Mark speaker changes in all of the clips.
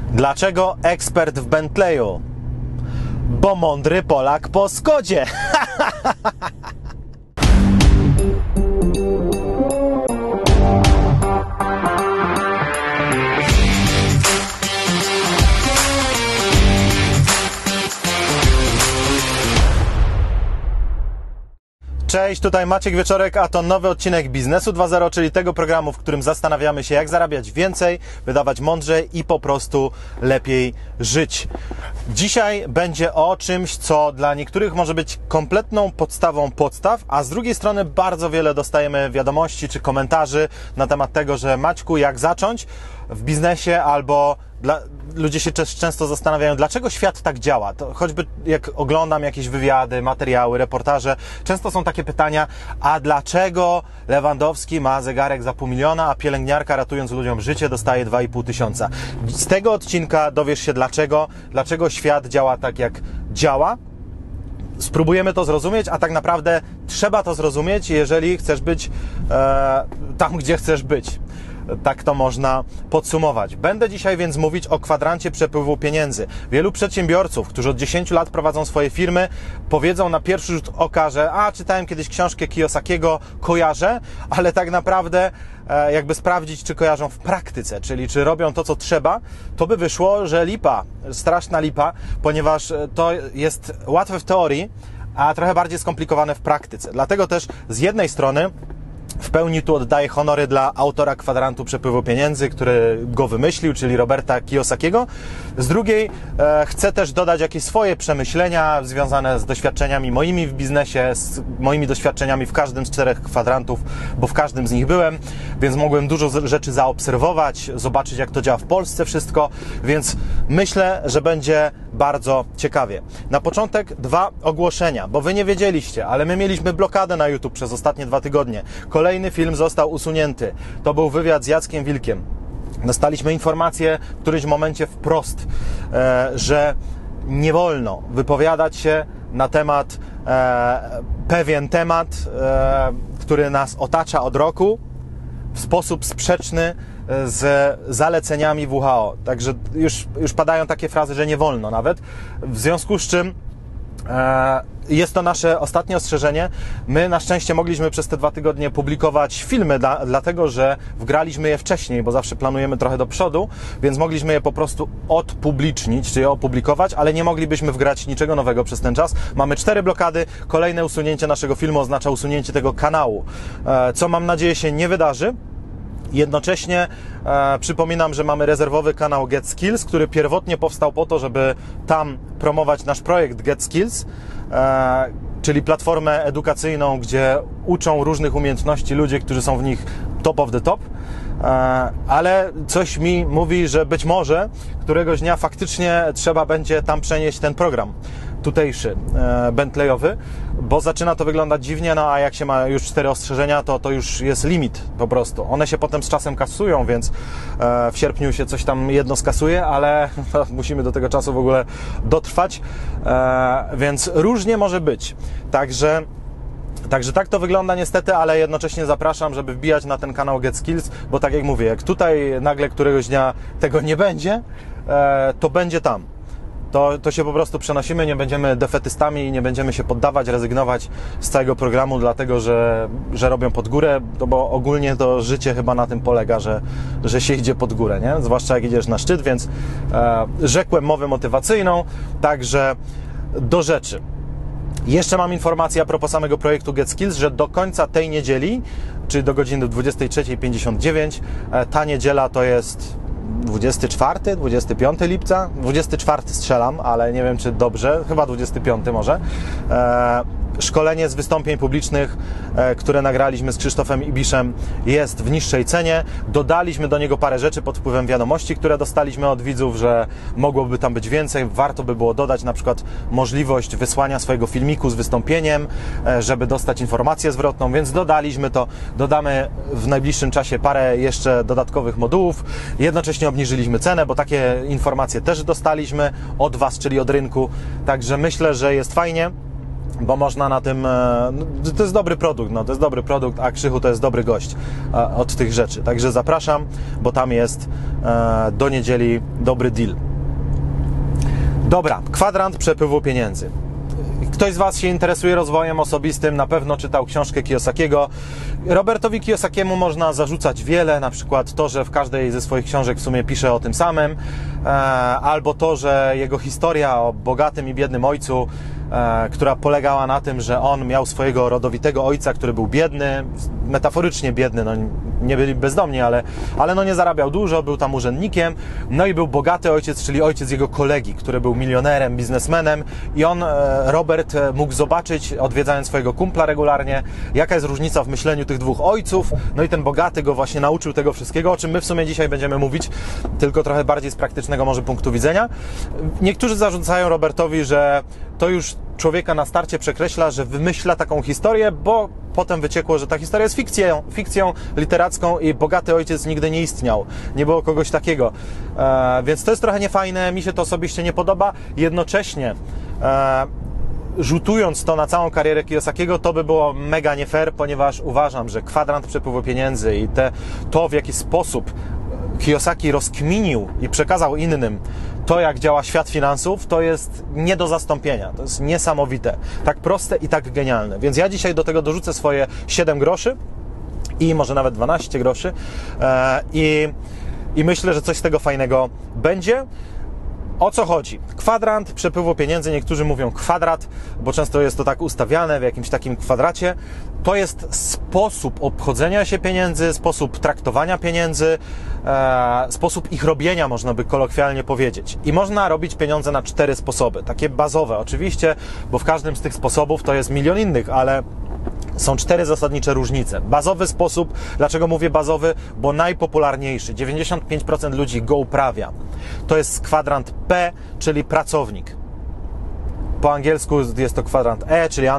Speaker 1: Dlaczego ekspert w Bentleyu? Bo mądry Polak po Skodzie. Cześć, tutaj Maciek Wieczorek, a to nowy odcinek Biznesu 2.0, czyli tego programu, w którym zastanawiamy się, jak zarabiać więcej, wydawać mądrzej i po prostu lepiej żyć. Dzisiaj będzie o czymś, co dla niektórych może być kompletną podstawą podstaw, a z drugiej strony bardzo wiele dostajemy wiadomości czy komentarzy na temat tego, że Maćku, jak zacząć w biznesie, albo ludzie się często zastanawiają, dlaczego świat tak działa. To choćby jak oglądam jakieś wywiady, materiały, reportaże, często są takie pytania, a dlaczego Lewandowski ma zegarek za $500 000, a pielęgniarka, ratując ludziom życie, dostaje 2,5 tysiąca. Z tego odcinka dowiesz się dlaczego świat działa tak, jak działa. Spróbujemy to zrozumieć, a tak naprawdę trzeba to zrozumieć, jeżeli chcesz być tam, gdzie chcesz być. Tak to można podsumować. Będę dzisiaj więc mówić o kwadrancie przepływu pieniędzy. Wielu przedsiębiorców, którzy od 10 lat prowadzą swoje firmy, powiedzą na pierwszy rzut oka, że czytałem kiedyś książkę Kiyosakiego, kojarzę, ale tak naprawdę jakby sprawdzić, czy kojarzą w praktyce, czyli czy robią to, co trzeba, to by wyszło, że lipa, straszna lipa, ponieważ to jest łatwe w teorii, a trochę bardziej skomplikowane w praktyce. Dlatego też z jednej strony w pełni tu oddaję honory dla autora kwadrantu przepływu pieniędzy, który go wymyślił, czyli Roberta Kiyosakiego. Z drugiej chcę też dodać jakieś swoje przemyślenia związane z doświadczeniami moimi w biznesie, z moimi doświadczeniami w każdym z 4 kwadrantów, bo w każdym z nich byłem, więc mogłem dużo rzeczy zaobserwować, zobaczyć, jak to działa w Polsce wszystko, więc myślę, że będzie bardzo ciekawie. Na początek 2 ogłoszenia, bo wy nie wiedzieliście, ale my mieliśmy blokadę na YouTube przez ostatnie 2 tygodnie. Kolejny film został usunięty. To był wywiad z Jackiem Wilkiem. Dostaliśmy informację w którymś momencie wprost, że nie wolno wypowiadać się na temat, pewien temat, który nas otacza od roku, w sposób sprzeczny z zaleceniami WHO. Także już padają takie frazy, że nie wolno nawet. W związku z czym jest to nasze ostatnie ostrzeżenie. My na szczęście mogliśmy przez te 2 tygodnie publikować filmy, dlatego że wgraliśmy je wcześniej, bo zawsze planujemy trochę do przodu, więc mogliśmy je po prostu odpublicznić, czyli opublikować, ale nie moglibyśmy wgrać niczego nowego przez ten czas. Mamy 4 blokady. Kolejne usunięcie naszego filmu oznacza usunięcie tego kanału, co mam nadzieję się nie wydarzy. Jednocześnie przypominam, że mamy rezerwowy kanał Get Skills, który pierwotnie powstał po to, żeby tam promować nasz projekt Get Skills, czyli platformę edukacyjną, gdzie uczą różnych umiejętności ludzie, którzy są w nich top of the top, ale coś mi mówi, że być może któregoś dnia faktycznie trzeba będzie tam przenieść ten program tutejszy, Bentleyowy, bo zaczyna to wyglądać dziwnie, no a jak się ma już 4 ostrzeżenia, to już jest limit po prostu. One się potem z czasem kasują, więc w sierpniu się coś tam jedno skasuje, ale musimy do tego czasu w ogóle dotrwać, więc różnie może być. Także tak to wygląda niestety, ale jednocześnie zapraszam, żeby wbijać na ten kanał Get Skills, bo tak jak mówię, jak tutaj nagle któregoś dnia tego nie będzie, to będzie tam. To się po prostu przenosimy, nie będziemy defetystami i nie będziemy się poddawać, rezygnować z całego programu, dlatego że robią pod górę, bo ogólnie to życie chyba na tym polega, że się idzie pod górę, nie? Zwłaszcza jak idziesz na szczyt, więc rzekłem mowę motywacyjną, także do rzeczy. Jeszcze mam informację a propos samego projektu Get Skills, że do końca tej niedzieli, czyli do godziny 23:59, ta niedziela to jest 24, 25 lipca, 24 strzelam, ale nie wiem czy dobrze, chyba 25 może. Szkolenie z wystąpień publicznych, które nagraliśmy z Krzysztofem Ibiszem, jest w niższej cenie. Dodaliśmy do niego parę rzeczy pod wpływem wiadomości, które dostaliśmy od widzów, że mogłoby tam być więcej. Warto by było dodać na przykład możliwość wysłania swojego filmiku z wystąpieniem, żeby dostać informację zwrotną, więc dodaliśmy to. Dodamy w najbliższym czasie parę jeszcze dodatkowych modułów. Jednocześnie obniżyliśmy cenę, bo takie informacje też dostaliśmy od Was, czyli od rynku. Także myślę, że jest fajnie. bo można na tym, to jest dobry produkt, to jest dobry produkt, a Krzychu to jest dobry gość od tych rzeczy. Także zapraszam, bo tam jest do niedzieli dobry deal. Dobra, kwadrant przepływu pieniędzy. Ktoś z Was się interesuje rozwojem osobistym, na pewno czytał książkę Kiyosakiego. Robertowi Kiyosakiemu można zarzucać wiele, na przykład to, że w każdej ze swoich książek w sumie pisze o tym samym, albo to, że jego historia o bogatym i biednym ojcu, która polegała na tym, że on miał swojego rodowitego ojca, który był biedny, metaforycznie biedny, nie byli bezdomni, ale nie zarabiał dużo, był tam urzędnikiem, i był bogaty ojciec, czyli ojciec jego kolegi, który był milionerem, biznesmenem i on, Robert, mógł zobaczyć, odwiedzając swojego kumpla regularnie, jaka jest różnica w myśleniu tych dwóch ojców, i ten bogaty go właśnie nauczył tego wszystkiego, o czym my w sumie dzisiaj będziemy mówić, tylko trochę bardziej z praktycznego może punktu widzenia. Niektórzy zarzucają Robertowi, że to już człowieka na starcie przekreśla, że wymyśla taką historię, bo potem wyciekło, że ta historia jest fikcją literacką i bogaty ojciec nigdy nie istniał. Nie było kogoś takiego. Więc to jest trochę niefajne, mi się to osobiście nie podoba. Jednocześnie rzutując to na całą karierę Kiyosakiego, to by było mega nie fair, ponieważ uważam, że kwadrant przepływu pieniędzy i to w jaki sposób Kiyosaki rozkminił i przekazał innym to, jak działa świat finansów, to jest nie do zastąpienia. To jest niesamowite. Tak proste i tak genialne. Więc ja dzisiaj do tego dorzucę swoje 7 groszy i może nawet 12 groszy i myślę, że coś z tego fajnego będzie. O co chodzi? Kwadrant przepływu pieniędzy, niektórzy mówią kwadrat, bo często jest to tak ustawiane w jakimś takim kwadracie. To jest sposób obchodzenia się pieniędzy, sposób traktowania pieniędzy, sposób ich robienia, można by kolokwialnie powiedzieć. I można robić pieniądze na 4 sposoby, takie bazowe oczywiście, bo w każdym z tych sposobów to jest milion innych, ale są 4 zasadnicze różnice. Bazowy sposób, dlaczego mówię bazowy? Bo najpopularniejszy, 95% ludzi go uprawia. To jest kwadrant P, czyli pracownik. Po angielsku jest to kwadrant E, czyli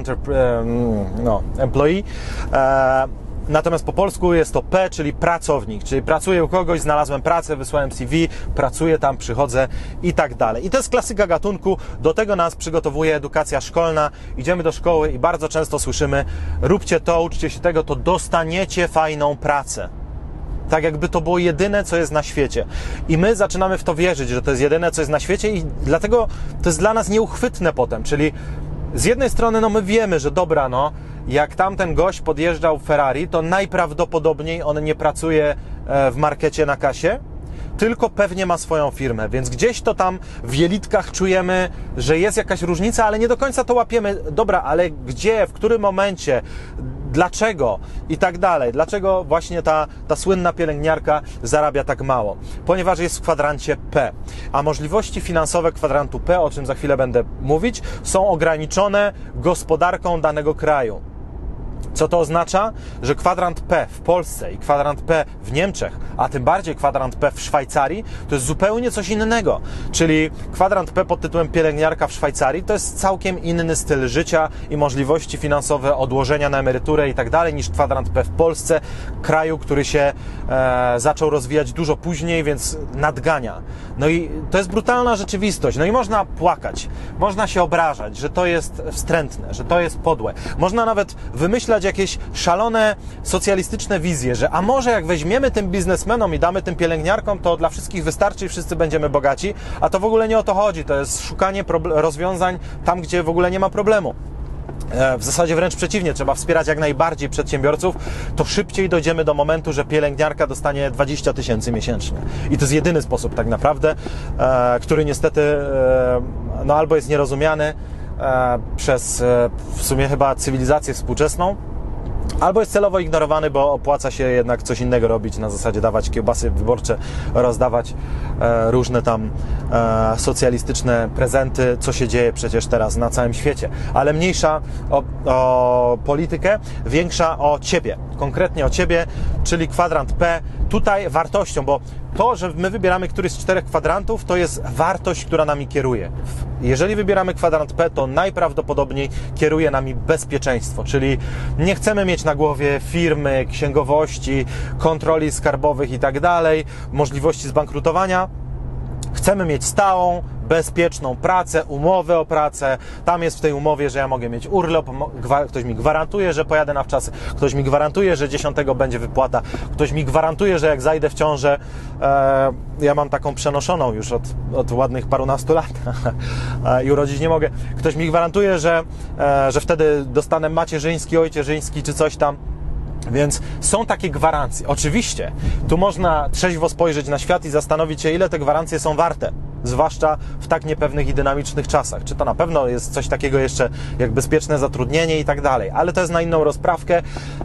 Speaker 1: employee. Natomiast po polsku jest to P, czyli pracownik, czyli pracuję u kogoś, znalazłem pracę, wysłałem CV, pracuję tam, przychodzę i tak dalej. I to jest klasyka gatunku, do tego nas przygotowuje edukacja szkolna, idziemy do szkoły i bardzo często słyszymy: róbcie to, uczcie się tego, to dostaniecie fajną pracę. Tak jakby to było jedyne, co jest na świecie. I my zaczynamy w to wierzyć, że to jest jedyne, co jest na świecie i dlatego to jest dla nas nieuchwytne potem, czyli z jednej strony my wiemy, że dobra, jak tamten gość podjeżdżał Ferrari, to najprawdopodobniej on nie pracuje w markecie na kasie, tylko pewnie ma swoją firmę, więc gdzieś to tam w jelitkach czujemy, że jest jakaś różnica, ale nie do końca to łapiemy. Dobra, ale gdzie, w którym momencie, dlaczego i tak dalej. Dlaczego właśnie ta słynna pielęgniarka zarabia tak mało? Ponieważ jest w kwadrancie P. A możliwości finansowe kwadrantu P, o czym za chwilę będę mówić, są ograniczone gospodarką danego kraju. Co to oznacza? Że kwadrant P w Polsce i kwadrant P w Niemczech, a tym bardziej kwadrant P w Szwajcarii, to jest zupełnie coś innego. Czyli kwadrant P pod tytułem pielęgniarka w Szwajcarii to jest całkiem inny styl życia i możliwości finansowe, odłożenia na emeryturę i tak dalej niż kwadrant P w Polsce, kraju, który się zaczął rozwijać dużo później, więc nadgania. I to jest brutalna rzeczywistość. I można płakać, można się obrażać, że to jest wstrętne, że to jest podłe. Można nawet wymyślać jakieś szalone socjalistyczne wizje, że a może jak weźmiemy tym biznesmenom i damy tym pielęgniarkom, to dla wszystkich wystarczy i wszyscy będziemy bogaci, a to w ogóle nie o to chodzi, to jest szukanie rozwiązań tam, gdzie w ogóle nie ma problemu. W zasadzie wręcz przeciwnie, trzeba wspierać jak najbardziej przedsiębiorców, to szybciej dojdziemy do momentu, że pielęgniarka dostanie 20 000 miesięcznie. I to jest jedyny sposób tak naprawdę, który niestety albo jest nierozumiany przez w sumie chyba cywilizację współczesną, albo jest celowo ignorowany, bo opłaca się jednak coś innego robić, na zasadzie dawać kiełbasy wyborcze, rozdawać różne tam socjalistyczne prezenty, co się dzieje przecież teraz na całym świecie. Ale mniejsza o politykę, większa o Ciebie, konkretnie o Ciebie, czyli kwadrant P, tutaj wartością, bo to, że my wybieramy któryś z 4 kwadrantów, to jest wartość, która nami kieruje. Jeżeli wybieramy kwadrant P, to najprawdopodobniej kieruje nami bezpieczeństwo, czyli nie chcemy mieć na głowie firmy, księgowości, kontroli skarbowych i tak dalej, możliwości zbankrutowania, Chcemy mieć stałą, bezpieczną pracę, umowę o pracę. Tam jest w tej umowie, że ja mogę mieć urlop, ktoś mi gwarantuje, że pojadę na wczasy, ktoś mi gwarantuje, że 10 będzie wypłata, ktoś mi gwarantuje, że jak zajdę w ciążę, ja mam taką przenoszoną już od ładnych parunastu lat i urodzić nie mogę. Ktoś mi gwarantuje, że wtedy dostanę macierzyński, ojcierzyński czy coś tam. Więc są takie gwarancje. Oczywiście, tu można trzeźwo spojrzeć na świat i zastanowić się, ile te gwarancje są warte. Zwłaszcza w tak niepewnych i dynamicznych czasach. Czy to na pewno jest coś takiego jeszcze jak bezpieczne zatrudnienie i tak dalej. Ale to jest na inną rozprawkę.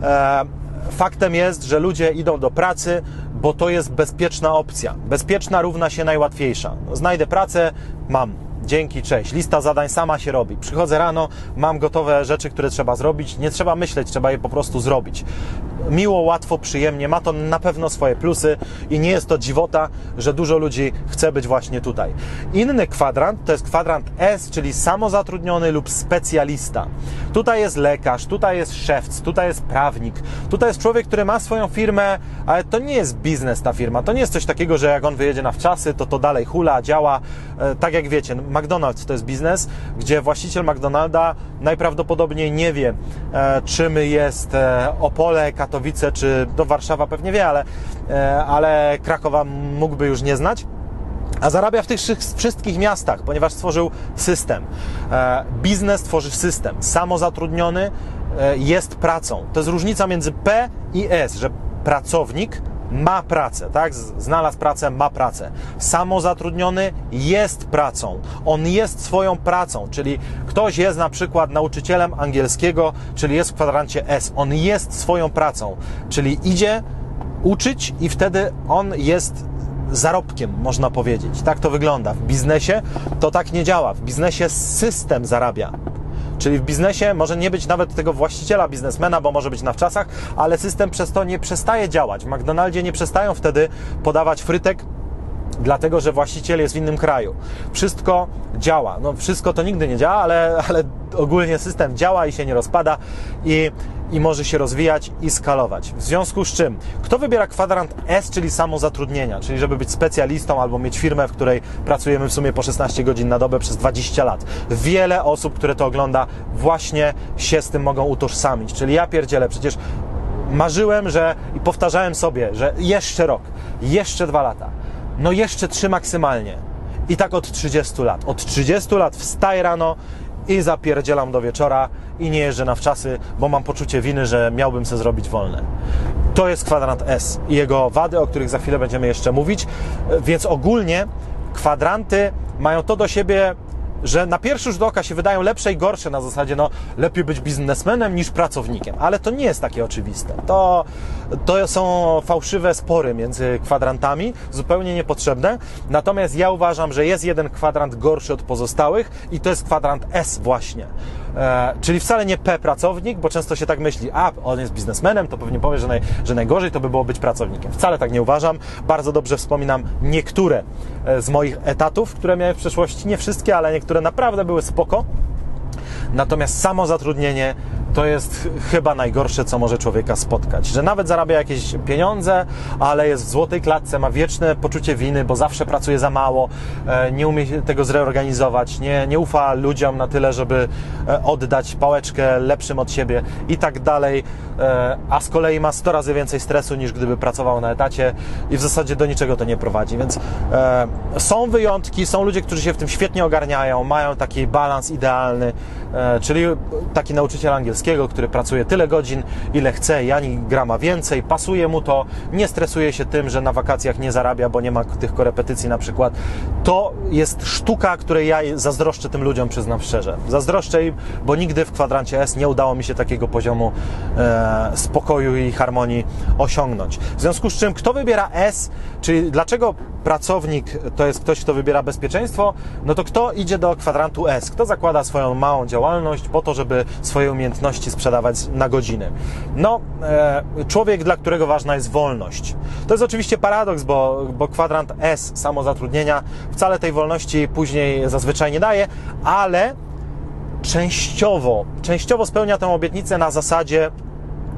Speaker 1: Faktem jest, że ludzie idą do pracy, bo to jest bezpieczna opcja. Bezpieczna równa się najłatwiejsza. Znajdę pracę, mam. Dzięki, cześć. Lista zadań sama się robi. Przychodzę rano, mam gotowe rzeczy, które trzeba zrobić. Nie trzeba myśleć, trzeba je po prostu zrobić. Miło, łatwo, przyjemnie. Ma to na pewno swoje plusy i nie jest to dziwota, że dużo ludzi chce być właśnie tutaj. Inny kwadrant to jest kwadrant S, czyli samozatrudniony lub specjalista. Tutaj jest lekarz, tutaj jest szewc, tutaj jest prawnik, tutaj jest człowiek, który ma swoją firmę, ale to nie jest biznes ta firma. To nie jest coś takiego, że jak on wyjedzie na wczasy, to dalej hula, działa. Tak jak wiecie, McDonald's to jest biznes, gdzie właściciel McDonalda najprawdopodobniej nie wie, czym jest Opole, Katowice, czy do Warszawa pewnie wie, ale Krakowa mógłby już nie znać. A zarabia w tych wszystkich miastach, ponieważ stworzył system. Biznes tworzy system. Samozatrudniony jest pracą. To jest różnica między P i S, że pracownik ma pracę, tak? Znalazł pracę, ma pracę. Samozatrudniony jest pracą. On jest swoją pracą, czyli ktoś jest na przykład nauczycielem angielskiego, czyli jest w kwadrancie S. On jest swoją pracą, czyli idzie uczyć i wtedy on jest zarobkiem, można powiedzieć. Tak to wygląda. W biznesie to tak nie działa. W biznesie system zarabia. Czyli w biznesie może nie być nawet tego właściciela, biznesmena, bo może być na wczasach, ale system przez to nie przestaje działać. W McDonaldzie nie przestają wtedy podawać frytek, dlatego że właściciel jest w innym kraju. Wszystko działa. No wszystko to nigdy nie działa, ale ogólnie system działa i się nie rozpada i może się rozwijać i skalować. W związku z czym, kto wybiera kwadrant S, czyli samozatrudnienia, czyli żeby być specjalistą albo mieć firmę, w której pracujemy w sumie po 16 godzin na dobę przez 20 lat. Wiele osób, które to ogląda, właśnie się z tym mogą utożsamić. Czyli ja pierdzielę, przecież marzyłem, i powtarzałem sobie, że jeszcze rok, jeszcze 2 lata, no jeszcze 3 maksymalnie. I tak od 30 lat. Od 30 lat wstaję rano i zapierdzielam do wieczora i nie jeżdżę na wczasy, bo mam poczucie winy, że miałbym sobie zrobić wolne. To jest kwadrant S i jego wady, o których za chwilę będziemy jeszcze mówić. Więc ogólnie kwadranty mają to do siebie, że na pierwszy rzut oka się wydają lepsze i gorsze, na zasadzie lepiej być biznesmenem niż pracownikiem, ale to nie jest takie oczywiste. To są fałszywe spory między kwadrantami, zupełnie niepotrzebne, natomiast ja uważam, że jest jeden kwadrant gorszy od pozostałych i to jest kwadrant S właśnie. Czyli wcale nie P pracownik, bo często się tak myśli, on jest biznesmenem, to pewnie powie, że najgorzej to by było być pracownikiem. Wcale tak nie uważam. Bardzo dobrze wspominam niektóre z moich etatów, które miałem w przeszłości, nie wszystkie, ale niektóre naprawdę były spoko. Natomiast samozatrudnienie to jest chyba najgorsze, co może człowieka spotkać. Że nawet zarabia jakieś pieniądze, ale jest w złotej klatce, ma wieczne poczucie winy, bo zawsze pracuje za mało, nie umie tego zreorganizować, nie ufa ludziom na tyle, żeby oddać pałeczkę lepszym od siebie i tak dalej, a z kolei ma 100 razy więcej stresu, niż gdyby pracował na etacie i w zasadzie do niczego to nie prowadzi. Więc są wyjątki, są ludzie, którzy się w tym świetnie ogarniają, mają taki balans idealny, czyli taki nauczyciel angielskiego, który pracuje tyle godzin, ile chce i ani grama więcej, pasuje mu to, nie stresuje się tym, że na wakacjach nie zarabia, bo nie ma tych korepetycji na przykład. To jest sztuka, której ja zazdroszczę tym ludziom, przyznam szczerze. Zazdroszczę im, bo nigdy w kwadrancie S nie udało mi się takiego poziomu spokoju i harmonii osiągnąć. W związku z czym, kto wybiera S, czyli dlaczego pracownik to jest ktoś, kto wybiera bezpieczeństwo, no to kto idzie do kwadrantu S? Kto zakłada swoją małą działalność po to, żeby swoje umiejętności sprzedawać na godziny? Człowiek, dla którego ważna jest wolność. To jest oczywiście paradoks, bo kwadrant S, samozatrudnienia, wcale tej wolności później zazwyczaj nie daje, ale częściowo spełnia tę obietnicę na zasadzie,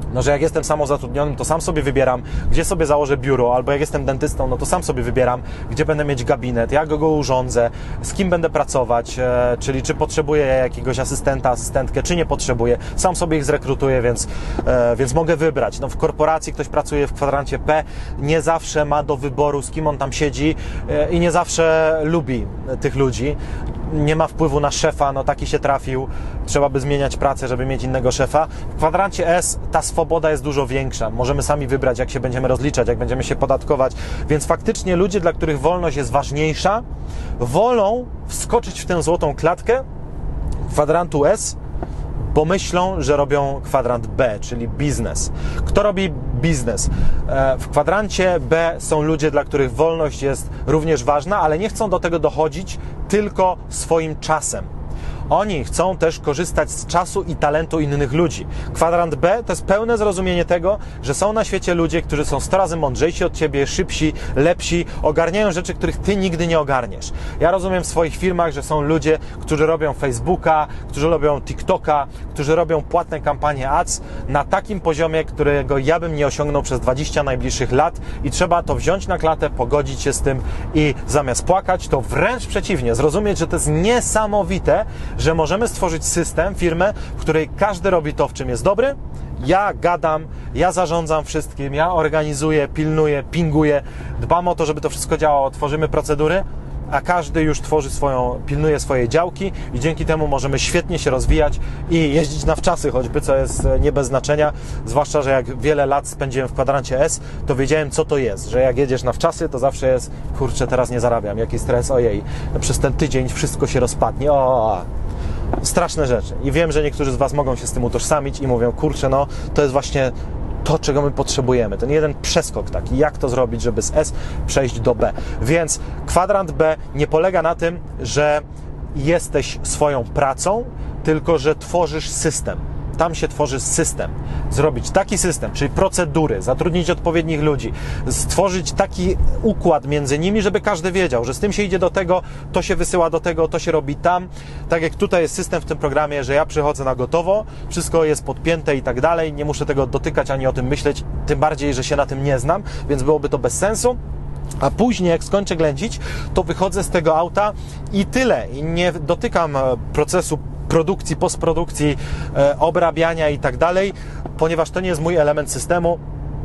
Speaker 1: No, że jak jestem samozatrudnionym, to sam sobie wybieram, gdzie sobie założę biuro, albo jak jestem dentystą, no to sam sobie wybieram, gdzie będę mieć gabinet, jak go urządzę, z kim będę pracować, czyli czy potrzebuję jakiegoś asystenta, asystentkę, czy nie potrzebuję. Sam sobie ich zrekrutuję, więc mogę wybrać. No, w korporacji ktoś pracuje w kwadrancie P, nie zawsze ma do wyboru, z kim on tam siedzi i nie zawsze lubi tych ludzi. Nie ma wpływu na szefa, no taki się trafił, trzeba by zmieniać pracę, żeby mieć innego szefa. W kwadrancie S ta swoboda jest dużo większa. Możemy sami wybrać, jak się będziemy rozliczać, jak będziemy się podatkować, więc faktycznie ludzie, dla których wolność jest ważniejsza, wolą wskoczyć w tę złotą klatkę kwadrantu S, bo myślą, że robią kwadrant B, czyli biznes. Kto robi biznes? W kwadrancie B są ludzie, dla których wolność jest również ważna, ale nie chcą do tego dochodzić tylko swoim czasem. Oni chcą też korzystać z czasu i talentu innych ludzi. Kwadrant B to jest pełne zrozumienie tego, że są na świecie ludzie, którzy są 100 razy mądrzejsi od Ciebie, szybsi, lepsi, ogarniają rzeczy, których Ty nigdy nie ogarniesz. Ja rozumiem w swoich firmach, że są ludzie, którzy robią Facebooka, którzy robią TikToka, którzy robią płatne kampanie ads na takim poziomie, którego ja bym nie osiągnął przez 20 najbliższych lat i trzeba to wziąć na klatę, pogodzić się z tym i zamiast płakać, to wręcz przeciwnie, zrozumieć, że to jest niesamowite, że możemy stworzyć system, firmę, w której każdy robi to, w czym jest dobry. Ja gadam, ja zarządzam wszystkim, ja organizuję, pilnuję, pinguję, dbam o to, żeby to wszystko działało, tworzymy procedury, a każdy już pilnuje swoje działki i dzięki temu możemy świetnie się rozwijać i jeździć na wczasy choćby, co jest nie bez znaczenia, zwłaszcza, że jak wiele lat spędziłem w kwadrancie S, to wiedziałem, co to jest, że jak jedziesz na wczasy, to zawsze jest, kurczę, teraz nie zarabiam, jaki stres, ojej, przez ten tydzień wszystko się rozpadnie, straszne rzeczy. I wiem, że niektórzy z Was mogą się z tym utożsamić i mówią, kurczę, no, to jest właśnie to, czego my potrzebujemy. Ten jeden przeskok taki, jak to zrobić, żeby z S przejść do B. Więc kwadrant B nie polega na tym, że jesteś swoją pracą, tylko że tworzysz system. Tam się tworzy system. Zrobić taki system, czyli procedury, zatrudnić odpowiednich ludzi, stworzyć taki układ między nimi, żeby każdy wiedział, że z tym się idzie do tego, to się wysyła do tego, to się robi tam. Tak jak tutaj jest system w tym programie, że ja przychodzę na gotowo, wszystko jest podpięte i tak dalej, nie muszę tego dotykać ani o tym myśleć, tym bardziej, że się na tym nie znam, więc byłoby to bez sensu. A później, jak skończę ględzić, to wychodzę z tego auta i tyle. I nie dotykam procesu produkcji, postprodukcji, obrabiania i tak dalej, ponieważ to nie jest mój element systemu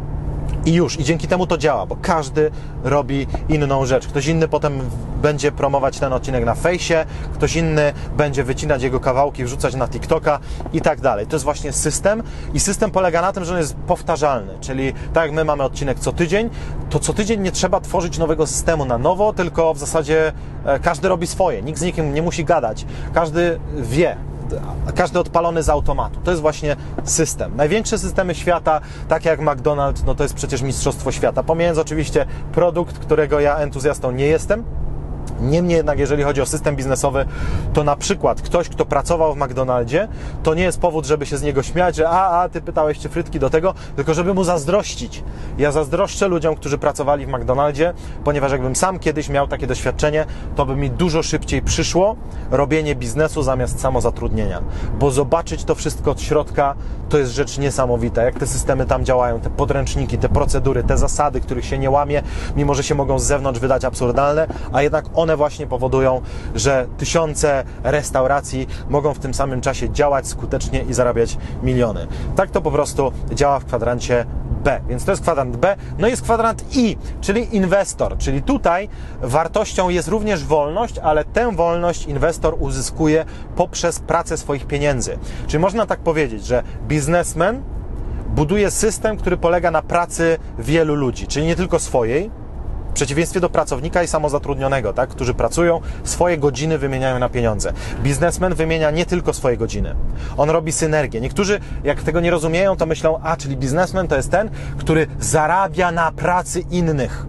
Speaker 1: i już. I dzięki temu to działa, bo każdy robi inną rzecz. Ktoś inny potem będzie promować ten odcinek na fejsie, ktoś inny będzie wycinać jego kawałki, wrzucać na TikToka i tak dalej. To jest właśnie system i system polega na tym, że on jest powtarzalny, czyli tak jak my mamy odcinek co tydzień, to co tydzień nie trzeba tworzyć nowego systemu na nowo, tylko w zasadzie każdy robi swoje, nikt z nikim nie musi gadać, każdy wie, każdy odpalony z automatu. To jest właśnie system. Największe systemy świata, takie jak McDonald's, no to jest przecież mistrzostwo świata. Pomijając oczywiście produkt, którego ja entuzjastą nie jestem. Niemniej jednak, jeżeli chodzi o system biznesowy, to na przykład ktoś, kto pracował w McDonaldzie, to nie jest powód, żeby się z niego śmiać, że ty pytałeś, czy frytki do tego, tylko żeby mu zazdrościć. Ja zazdroszczę ludziom, którzy pracowali w McDonaldzie, ponieważ jakbym sam kiedyś miał takie doświadczenie, to by mi dużo szybciej przyszło robienie biznesu zamiast samozatrudnienia. Bo zobaczyć to wszystko od środka, to jest rzecz niesamowita. Jak te systemy tam działają, te podręczniki, te procedury, te zasady, których się nie łamie, mimo że się mogą z zewnątrz wydać absurdalne, a jednak one właśnie powodują, że tysiące restauracji mogą w tym samym czasie działać skutecznie i zarabiać miliony. Tak to po prostu działa w kwadrancie B. Więc to jest kwadrant B. No i jest kwadrant I, czyli inwestor. Czyli tutaj wartością jest również wolność, ale tę wolność inwestor uzyskuje poprzez pracę swoich pieniędzy. Czyli można tak powiedzieć, że biznesmen buduje system, który polega na pracy wielu ludzi, czyli nie tylko swojej, w przeciwieństwie do pracownika i samozatrudnionego, tak, którzy pracują, swoje godziny wymieniają na pieniądze. Biznesmen wymienia nie tylko swoje godziny. On robi synergię. Niektórzy, jak tego nie rozumieją, to myślą, czyli biznesmen to jest ten, który zarabia na pracy innych.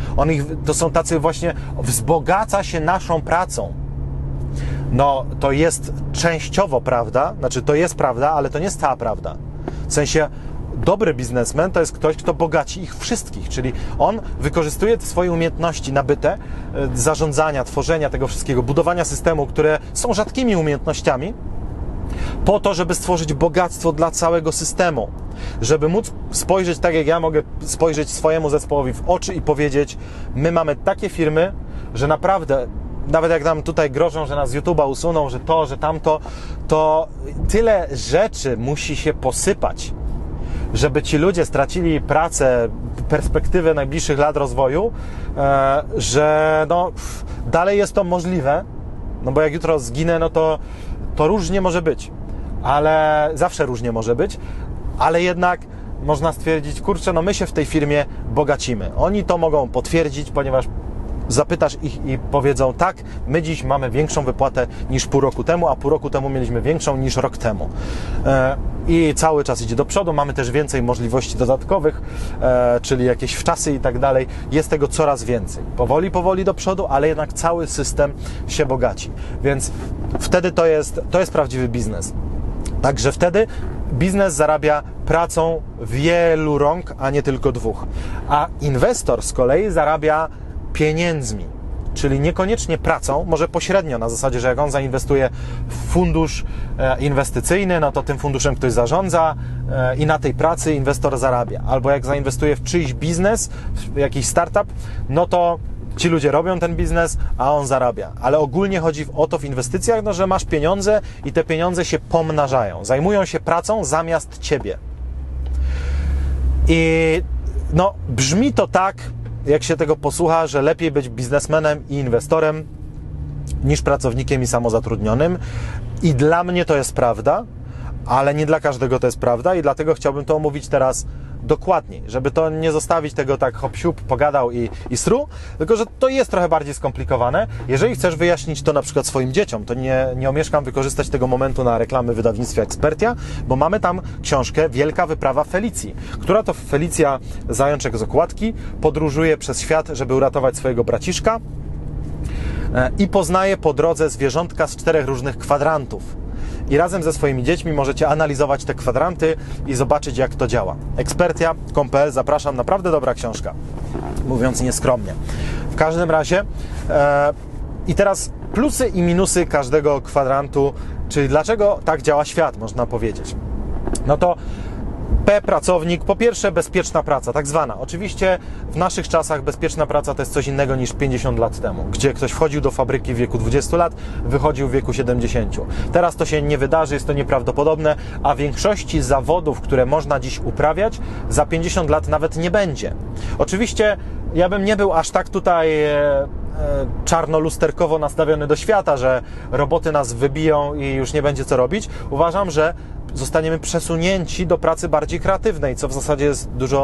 Speaker 1: To są tacy właśnie, wzbogaca się naszą pracą. No, to jest częściowo prawda, znaczy to jest prawda, ale to nie jest cała prawda. W sensie, dobry biznesmen to jest ktoś, kto bogaci ich wszystkich, czyli on wykorzystuje te swoje umiejętności nabyte, zarządzania, tworzenia tego wszystkiego, budowania systemu, które są rzadkimi umiejętnościami Po to, żeby stworzyć bogactwo dla całego systemu. Żeby móc spojrzeć tak, jak ja mogę spojrzeć swojemu zespołowi w oczy i powiedzieć, my mamy takie firmy, że naprawdę, nawet jak nam tutaj grożą, że nas z YouTube'a usuną, że to, że tamto, to tyle rzeczy musi się posypać, żeby ci ludzie stracili pracę, perspektywę najbliższych lat rozwoju, że no, dalej jest to możliwe, no bo jak jutro zginę, no to różnie może być, ale zawsze różnie może być, ale jednak można stwierdzić, kurczę, no my się w tej firmie bogacimy. Oni to mogą potwierdzić, ponieważ zapytasz ich i powiedzą, tak, my dziś mamy większą wypłatę niż pół roku temu, a pół roku temu mieliśmy większą niż rok temu. I cały czas idzie do przodu, mamy też więcej możliwości dodatkowych, czyli jakieś wczasy i tak dalej. Jest tego coraz więcej. Powoli do przodu, ale jednak cały system się bogaci. Więc wtedy to jest prawdziwy biznes. Także wtedy biznes zarabia pracą wielu rąk, a nie tylko dwóch. A inwestor z kolei zarabia pieniędzmi, czyli niekoniecznie pracą, może pośrednio, na zasadzie, że jak on zainwestuje w fundusz inwestycyjny, no to tym funduszem ktoś zarządza i na tej pracy inwestor zarabia. Albo jak zainwestuje w czyjś biznes, w jakiś startup, no to ci ludzie robią ten biznes, a on zarabia. Ale ogólnie chodzi o to w inwestycjach, no, że masz pieniądze i te pieniądze się pomnażają. Zajmują się pracą zamiast ciebie. I no, brzmi to tak, jak się tego posłucha, że lepiej być biznesmenem i inwestorem niż pracownikiem i samozatrudnionym. I dla mnie to jest prawda, ale nie dla każdego to jest prawda i dlatego chciałbym to omówić teraz dokładniej, żeby to nie zostawić tego tak hop-siup, pogadał i sru, tylko że to jest trochę bardziej skomplikowane. Jeżeli chcesz wyjaśnić to na przykład swoim dzieciom, to nie omieszkam wykorzystać tego momentu na reklamy w wydawnictwie Expertia, bo mamy tam książkę Wielka wyprawa Felicji, która to Felicja Zajączek z okładki podróżuje przez świat, żeby uratować swojego braciszka i poznaje po drodze zwierzątka z 4 różnych kwadrantów. I razem ze swoimi dziećmi możecie analizować te kwadranty i zobaczyć, jak to działa. Expertia.com.pl, zapraszam, naprawdę dobra książka, mówiąc nieskromnie. W każdym razie i teraz plusy i minusy każdego kwadrantu, czyli dlaczego tak działa świat, można powiedzieć. No to pracownik, po pierwsze bezpieczna praca, tak zwana. Oczywiście w naszych czasach bezpieczna praca to jest coś innego niż 50 lat temu, gdzie ktoś wchodził do fabryki w wieku 20 lat, wychodził w wieku 70. Teraz to się nie wydarzy, jest to nieprawdopodobne, a większości zawodów, które można dziś uprawiać, za 50 lat nawet nie będzie. Oczywiście ja bym nie był aż tak tutaj czarnolusterkowo nastawiony do świata, że roboty nas wybiją i już nie będzie co robić. Uważam, że zostaniemy przesunięci do pracy bardziej kreatywnej, co w zasadzie jest dużo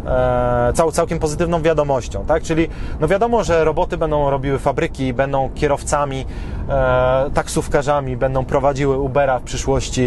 Speaker 1: całkiem pozytywną wiadomością, tak? Czyli no wiadomo, że roboty będą robiły fabryki, będą kierowcami, taksówkarzami, będą prowadziły Ubera w przyszłości,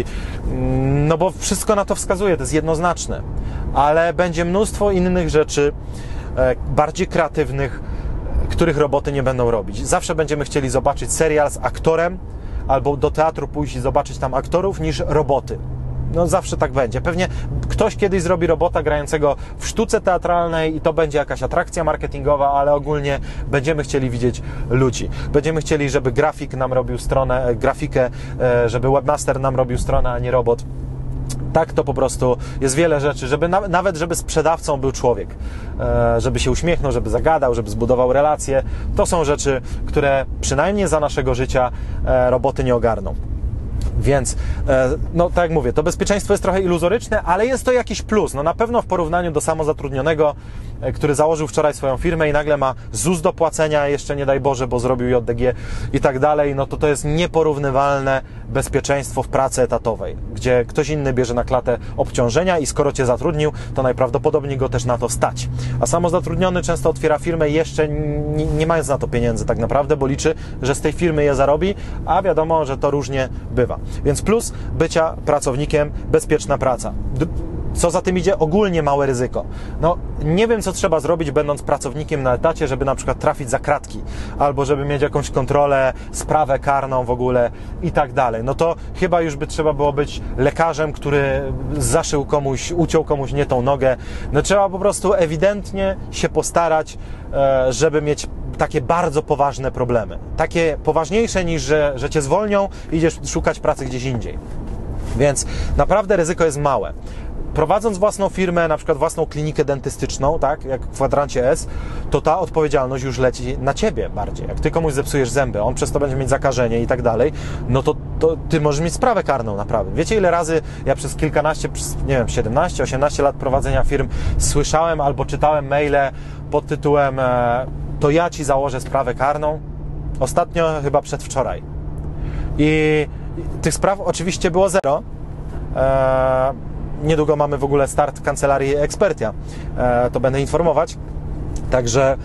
Speaker 1: no bo wszystko na to wskazuje, to jest jednoznaczne, ale będzie mnóstwo innych rzeczy bardziej kreatywnych, których roboty nie będą robić. Zawsze będziemy chcieli zobaczyć serial z aktorem, albo do teatru pójść i zobaczyć tam aktorów, niż roboty. No zawsze tak będzie. Pewnie ktoś kiedyś zrobi robota grającego w sztuce teatralnej i to będzie jakaś atrakcja marketingowa, ale ogólnie będziemy chcieli widzieć ludzi. Będziemy chcieli, żeby grafik nam robił stronę, grafikę, żeby webmaster nam robił stronę, a nie robot. Tak to po prostu jest wiele rzeczy, żeby nawet żeby sprzedawcą był człowiek, żeby się uśmiechnął, żeby zagadał, żeby zbudował relacje. To są rzeczy, które przynajmniej za naszego życia roboty nie ogarną. Więc, no tak jak mówię, to bezpieczeństwo jest trochę iluzoryczne, ale jest to jakiś plus. No na pewno w porównaniu do samozatrudnionego, który założył wczoraj swoją firmę i nagle ma ZUS do płacenia, jeszcze nie daj Boże, bo zrobił JDG i tak dalej, no to jest nieporównywalne bezpieczeństwo w pracy etatowej, gdzie ktoś inny bierze na klatę obciążenia i skoro Cię zatrudnił, to najprawdopodobniej go też na to stać. A samozatrudniony często otwiera firmę jeszcze nie mając na to pieniędzy tak naprawdę, bo liczy, że z tej firmy je zarobi, a wiadomo, że to różnie bywa. Więc plus bycia pracownikiem, bezpieczna praca. Co za tym idzie? Ogólnie małe ryzyko. No, nie wiem, co trzeba zrobić, będąc pracownikiem na etacie, żeby na przykład trafić za kratki, albo żeby mieć jakąś kontrolę, sprawę karną w ogóle i tak dalej. No to chyba już by trzeba było być lekarzem, który zaszył komuś, uciął komuś nie tą nogę. No trzeba po prostu ewidentnie się postarać, żeby mieć takie bardzo poważne problemy. Takie poważniejsze niż, że Cię zwolnią i idziesz szukać pracy gdzieś indziej. Więc naprawdę ryzyko jest małe. Prowadząc własną firmę, na przykład własną klinikę dentystyczną, tak, jak w kwadrancie S, to ta odpowiedzialność już leci na Ciebie bardziej. Jak Ty komuś zepsujesz zęby, on przez to będzie mieć zakażenie i tak dalej, no to Ty możesz mieć sprawę karną naprawdę. Wiecie, ile razy ja przez kilkanaście, nie wiem, 17, 18 lat prowadzenia firm słyszałem albo czytałem maile pod tytułem to ja Ci założę sprawę karną? Ostatnio chyba przedwczoraj. I tych spraw oczywiście było zero. Niedługo mamy w ogóle start kancelarii Expertia, to będę informować. Także,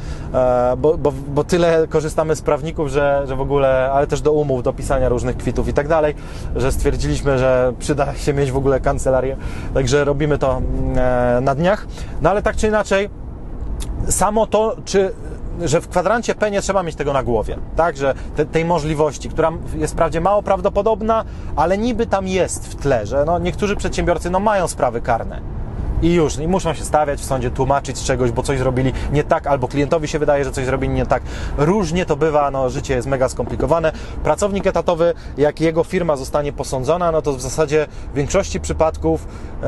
Speaker 1: bo tyle korzystamy z prawników, że w ogóle, ale też do umów, do pisania różnych kwitów i tak dalej, że stwierdziliśmy, że przyda się mieć w ogóle kancelarię. Także robimy to na dniach. No ale tak czy inaczej, samo to, że w kwadrancie P nie trzeba mieć tego na głowie, tak, że tej możliwości, która jest wprawdzie mało prawdopodobna, ale niby tam jest w tle, że no, niektórzy przedsiębiorcy mają sprawy karne i już i muszą się stawiać w sądzie, tłumaczyć z czegoś, bo coś zrobili nie tak, albo klientowi się wydaje, że coś zrobili nie tak. Różnie to bywa, no, życie jest mega skomplikowane. Pracownik etatowy, jak jego firma zostanie posądzona, no to w zasadzie w większości przypadków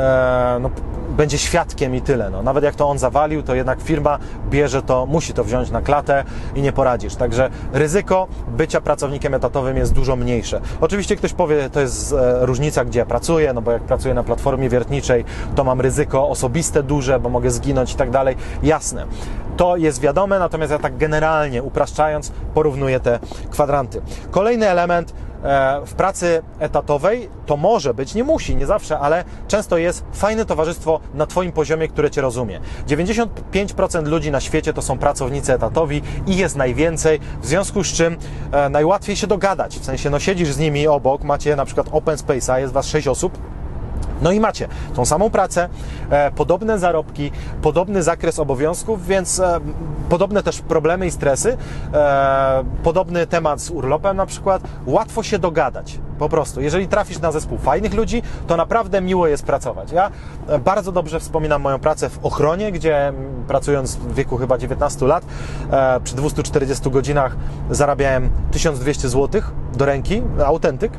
Speaker 1: będzie świadkiem i tyle. No. Nawet jak to on zawalił, to jednak firma bierze to, musi to wziąć na klatę i nie poradzisz. Także ryzyko bycia pracownikiem etatowym jest dużo mniejsze. Oczywiście ktoś powie, to jest różnica, gdzie ja pracuję, no bo jak pracuję na platformie wiertniczej, to mam ryzyko osobiste duże, bo mogę zginąć i tak dalej. Jasne. To jest wiadome, natomiast ja tak generalnie upraszczając porównuję te kwadranty. Kolejny element w pracy etatowej to może być, nie musi, nie zawsze, ale często jest fajne towarzystwo na Twoim poziomie, które Cię rozumie. 95% ludzi na świecie to są pracownicy etatowi i jest najwięcej, w związku z czym najłatwiej się dogadać, w sensie siedzisz z nimi obok, macie na przykład open space'a, jest Was 6 osób, no i macie tą samą pracę, podobne zarobki, podobny zakres obowiązków, więc podobne też problemy i stresy, podobny temat z urlopem na przykład. Łatwo się dogadać, po prostu. Jeżeli trafisz na zespół fajnych ludzi, to naprawdę miło jest pracować. Ja bardzo dobrze wspominam moją pracę w ochronie, gdzie pracując w wieku chyba 19 lat, przy 240 godzinach zarabiałem 1200 zł do ręki, autentyk,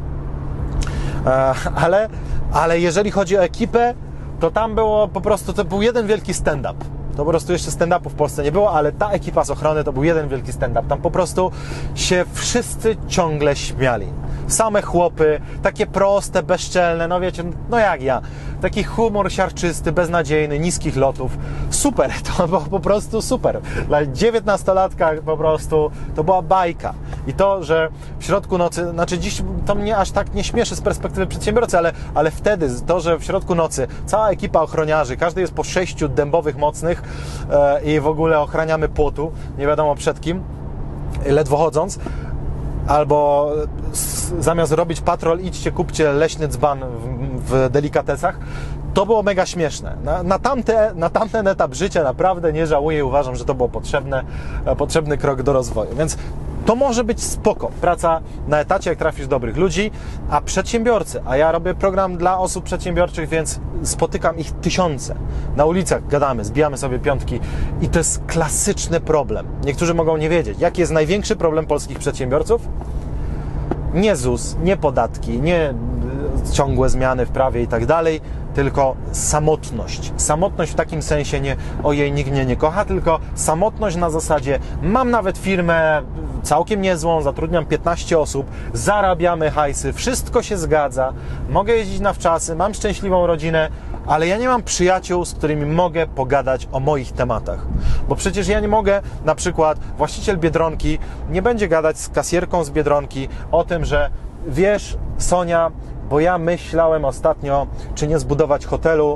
Speaker 1: ale jeżeli chodzi o ekipę, to tam było po prostu, to był jeden wielki stand-up. To po prostu jeszcze stand-upu w Polsce nie było, ale ta ekipa z ochrony to był jeden wielki stand-up. Tam po prostu się wszyscy ciągle śmiali. Same chłopy, takie proste, bezczelne, no wiecie, no jak ja. Taki humor siarczysty, beznadziejny, niskich lotów. Super, to było po prostu super. Dla 19-latka po prostu to była bajka. I to, że w środku nocy, znaczy dziś to mnie aż tak nie śmieszy z perspektywy przedsiębiorcy, ale wtedy to, że w środku nocy cała ekipa ochroniarzy, każdy jest po 6 dębowych mocnych i w ogóle ochraniamy płotu, nie wiadomo przed kim, ledwo chodząc, albo zamiast robić patrol, idźcie, kupcie leśny dzban w delikatesach. To było mega śmieszne. Na tamten etap życia naprawdę nie żałuję i uważam, że to było potrzebny krok do rozwoju. Więc to może być spoko. Praca na etacie, jak trafisz dobrych ludzi, a przedsiębiorcy, a ja robię program dla osób przedsiębiorczych, więc spotykam ich tysiące. Na ulicach gadamy, zbijamy sobie piątki i to jest klasyczny problem. Niektórzy mogą nie wiedzieć, jaki jest największy problem polskich przedsiębiorców? Nie ZUS, nie podatki, nie ciągłe zmiany w prawie i tak dalej, tylko samotność. Samotność w takim sensie nie ojej, nikt mnie nie kocha, tylko samotność na zasadzie mam nawet firmę całkiem niezłą, zatrudniam 15 osób, zarabiamy hajsy, wszystko się zgadza, mogę jeździć na wczasy, mam szczęśliwą rodzinę, ale ja nie mam przyjaciół, z którymi mogę pogadać o moich tematach. Bo przecież ja nie mogę, na przykład właściciel Biedronki nie będzie gadać z kasjerką z Biedronki o tym, że wiesz, Sonia, bo ja myślałem ostatnio, czy nie zbudować hotelu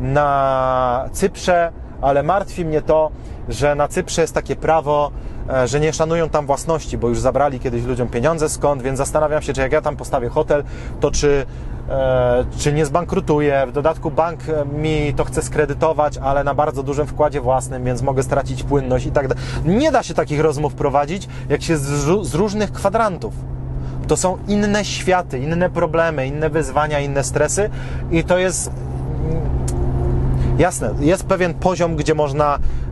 Speaker 1: na Cyprze, ale martwi mnie to, że na Cyprze jest takie prawo, że nie szanują tam własności, bo już zabrali kiedyś ludziom pieniądze skąd, więc zastanawiam się, czy jak ja tam postawię hotel, to czy nie zbankrutuję. W dodatku bank mi to chce skredytować, ale na bardzo dużym wkładzie własnym, więc mogę stracić płynność i tak dalej. Nie da się takich rozmów prowadzić, jak się z różnych kwadrantów. To są inne światy, inne problemy, inne wyzwania, inne stresy i to jest jasne, jest pewien poziom, gdzie można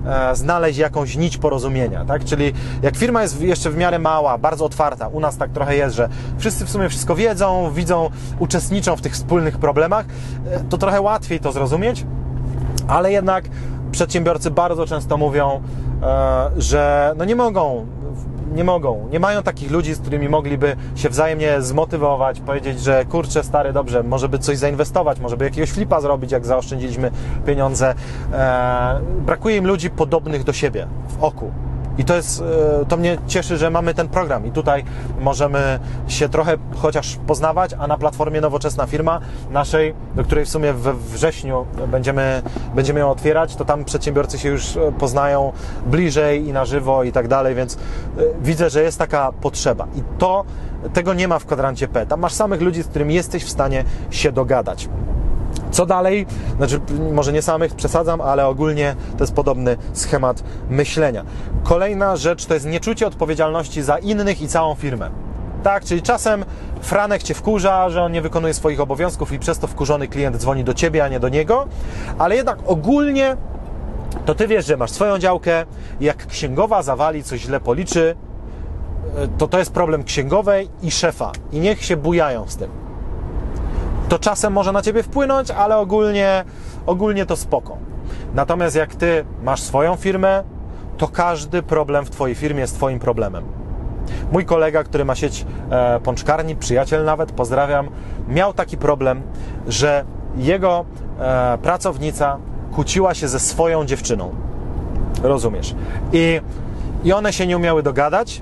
Speaker 1: znaleźć jakąś nić porozumienia, tak? Czyli jak firma jest jeszcze w miarę mała, bardzo otwarta, u nas tak trochę jest, że wszyscy w sumie wszystko wiedzą, uczestniczą w tych wspólnych problemach, to trochę łatwiej to zrozumieć, ale jednak przedsiębiorcy bardzo często mówią, że no nie mają takich ludzi, z którymi mogliby się wzajemnie zmotywować, powiedzieć, że kurczę stary, dobrze, może by coś zainwestować, może by jakiegoś flipa zrobić, jak zaoszczędziliśmy pieniądze. Brakuje im ludzi podobnych do siebie w oku. I to mnie cieszy, że mamy ten program i tutaj możemy się trochę chociaż poznawać, a na platformie Nowoczesna Firma naszej, do której w sumie we wrześniu będziemy ją otwierać, to tam przedsiębiorcy się już poznają bliżej i na żywo i tak dalej, więc widzę, że jest taka potrzeba i tego nie ma w kwadrancie P. Tam masz samych ludzi, z którymi jesteś w stanie się dogadać. Co dalej? Znaczy, może nie samych, przesadzam, ale ogólnie to jest podobny schemat myślenia. Kolejna rzecz to jest nieczucie odpowiedzialności za innych i całą firmę. Tak, czyli czasem Franek Cię wkurza, że on nie wykonuje swoich obowiązków i przez to wkurzony klient dzwoni do Ciebie, a nie do niego, ale jednak ogólnie to Ty wiesz, że masz swoją działkę i jak księgowa zawali, coś źle policzy, to jest problem księgowej i szefa i niech się bujają z tym. To czasem może na Ciebie wpłynąć, ale ogólnie to spoko. Natomiast jak Ty masz swoją firmę, to każdy problem w Twojej firmie jest Twoim problemem. Mój kolega, który ma sieć pączkarni, przyjaciel nawet, pozdrawiam, miał taki problem, że jego pracownica kłóciła się ze swoją dziewczyną. Rozumiesz? I one się nie umiały dogadać,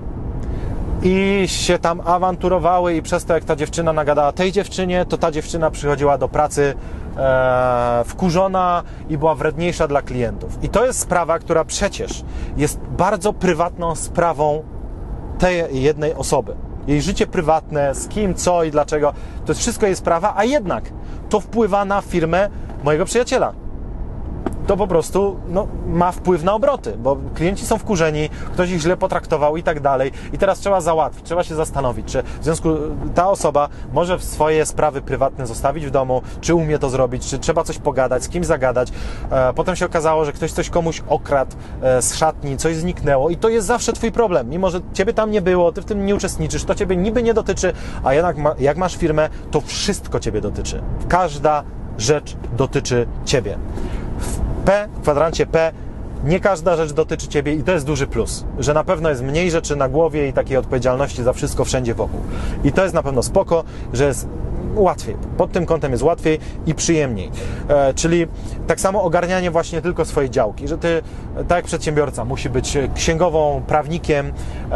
Speaker 1: i się tam awanturowały i przez to, jak ta dziewczyna nagadała tej dziewczynie, to ta dziewczyna przychodziła do pracy wkurzona i była wredniejsza dla klientów. I to jest sprawa, która przecież jest bardzo prywatną sprawą tej jednej osoby. Jej życie prywatne, z kim, co i dlaczego, to jest wszystko jej sprawa, a jednak to wpływa na firmę mojego przyjaciela. To po prostu ma wpływ na obroty, bo klienci są wkurzeni, ktoś ich źle potraktował i tak dalej. I teraz trzeba załatwić, trzeba się zastanowić, czy w związku ta osoba może swoje sprawy prywatne zostawić w domu, czy umie to zrobić, czy trzeba coś pogadać, z kim zagadać. Potem się okazało, że ktoś coś komuś okradł z szatni, coś zniknęło i to jest zawsze Twój problem. Mimo że Ciebie tam nie było, Ty w tym nie uczestniczysz, to Ciebie niby nie dotyczy, a jednak jak masz firmę, to wszystko Ciebie dotyczy. Każda rzecz dotyczy Ciebie. W kwadrancie P nie każda rzecz dotyczy Ciebie i to jest duży plus, że na pewno jest mniej rzeczy na głowie i takiej odpowiedzialności za wszystko wszędzie wokół. I to jest na pewno spoko, że jest łatwiej. Pod tym kątem jest łatwiej i przyjemniej. Czyli tak samo ogarnianie właśnie tylko swojej działki, że Ty, tak jak przedsiębiorca, musi być księgową, prawnikiem,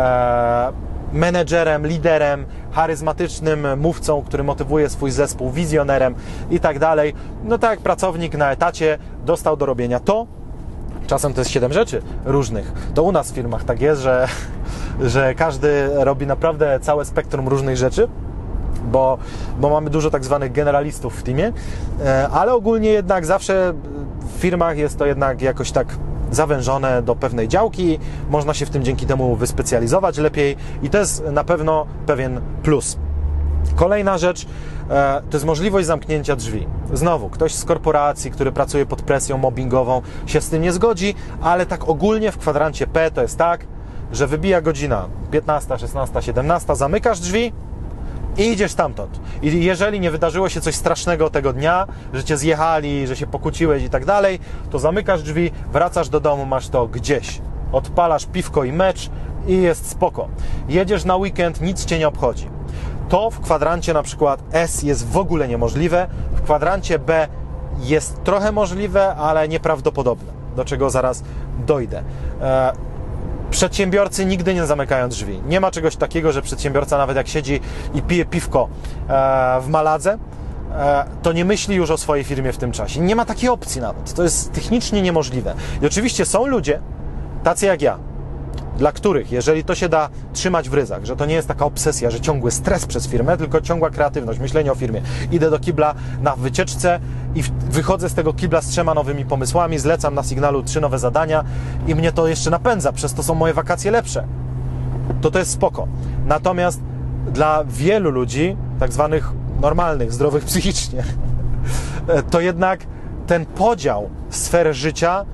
Speaker 1: menedżerem, liderem, charyzmatycznym mówcą, który motywuje swój zespół, wizjonerem i tak dalej. No tak jak pracownik na etacie dostał do robienia to, czasem to jest 7 rzeczy różnych. To u nas w firmach tak jest, że każdy robi naprawdę całe spektrum różnych rzeczy, bo mamy dużo tak zwanych generalistów w teamie, ale ogólnie jednak zawsze w firmach jest to jednak jakoś tak zawężone do pewnej działki, można się w tym dzięki temu wyspecjalizować lepiej i to jest na pewno pewien plus. Kolejna rzecz to jest możliwość zamknięcia drzwi. Znowu, ktoś z korporacji, który pracuje pod presją mobbingową, się z tym nie zgodzi, ale tak ogólnie w kwadrancie P to jest tak, że wybija godzina 15, 16, 17, zamykasz drzwi i idziesz stamtąd. I jeżeli nie wydarzyło się coś strasznego tego dnia, że Cię zjechali, że się pokłóciłeś i tak dalej, to zamykasz drzwi, wracasz do domu, masz to gdzieś. Odpalasz piwko i mecz i jest spoko. Jedziesz na weekend, nic Cię nie obchodzi. To w kwadrancie na przykład S jest w ogóle niemożliwe, w kwadrancie B jest trochę możliwe, ale nieprawdopodobne, do czego zaraz dojdę. Przedsiębiorcy nigdy nie zamykają drzwi. Nie ma czegoś takiego, że przedsiębiorca nawet jak siedzi i pije piwko w Maladze, to nie myśli już o swojej firmie w tym czasie. Nie ma takiej opcji nawet. To jest technicznie niemożliwe. I oczywiście są ludzie, tacy jak ja, dla których, jeżeli to się da trzymać w ryzach, że to nie jest taka obsesja, że ciągły stres przez firmę, tylko ciągła kreatywność, myślenie o firmie. Idę do kibla na wycieczce i wychodzę z tego kibla z 3 nowymi pomysłami, zlecam na Signalu 3 nowe zadania i mnie to jeszcze napędza, przez to są moje wakacje lepsze. To jest spoko. Natomiast dla wielu ludzi, tak zwanych normalnych, zdrowych psychicznie, to jednak ten podział sfery życia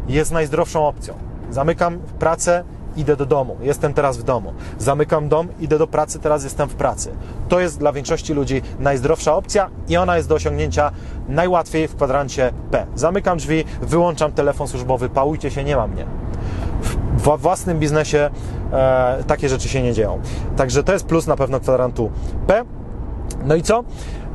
Speaker 1: jest najzdrowszą opcją. Zamykam pracę, idę do domu, jestem teraz w domu. Zamykam dom, idę do pracy, teraz jestem w pracy. To jest dla większości ludzi najzdrowsza opcja i ona jest do osiągnięcia najłatwiej w kwadrancie P. Zamykam drzwi, wyłączam telefon służbowy, pałujcie się, nie ma mnie. W własnym biznesie takie rzeczy się nie dzieją. Także to jest plus na pewno kwadrantu P. No i co?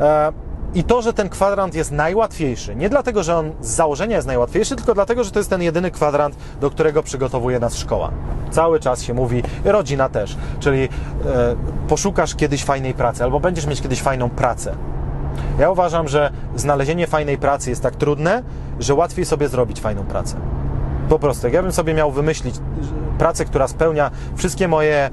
Speaker 1: I to, że ten kwadrant jest najłatwiejszy, nie dlatego, że on z założenia jest najłatwiejszy, tylko dlatego, że to jest ten jedyny kwadrant, do którego przygotowuje nas szkoła. Cały czas się mówi, rodzina też, czyli poszukasz kiedyś fajnej pracy, albo będziesz mieć kiedyś fajną pracę. Ja uważam, że znalezienie fajnej pracy jest tak trudne, że łatwiej sobie zrobić fajną pracę. Po prostu, jak ja bym sobie miał wymyślić pracę, która spełnia wszystkie moje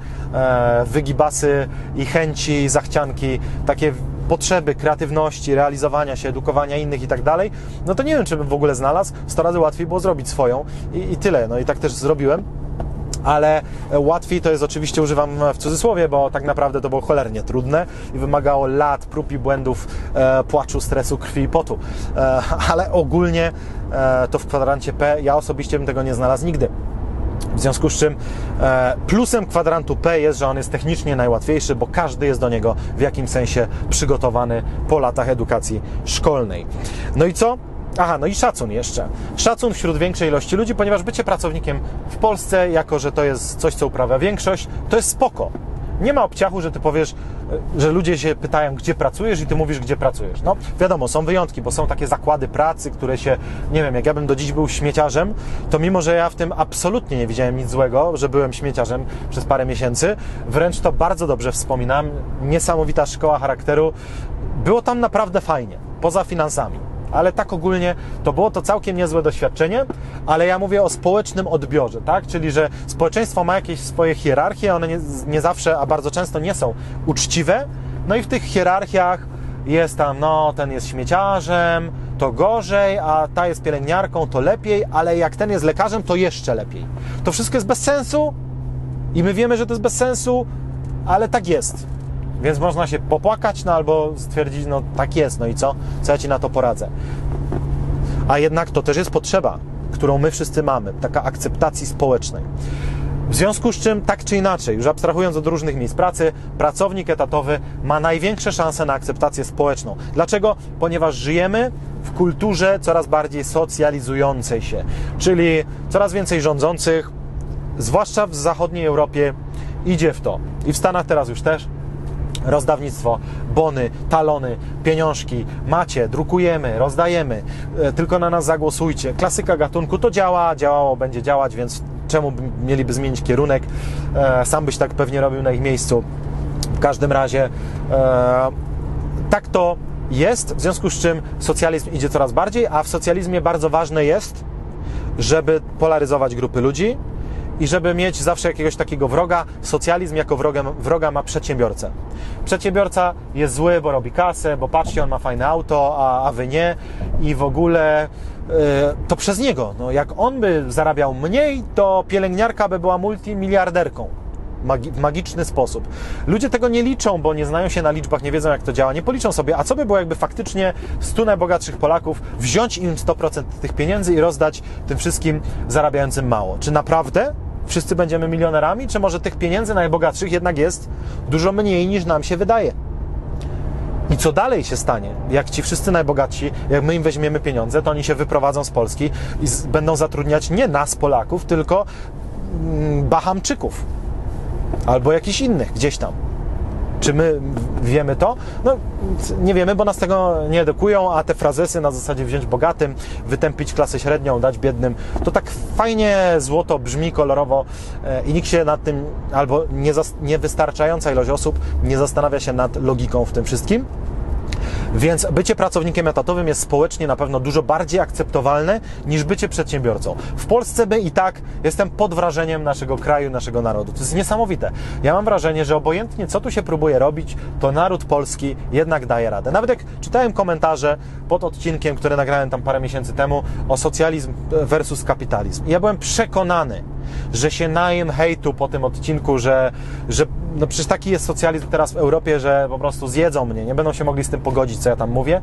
Speaker 1: wygibasy i chęci, zachcianki, takie potrzeby kreatywności, realizowania się, edukowania innych i tak dalej, no to nie wiem, czy bym w ogóle znalazł. 100 razy łatwiej było zrobić swoją i tyle. No i tak też zrobiłem. Ale łatwiej to jest, oczywiście używam w cudzysłowie, bo tak naprawdę to było cholernie trudne i wymagało lat prób i błędów, płaczu, stresu, krwi i potu. Ale ogólnie to w kwadrancie P ja osobiście bym tego nie znalazł nigdy. W związku z czym plusem kwadrantu P jest, że on jest technicznie najłatwiejszy, bo każdy jest do niego w jakimś sensie przygotowany po latach edukacji szkolnej. No i co? Aha, no i szacun jeszcze. Szacun wśród większej ilości ludzi, ponieważ bycie pracownikiem w Polsce, jako że to jest coś, co uprawia większość, to jest spoko. Nie ma obciachu, że ty powiesz, że ludzie się pytają, gdzie pracujesz i ty mówisz, gdzie pracujesz. No wiadomo, są wyjątki, bo są takie zakłady pracy, które się, nie wiem, jak ja bym do dziś był śmieciarzem, to mimo, że ja w tym absolutnie nie widziałem nic złego, że byłem śmieciarzem przez parę miesięcy, wręcz to bardzo dobrze wspominam, niesamowita szkoła charakteru, było tam naprawdę fajnie, poza finansami. Ale tak ogólnie to było to całkiem niezłe doświadczenie, ale ja mówię o społecznym odbiorze, tak? Czyli, że społeczeństwo ma jakieś swoje hierarchie, one nie zawsze, a bardzo często nie są uczciwe, no i w tych hierarchiach jest tam, no ten jest śmieciarzem, to gorzej, a ta jest pielęgniarką, to lepiej, ale jak ten jest lekarzem, to jeszcze lepiej. To wszystko jest bez sensu i my wiemy, że to jest bez sensu, ale tak jest. Więc można się popłakać, no albo stwierdzić, no tak jest, no i co? Co ja Ci na to poradzę? A jednak to też jest potrzeba, którą my wszyscy mamy, taka akceptacji społecznej. W związku z czym, tak czy inaczej, już abstrahując od różnych miejsc pracy, pracownik etatowy ma największe szanse na akceptację społeczną. Dlaczego? Ponieważ żyjemy w kulturze coraz bardziej socjalizującej się, czyli coraz więcej rządzących, zwłaszcza w zachodniej Europie, idzie w to. I w Stanach teraz już też. Rozdawnictwo, bony, talony, pieniążki, macie, drukujemy, rozdajemy, tylko na nas zagłosujcie. Klasyka gatunku, to działa, działało, będzie działać, więc czemu mieliby zmienić kierunek? Sam byś tak pewnie robił na ich miejscu. W każdym razie tak to jest, w związku z czym socjalizm idzie coraz bardziej, a w socjalizmie bardzo ważne jest, żeby polaryzować grupy ludzi, i żeby mieć zawsze jakiegoś takiego wroga. Socjalizm jako wroga ma przedsiębiorcę. Przedsiębiorca jest zły, bo robi kasę, bo patrzcie, on ma fajne auto, a wy nie. I w ogóle to przez niego. No, jak on by zarabiał mniej, to pielęgniarka by była multimiliarderką. W magiczny sposób. Ludzie tego nie liczą, bo nie znają się na liczbach, nie wiedzą, jak to działa, nie policzą sobie, a co by było, jakby faktycznie 100 najbogatszych Polaków wziąć im 100% tych pieniędzy i rozdać tym wszystkim zarabiającym mało. Czy naprawdę wszyscy będziemy milionerami, czy może tych pieniędzy najbogatszych jednak jest dużo mniej, niż nam się wydaje? I co dalej się stanie? Jak ci wszyscy najbogatsi, jak my im weźmiemy pieniądze, to oni się wyprowadzą z Polski i będą zatrudniać nie nas, Polaków, tylko Bahamczyków. Albo jakichś innych, gdzieś tam. Czy my wiemy to? No, nie wiemy, bo nas tego nie edukują, a te frazesy na zasadzie wziąć bogatym, wytępić klasę średnią, dać biednym, to tak fajnie złoto brzmi, kolorowo i nikt się nad tym, albo niewystarczająca ilość osób nie zastanawia się nad logiką w tym wszystkim. Więc bycie pracownikiem etatowym jest społecznie na pewno dużo bardziej akceptowalne niż bycie przedsiębiorcą. W Polsce my i tak jestem pod wrażeniem naszego kraju, naszego narodu. To jest niesamowite. Ja mam wrażenie, że obojętnie co tu się próbuje robić, to naród polski jednak daje radę. Nawet jak czytałem komentarze pod odcinkiem, który nagrałem tam parę miesięcy temu o socjalizm versus kapitalizm. I ja byłem przekonany, że się najem hejtu po tym odcinku, że no przecież taki jest socjalizm teraz w Europie, że po prostu zjedzą mnie, nie będą się mogli z tym pogodzić, co ja tam mówię.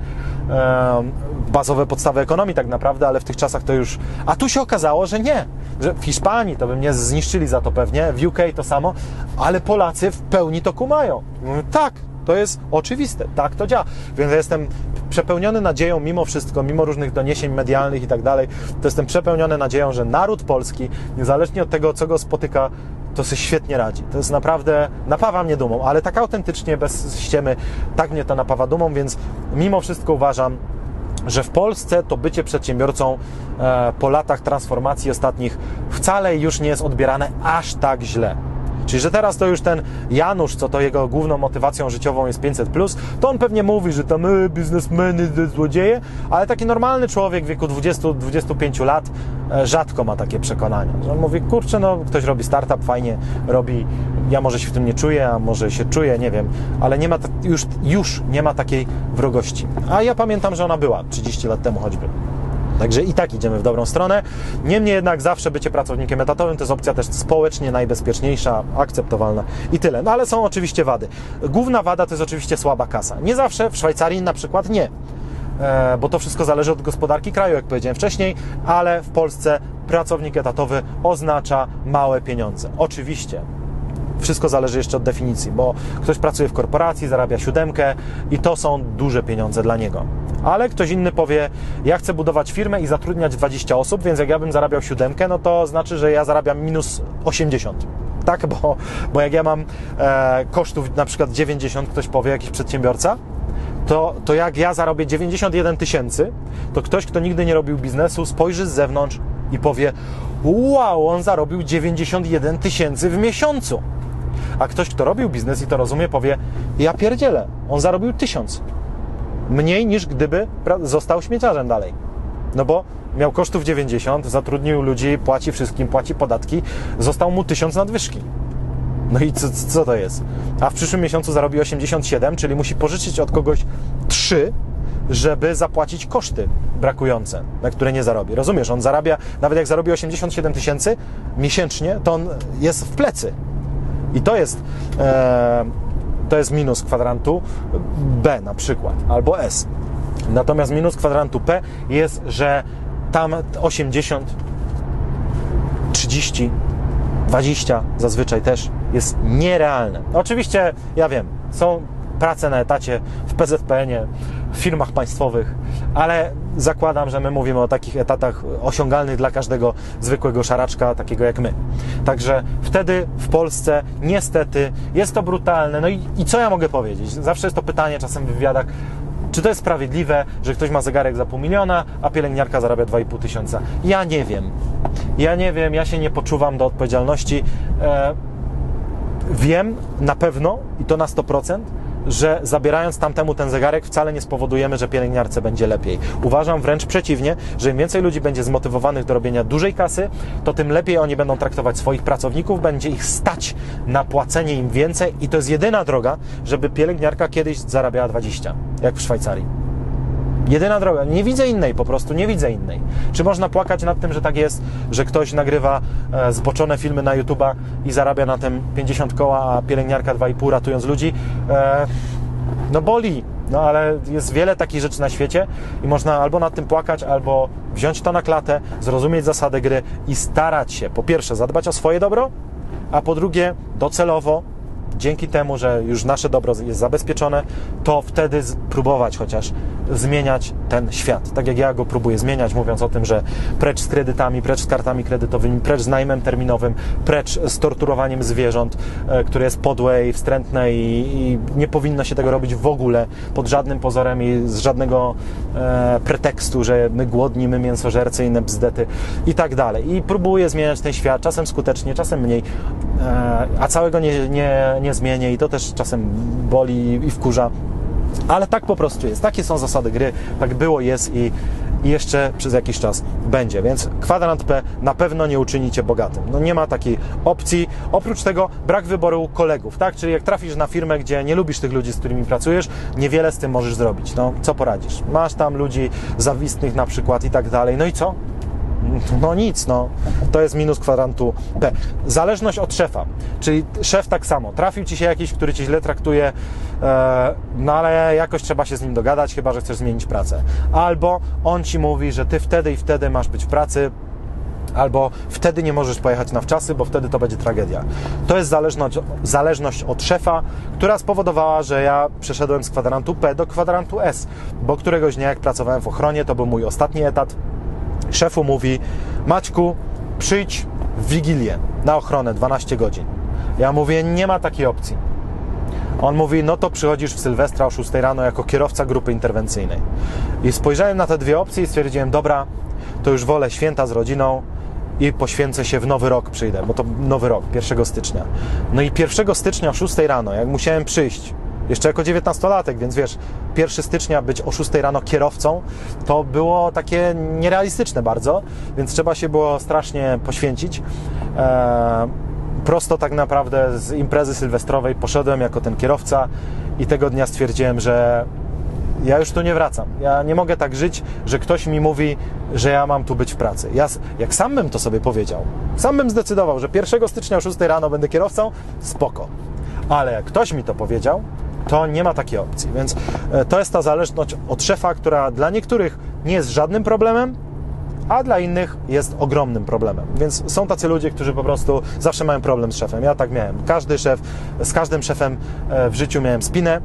Speaker 1: Bazowe podstawy ekonomii tak naprawdę, ale w tych czasach to już... A tu się okazało, że nie, że w Hiszpanii to by mnie zniszczyli za to pewnie, w UK to samo, ale Polacy w pełni to kumają. Mówię, tak, to jest oczywiste, tak to działa. Więc ja jestem przepełniony nadzieją mimo wszystko, mimo różnych doniesień medialnych i tak dalej, to jestem przepełniony nadzieją, że naród polski, niezależnie od tego, co go spotyka, to sobie świetnie radzi. To jest naprawdę, napawa mnie dumą, ale tak autentycznie, bez ściemy, tak mnie to napawa dumą, więc mimo wszystko uważam, że w Polsce to bycie przedsiębiorcą po latach transformacji ostatnich wcale już nie jest odbierane aż tak źle. Czyli, że teraz to już ten Janusz, co to jego główną motywacją życiową jest 500+, to on pewnie mówi, że tam biznesmeny, złodzieje, ale taki normalny człowiek w wieku 20-25 lat rzadko ma takie przekonania. Że on mówi, kurczę, no ktoś robi startup, fajnie robi, ja może się w tym nie czuję, a może się czuję, nie wiem, ale nie ma już nie ma takiej wrogości. A ja pamiętam, że ona była 30 lat temu choćby. Także i tak idziemy w dobrą stronę. Niemniej jednak zawsze bycie pracownikiem etatowym to jest opcja też społecznie najbezpieczniejsza, akceptowalna i tyle. No ale są oczywiście wady. Główna wada to jest oczywiście słaba kasa. Nie zawsze, w Szwajcarii na przykład nie, bo to wszystko zależy od gospodarki kraju, jak powiedziałem wcześniej, ale w Polsce pracownik etatowy oznacza małe pieniądze. Oczywiście. Wszystko zależy jeszcze od definicji, bo ktoś pracuje w korporacji, zarabia 7 i to są duże pieniądze dla niego. Ale ktoś inny powie, ja chcę budować firmę i zatrudniać 20 osób, więc jak ja bym zarabiał 7, no to znaczy, że ja zarabiam minus 80. Tak, bo jak ja mam kosztów na przykład 90, ktoś powie, jakiś przedsiębiorca, to jak ja zarobię 91 000, to ktoś, kto nigdy nie robił biznesu, spojrzy z zewnątrz i powie, wow, on zarobił 91 000 w miesiącu. A ktoś, kto robił biznes i to rozumie, powie, ja pierdzielę, on zarobił 1000. Mniej niż gdyby został śmieciarzem dalej. No bo miał kosztów 90, zatrudnił ludzi, płaci wszystkim, płaci podatki, został mu 1000 nadwyżki. No i co to jest? A w przyszłym miesiącu zarobi 87, czyli musi pożyczyć od kogoś 3, żeby zapłacić koszty brakujące, na które nie zarobi. Rozumiesz? On zarabia, nawet jak zarobi 87 000 miesięcznie, to on jest w plecy. I to jest minus kwadrantu B na przykład, albo S. Natomiast minus kwadrantu P jest, że tam 80, 30, 20 zazwyczaj też jest nierealne. Oczywiście, ja wiem, są prace na etacie w PZPN-ie, w firmach państwowych, ale zakładam, że my mówimy o takich etatach osiągalnych dla każdego zwykłego szaraczka, takiego jak my. Także wtedy w Polsce niestety jest to brutalne. No i co ja mogę powiedzieć? Zawsze jest to pytanie czasem w wywiadach, czy to jest sprawiedliwe, że ktoś ma zegarek za 500 000, a pielęgniarka zarabia 2500? Ja nie wiem. Ja się nie poczuwam do odpowiedzialności. Wiem na pewno, i to na 100%, że zabierając tamtemu ten zegarek wcale nie spowodujemy, że pielęgniarce będzie lepiej. Uważam wręcz przeciwnie, że im więcej ludzi będzie zmotywowanych do robienia dużej kasy, to tym lepiej oni będą traktować swoich pracowników, będzie ich stać na płacenie im więcej i to jest jedyna droga, żeby pielęgniarka kiedyś zarabiała 20, jak w Szwajcarii. Jedyna droga. Nie widzę innej, po prostu nie widzę innej. Czy można płakać nad tym, że tak jest, że ktoś nagrywa zboczone filmy na YouTube'a i zarabia na tym 50 koła, a pielęgniarka 2,5 ratując ludzi? No boli. No ale jest wiele takich rzeczy na świecie i można albo nad tym płakać, albo wziąć to na klatę, zrozumieć zasady gry i starać się, po pierwsze, zadbać o swoje dobro, a po drugie, docelowo, dzięki temu, że już nasze dobro jest zabezpieczone, to wtedy próbować chociaż zmieniać ten świat. Tak jak ja go próbuję zmieniać, mówiąc o tym, że precz z kredytami, precz z kartami kredytowymi, precz z najmem terminowym, precz z torturowaniem zwierząt, które jest podłe i wstrętne i nie powinno się tego robić w ogóle, pod żadnym pozorem i z żadnego pretekstu, że my głodni, my mięsożercy, inne bzdety i tak dalej. I próbuję zmieniać ten świat, czasem skutecznie, czasem mniej, a całego nie zmienię i to też czasem boli i wkurza. Ale tak po prostu jest. Takie są zasady gry. Tak było, jest i jeszcze przez jakiś czas będzie. Więc kwadrant P na pewno nie uczyni Cię bogatym. No nie ma takiej opcji. Oprócz tego brak wyboru kolegów, tak? Czyli jak trafisz na firmę, gdzie nie lubisz tych ludzi, z którymi pracujesz, niewiele z tym możesz zrobić. No co poradzisz? Masz tam ludzi zawistnych na przykład i tak dalej. No i co? No nic, no. To jest minus kwadrantu P. Zależność od szefa, czyli szef tak samo. Trafił Ci się jakiś, który Cię źle traktuje, no ale jakoś trzeba się z nim dogadać, chyba że chcesz zmienić pracę. Albo on Ci mówi, że Ty wtedy i wtedy masz być w pracy, albo wtedy nie możesz pojechać na wczasy, bo wtedy to będzie tragedia. To jest zależność od szefa, która spowodowała, że ja przeszedłem z kwadrantu P do kwadrantu S, bo któregoś dnia, jak pracowałem w ochronie, to był mój ostatni etat, szefu mówi: Maćku, przyjdź w Wigilię na ochronę 12 godzin. Ja mówię: nie ma takiej opcji. On mówi: no to przychodzisz w Sylwestra o 6 rano jako kierowca grupy interwencyjnej. I spojrzałem na te dwie opcje i stwierdziłem: dobra, to już wolę święta z rodziną i poświęcę się, w nowy rok przyjdę, bo to nowy rok, 1 stycznia. No i 1 stycznia o 6 rano, jak musiałem przyjść, jeszcze jako 19-latek, więc wiesz, 1 stycznia być o 6 rano kierowcą, to było takie nierealistyczne bardzo, więc trzeba się było strasznie poświęcić. Prosto tak naprawdę z imprezy sylwestrowej poszedłem jako ten kierowca i tego dnia stwierdziłem, że ja już tu nie wracam. Ja nie mogę tak żyć, że ktoś mi mówi, że ja mam tu być w pracy. Jak sam bym to sobie powiedział, sam bym zdecydował, że 1 stycznia o 6 rano będę kierowcą, spoko. Ale jak ktoś mi to powiedział, to nie ma takiej opcji. Więc to jest ta zależność od szefa, która dla niektórych nie jest żadnym problemem, a dla innych jest ogromnym problemem. Więc są tacy ludzie, którzy po prostu zawsze mają problem z szefem. Ja tak miałem. Z każdym szefem w życiu miałem spinę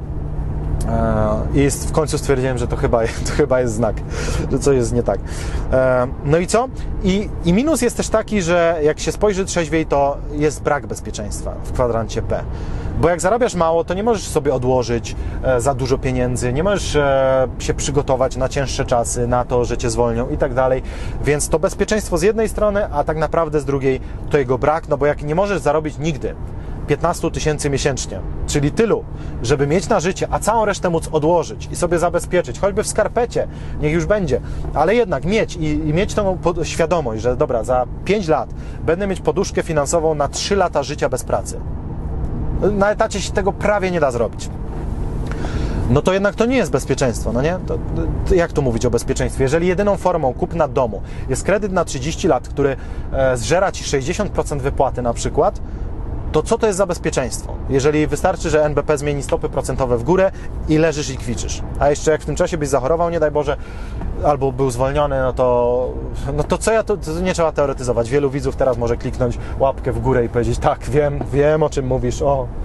Speaker 1: i w końcu stwierdziłem, że to chyba jest znak, że coś jest nie tak. No i co? I minus jest też taki, że jak się spojrzy trzeźwiej, to jest brak bezpieczeństwa w kwadrancie P. Bo jak zarabiasz mało, to nie możesz sobie odłożyć za dużo pieniędzy, nie możesz się przygotować na cięższe czasy, na to, że Cię zwolnią i tak dalej. Więc to bezpieczeństwo z jednej strony, a tak naprawdę z drugiej to jego brak, no bo jak nie możesz zarobić nigdy 15 000 miesięcznie, czyli tylu, żeby mieć na życie, a całą resztę móc odłożyć i sobie zabezpieczyć, choćby w skarpecie, niech już będzie, ale jednak mieć i mieć tą świadomość, że dobra, za 5 lat będę mieć poduszkę finansową na 3 lata życia bez pracy. Na etacie się tego prawie nie da zrobić. No to jednak to nie jest bezpieczeństwo, no nie? To jak tu mówić o bezpieczeństwie? Jeżeli jedyną formą kupna domu jest kredyt na 30 lat, który zżera Ci 60% wypłaty na przykład, to co to jest za bezpieczeństwo? Jeżeli wystarczy, że NBP zmieni stopy procentowe w górę i leżysz i kwiczysz. A jeszcze jak w tym czasie byś zachorował, nie daj Boże, albo był zwolniony, no to co to nie trzeba teoretyzować. Wielu widzów teraz może kliknąć łapkę w górę i powiedzieć: tak, wiem o czym mówisz,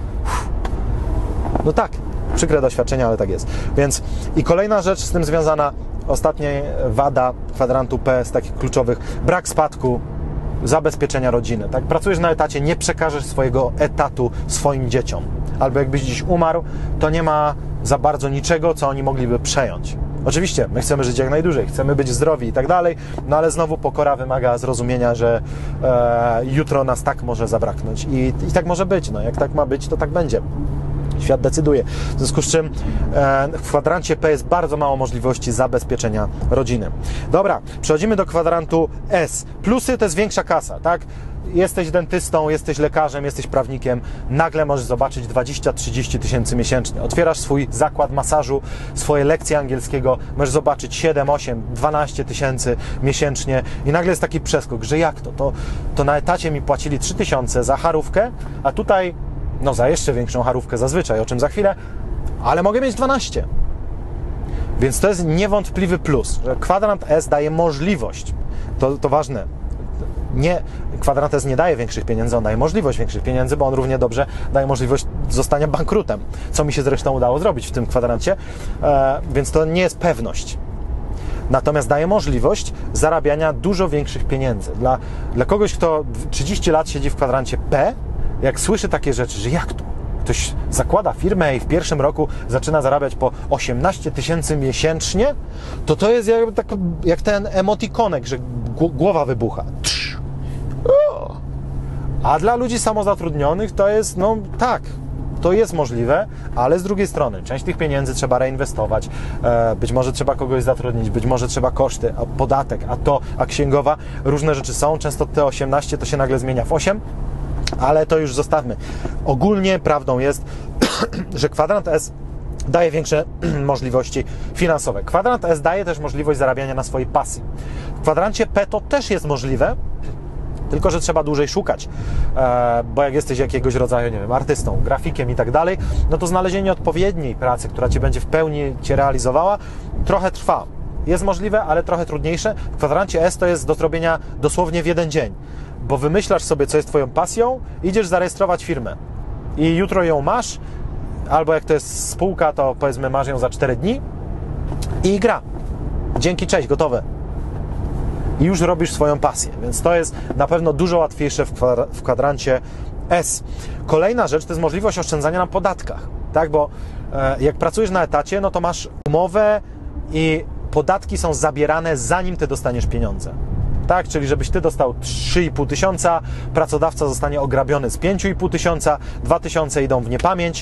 Speaker 1: No tak, przykre doświadczenia, ale tak jest. Więc i kolejna rzecz z tym związana, ostatnia wada kwadrantu P z takich kluczowych: brak spadku, zabezpieczenia rodziny. Tak? Pracujesz na etacie, nie przekażesz swojego etatu swoim dzieciom. Albo jakbyś dziś umarł, to nie ma za bardzo niczego, co oni mogliby przejąć. Oczywiście, my chcemy żyć jak najdłużej, chcemy być zdrowi i tak dalej, no ale znowu pokora wymaga zrozumienia, że jutro nas tak może zabraknąć. I tak może być. No, jak tak ma być, to tak będzie. Świat decyduje. W związku z czym w kwadrancie P jest bardzo mało możliwości zabezpieczenia rodziny. Dobra, przechodzimy do kwadrantu S. Plusy to jest większa kasa, tak? Jesteś dentystą, jesteś lekarzem, jesteś prawnikiem, nagle możesz zobaczyć 20-30 tysięcy miesięcznie. Otwierasz swój zakład masażu, swoje lekcje angielskiego, możesz zobaczyć 7, 8, 12 tysięcy miesięcznie i nagle jest taki przeskok, że jak to na etacie mi płacili 3 tysiące za charówkę, a tutaj no za jeszcze większą charówkę zazwyczaj, o czym za chwilę, ale mogę mieć 12. Więc to jest niewątpliwy plus, że kwadrant S daje możliwość, to ważne, kwadrant S nie daje większych pieniędzy, on daje możliwość większych pieniędzy, bo on równie dobrze daje możliwość zostania bankrutem, co mi się zresztą udało zrobić w tym kwadrancie, więc to nie jest pewność. Natomiast daje możliwość zarabiania dużo większych pieniędzy. Dla kogoś, kto 30 lat siedzi w kwadrancie P, jak słyszy takie rzeczy, że jak to? Ktoś zakłada firmę i w pierwszym roku zaczyna zarabiać po 18 tysięcy miesięcznie, to jest jak ten emotikonek, że głowa wybucha. A dla ludzi samozatrudnionych to jest, no tak, to jest możliwe, ale z drugiej strony część tych pieniędzy trzeba reinwestować, być może trzeba kogoś zatrudnić, być może trzeba koszty, a podatek, a księgowa, różne rzeczy są, często te 18 to się nagle zmienia w 8, ale to już zostawmy. Ogólnie prawdą jest, że kwadrant S daje większe możliwości finansowe. Kwadrant S daje też możliwość zarabiania na swojej pasji. W kwadrancie P to też jest możliwe, tylko że trzeba dłużej szukać, bo jak jesteś jakiegoś rodzaju, nie wiem, artystą, grafikiem i tak dalej, no to znalezienie odpowiedniej pracy, która Cię będzie w pełni Cię realizowała, trochę trwa. Jest możliwe, ale trochę trudniejsze. W kwadrancie S to jest do zrobienia dosłownie w jeden dzień, bo wymyślasz sobie, co jest Twoją pasją, idziesz zarejestrować firmę i jutro ją masz, albo jak to jest spółka, to powiedzmy masz ją za 4 dni i gra. Dzięki, cześć, gotowe. I już robisz swoją pasję, więc to jest na pewno dużo łatwiejsze w kwadrancie S. Kolejna rzecz to jest możliwość oszczędzania na podatkach, tak, bo jak pracujesz na etacie, no to masz umowę i podatki są zabierane zanim Ty dostaniesz pieniądze. Tak, czyli żebyś Ty dostał 3,5 tysiąca, pracodawca zostanie ograbiony z 5,5 tysiąca, 2 tysiące idą w niepamięć,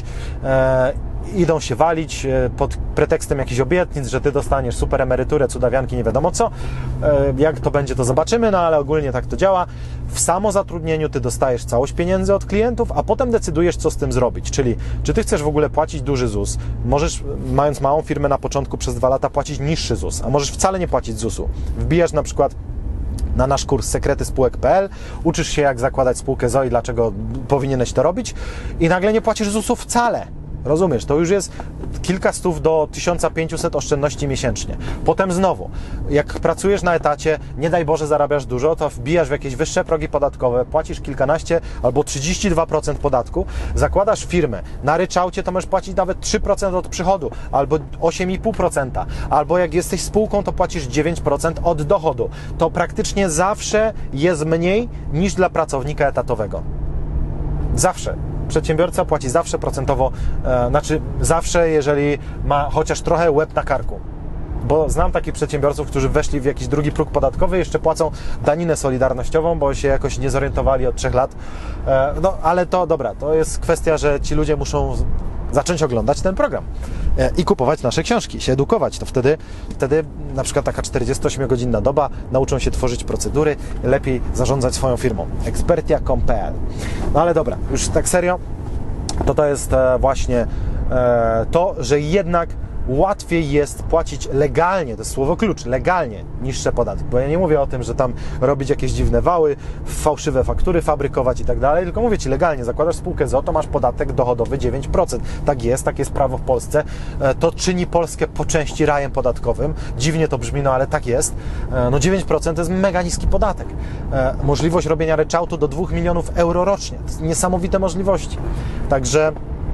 Speaker 1: idą się walić pod pretekstem jakichś obietnic, że Ty dostaniesz super emeryturę, cudawianki, nie wiadomo co. Jak to będzie, to zobaczymy, no ale ogólnie tak to działa. W samozatrudnieniu Ty dostajesz całość pieniędzy od klientów, a potem decydujesz, co z tym zrobić. Czyli, czy Ty chcesz w ogóle płacić duży ZUS, możesz, mając małą firmę na początku przez 2 lata, płacić niższy ZUS, a możesz wcale nie płacić ZUS-u. Wbijasz na przykład na nasz kurs Sekrety Spółek.pl, uczysz się, jak zakładać spółkę ZOI, dlaczego powinieneś to robić i nagle nie płacisz ZUS-u wcale. Rozumiesz, to już jest kilka stów do 1500 oszczędności miesięcznie. Potem znowu, jak pracujesz na etacie, nie daj Boże zarabiasz dużo, to wbijasz w jakieś wyższe progi podatkowe, płacisz kilkanaście albo 32% podatku, zakładasz firmę, na ryczałcie to możesz płacić nawet 3% od przychodu, albo 8,5%, albo jak jesteś spółką, to płacisz 9% od dochodu. To praktycznie zawsze jest mniej niż dla pracownika etatowego. Zawsze. Przedsiębiorca płaci zawsze procentowo, znaczy zawsze, jeżeli ma chociaż trochę łeb na karku. Bo znam takich przedsiębiorców, którzy weszli w jakiś drugi próg podatkowy, jeszcze płacą daninę solidarnościową, bo się jakoś nie zorientowali od 3 lat. No, ale to dobra, to jest kwestia, że ci ludzie muszą zacząć oglądać ten program i kupować nasze książki, się edukować. To wtedy na przykład taka 48-godzinna doba, nauczą się tworzyć procedury, lepiej zarządzać swoją firmą. Expertia.pl. No ale dobra, już tak serio, to jest właśnie to, że jednak łatwiej jest płacić legalnie, to jest słowo klucz, legalnie niższe podatki, bo ja nie mówię o tym, że tam robić jakieś dziwne wały, fałszywe faktury fabrykować i tak dalej, tylko mówię Ci legalnie, zakładasz spółkę ZOO, to masz podatek dochodowy 9%. Tak jest prawo w Polsce. To czyni Polskę po części rajem podatkowym. Dziwnie to brzmi, no ale tak jest. No 9% to jest mega niski podatek. Możliwość robienia ryczałtu do 2 milionów euro rocznie. To są niesamowite możliwości. Także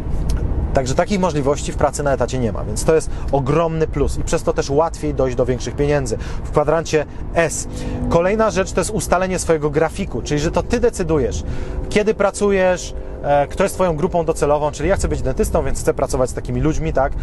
Speaker 1: takich możliwości w pracy na etacie nie ma, więc to jest ogromny plus i przez to też łatwiej dojść do większych pieniędzy. W kwadrancie S. Kolejna rzecz to jest ustalenie swojego grafiku, czyli że to Ty decydujesz, kiedy pracujesz, kto jest Twoją grupą docelową, czyli ja chcę być dentystą, więc chcę pracować z takimi ludźmi, tak,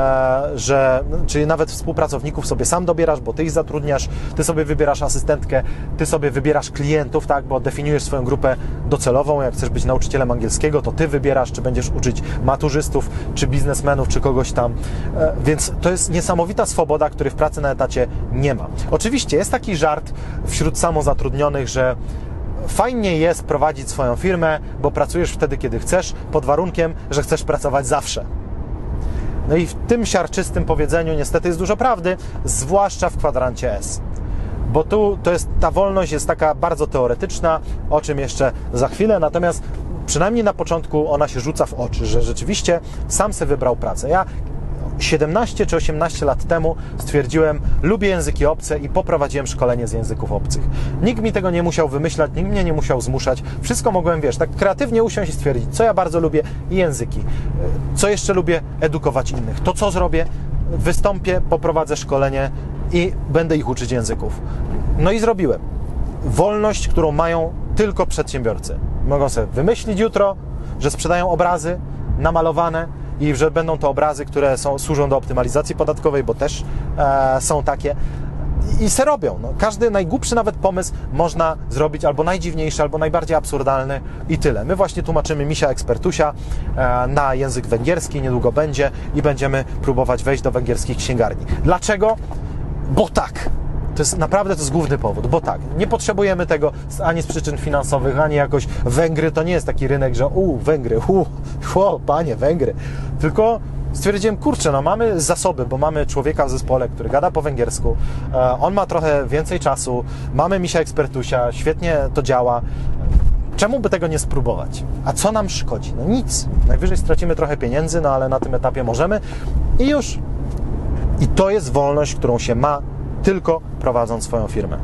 Speaker 1: czyli nawet współpracowników sobie sam dobierasz, bo Ty ich zatrudniasz, Ty sobie wybierasz asystentkę, Ty sobie wybierasz klientów, tak, bo definiujesz swoją grupę docelową. Jak chcesz być nauczycielem angielskiego, to Ty wybierasz, czy będziesz uczyć maturzystów, czy biznesmenów, czy kogoś tam, więc to jest niesamowita swoboda, której w pracy na etacie nie ma. Oczywiście jest taki żart wśród samozatrudnionych, że fajnie jest prowadzić swoją firmę, bo pracujesz wtedy, kiedy chcesz, pod warunkiem, że chcesz pracować zawsze. No i w tym siarczystym powiedzeniu niestety jest dużo prawdy, zwłaszcza w kwadrancie S. Bo tu ta wolność jest taka bardzo teoretyczna, o czym jeszcze za chwilę, natomiast przynajmniej na początku ona się rzuca w oczy, że rzeczywiście sam sobie wybrał pracę. Ja 17 czy 18 lat temu stwierdziłem, lubię języki obce i poprowadziłem szkolenie z języków obcych. Nikt mi tego nie musiał wymyślać, nikt mnie nie musiał zmuszać. Wszystko mogłem, tak kreatywnie usiąść i stwierdzić, co ja bardzo lubię i języki. Co jeszcze lubię? Edukować innych. To co zrobię? Wystąpię, poprowadzę szkolenie i będę ich uczyć języków. No i zrobiłem. Wolność, którą mają tylko przedsiębiorcy. Mogą sobie wymyślić jutro, że sprzedają obrazy namalowane i że będą to obrazy, które służą do optymalizacji podatkowej, bo też są takie i se robią. No, każdy najgłupszy nawet pomysł można zrobić, albo najdziwniejszy, albo najbardziej absurdalny i tyle. My właśnie tłumaczymy Misia Expertusia na język węgierski, niedługo będzie i będziemy próbować wejść do węgierskich księgarni. Dlaczego? Bo tak. To jest główny powód, bo tak, nie potrzebujemy tego ani z przyczyn finansowych, ani jakoś Węgry to nie jest taki rynek, że Węgry, panie, Węgry, tylko Stwierdziłem, kurczę, no mamy zasoby, bo mamy człowieka w zespole, który gada po węgiersku, on ma trochę więcej czasu, mamy misia ekspertusia, świetnie to działa. Czemu by tego nie spróbować? A co nam szkodzi? No nic. Najwyżej stracimy trochę pieniędzy, no ale na tym etapie możemy i już. I to jest wolność, którą się ma tylko prowadząc swoją firmę.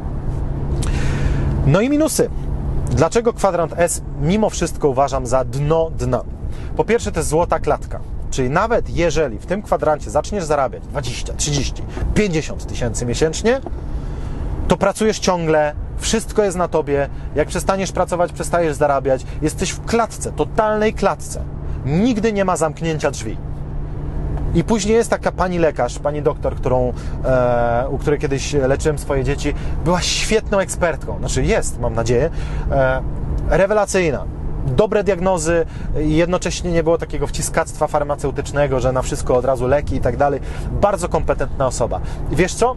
Speaker 1: No i minusy. Dlaczego kwadrant S mimo wszystko uważam za dno dna? Po pierwsze, to jest złota klatka. Czyli nawet jeżeli w tym kwadrancie zaczniesz zarabiać 20, 30, 50 tysięcy miesięcznie, to pracujesz ciągle, wszystko jest na tobie. Jak przestaniesz pracować, przestajesz zarabiać. Jesteś w klatce, totalnej klatce. Nigdy nie ma zamknięcia drzwi. I później jest taka pani lekarz, pani doktor, u której kiedyś leczyłem swoje dzieci. Była świetną ekspertką. Znaczy jest, mam nadzieję. Rewelacyjna. Dobre diagnozy i jednocześnie nie było takiego wciskactwa farmaceutycznego, że na wszystko od razu leki i tak dalej. Bardzo kompetentna osoba. I wiesz co?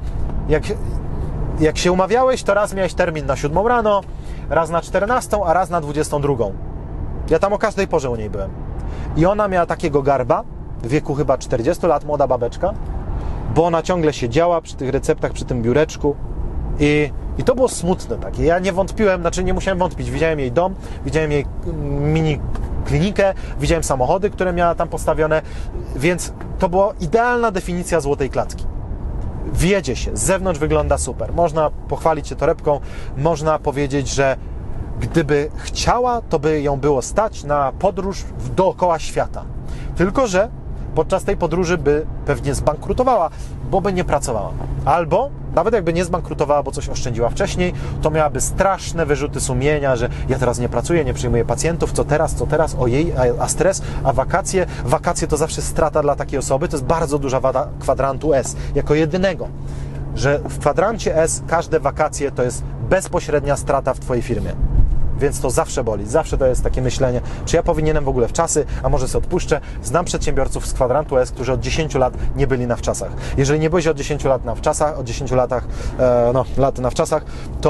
Speaker 1: Jak się umawiałeś, to raz miałeś termin na 7 rano, raz na 14, a raz na 22. Ja tam o każdej porze u niej byłem. I ona miała takiego garba, w wieku chyba 40 lat, młoda babeczka, bo ona ciągle siedziała przy tych receptach, przy tym biureczku i to było smutne takie. Ja nie wątpiłem, znaczy nie musiałem wątpić. Widziałem jej dom, widziałem jej mini klinikę, widziałem samochody, które miała tam postawione, więc to była idealna definicja złotej klatki. Wiedzie się, z zewnątrz wygląda super. Można pochwalić się torebką, można powiedzieć, że gdyby chciała, to by ją było stać na podróż dookoła świata. Tylko że podczas tej podróży by pewnie zbankrutowała, bo by nie pracowała. Albo, nawet jakby nie zbankrutowała, bo coś oszczędziła wcześniej, to miałaby straszne wyrzuty sumienia, że ja teraz nie pracuję, nie przyjmuję pacjentów, co teraz, ojej, a stres, a wakacje to zawsze strata dla takiej osoby, to jest bardzo duża wada kwadrantu S, jako jedynego, że w kwadrancie S każde wakacje to jest bezpośrednia strata w twojej firmie. Więc to zawsze boli, zawsze to jest takie myślenie, czy ja powinienem w ogóle w czasy, a może sobie odpuszczę. Znam przedsiębiorców z kwadrantu S, którzy od 10 lat nie byli na wczasach. Jeżeli nie byłeś od 10 lat na wczasach, od 10 lat na wczasach,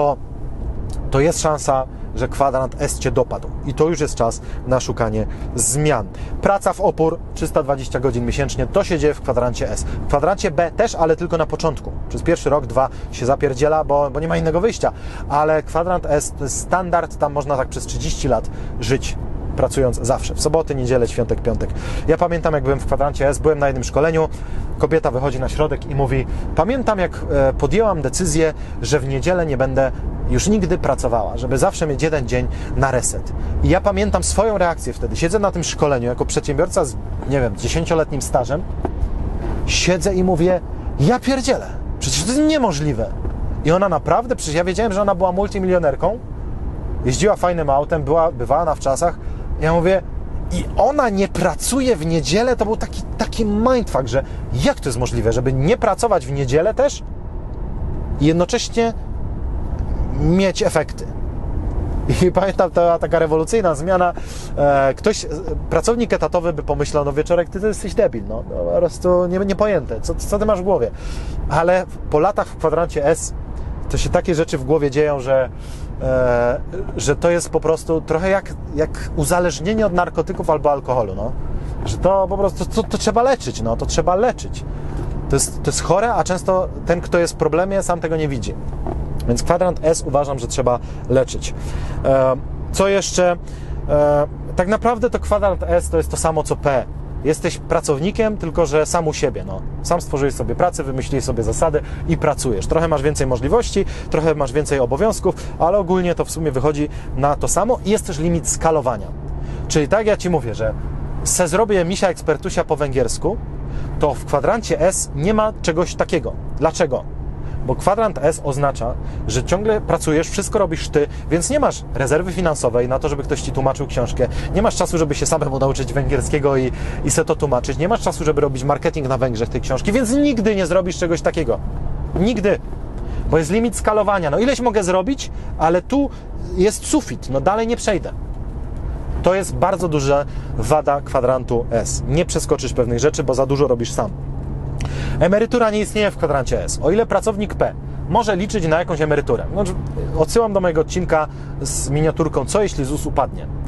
Speaker 1: to jest szansa, że kwadrant S Cię dopadł. I to już jest czas na szukanie zmian. Praca w opór, 320 godzin miesięcznie, to się dzieje w kwadrancie S. W kwadrancie B też, ale tylko na początku. Przez pierwszy rok, 2 się zapierdziela, bo nie ma innego wyjścia. Ale kwadrant S to jest standard, tam można tak przez 30 lat żyć, pracując zawsze. W soboty, niedzielę, świętek, piątek. Ja pamiętam, jak byłem w kwadrancie S, byłem na jednym szkoleniu, kobieta wychodzi na środek i mówi: pamiętam, jak podjęłam decyzję, że w niedzielę nie będę już nigdy pracowała, żeby zawsze mieć jeden dzień na reset. I ja pamiętam swoją reakcję wtedy. Siedzę na tym szkoleniu jako przedsiębiorca z, 10-letnim stażem, siedzę i mówię: ja pierdzielę, przecież to jest niemożliwe. I ona naprawdę, przecież ja wiedziałem, że ona była multimilionerką, jeździła fajnym autem, bywała na wczasach. Ja mówię, i ona nie pracuje w niedzielę? To był taki mindfuck, że jak to jest możliwe, żeby nie pracować w niedzielę też i jednocześnie mieć efekty. I pamiętam, to była taka rewolucyjna zmiana. Pracownik etatowy by pomyślał: no Wieczorek, ty to jesteś debil, no po prostu niepojęte, co ty masz w głowie? Ale po latach w kwadrancie S to się takie rzeczy w głowie dzieją, że to jest po prostu trochę jak uzależnienie od narkotyków albo alkoholu, no. Że to po prostu to trzeba leczyć, no, to trzeba leczyć. To jest chore, a często ten, kto jest w problemie, sam tego nie widzi. Więc kwadrant S uważam, że trzeba leczyć. Co jeszcze? Tak naprawdę to kwadrant S to jest to samo co P. Jesteś pracownikiem, tylko że sam u siebie. No. Sam stworzyłeś sobie pracę, wymyśliłeś sobie zasady i pracujesz. Trochę masz więcej możliwości, trochę masz więcej obowiązków, ale ogólnie to w sumie wychodzi na to samo i jest też limit skalowania. Czyli tak ja Ci mówię, że zrobię misia ekspertusia po węgiersku, to w kwadrancie S nie ma czegoś takiego. Dlaczego? Bo kwadrant S oznacza, że ciągle pracujesz, wszystko robisz Ty, więc nie masz rezerwy finansowej na to, żeby ktoś Ci tłumaczył książkę, nie masz czasu, żeby się samemu nauczyć węgierskiego i se to tłumaczyć, nie masz czasu, żeby robić marketing na Węgrzech tej książki, więc nigdy nie zrobisz czegoś takiego. Nigdy. Bo jest limit skalowania. No ileś mogę zrobić, ale tu jest sufit, no dalej nie przejdę. To jest bardzo duża wada kwadrantu S. Nie przeskoczysz pewnych rzeczy, bo za dużo robisz sam. Emerytura nie istnieje w kwadrancie S. O ile pracownik P może liczyć na jakąś emeryturę. Odsyłam do mojego odcinka z miniaturką: co jeśli ZUS upadnie.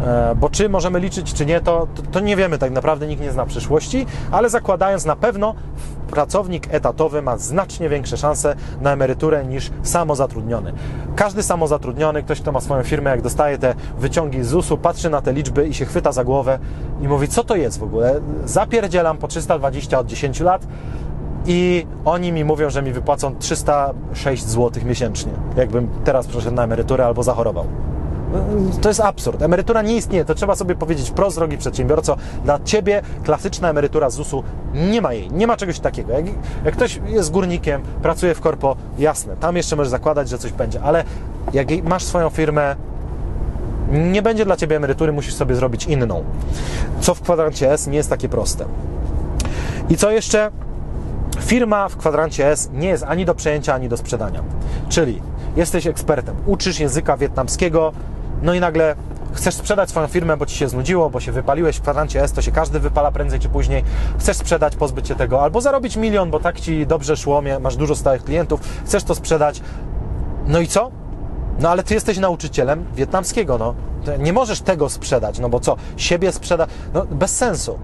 Speaker 1: bo czy możemy liczyć, czy nie, to nie wiemy tak naprawdę, nikt nie zna przyszłości, ale zakładając, na pewno pracownik etatowy ma znacznie większe szanse na emeryturę niż samozatrudniony. Każdy samozatrudniony, ktoś, kto ma swoją firmę, jak dostaje te wyciągi z ZUS-u, patrzy na te liczby i się chwyta za głowę i mówi, co to jest w ogóle? Zapierdzielam po 320 od 10 lat i oni mi mówią, że mi wypłacą 306 zł miesięcznie, jakbym teraz przeszedł na emeryturę albo zachorował. To jest absurd. Emerytura nie istnieje. To trzeba sobie powiedzieć wprost, drogi przedsiębiorco. Dla Ciebie klasyczna emerytura z ZUS-u nie ma jej. Nie ma czegoś takiego. Jak ktoś jest górnikiem, pracuje w korpo, jasne, tam jeszcze możesz zakładać, że coś będzie, ale jak masz swoją firmę, nie będzie dla Ciebie emerytury, musisz sobie zrobić inną. Co w kwadrancie S nie jest takie proste. I co jeszcze? Firma w kwadrancie S nie jest ani do przejęcia, ani do sprzedania. Czyli jesteś ekspertem, uczysz języka wietnamskiego, no i nagle chcesz sprzedać swoją firmę, bo Ci się znudziło, bo się wypaliłeś w kwadrancie S, to się każdy wypala prędzej czy później. Chcesz sprzedać, pozbyć się tego, albo zarobić 1 000 000, bo tak Ci dobrze szło, masz dużo stałych klientów, chcesz to sprzedać. No i co? No ale Ty jesteś nauczycielem wietnamskiego, no. Nie możesz tego sprzedać, no bo co? Siebie sprzeda... No bez sensu.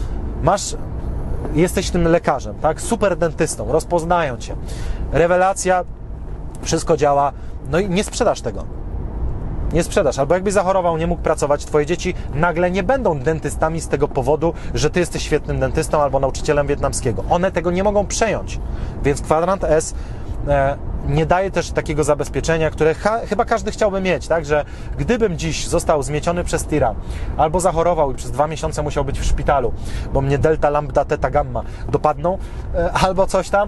Speaker 1: Jesteś tym lekarzem, tak? Super dentystą, rozpoznają Cię. Rewelacja, wszystko działa, no i nie sprzedasz tego. Nie sprzedasz. Albo jakbyś zachorował, nie mógł pracować, Twoje dzieci nagle nie będą dentystami z tego powodu, że Ty jesteś świetnym dentystą albo nauczycielem wietnamskiego. One tego nie mogą przejąć. Więc kwadrant S nie daje też takiego zabezpieczenia, które chyba każdy chciałby mieć, tak, że gdybym dziś został zmieciony przez tira, albo zachorował i przez 2 miesiące musiał być w szpitalu, bo mnie delta, lambda, theta, gamma dopadną, albo coś tam,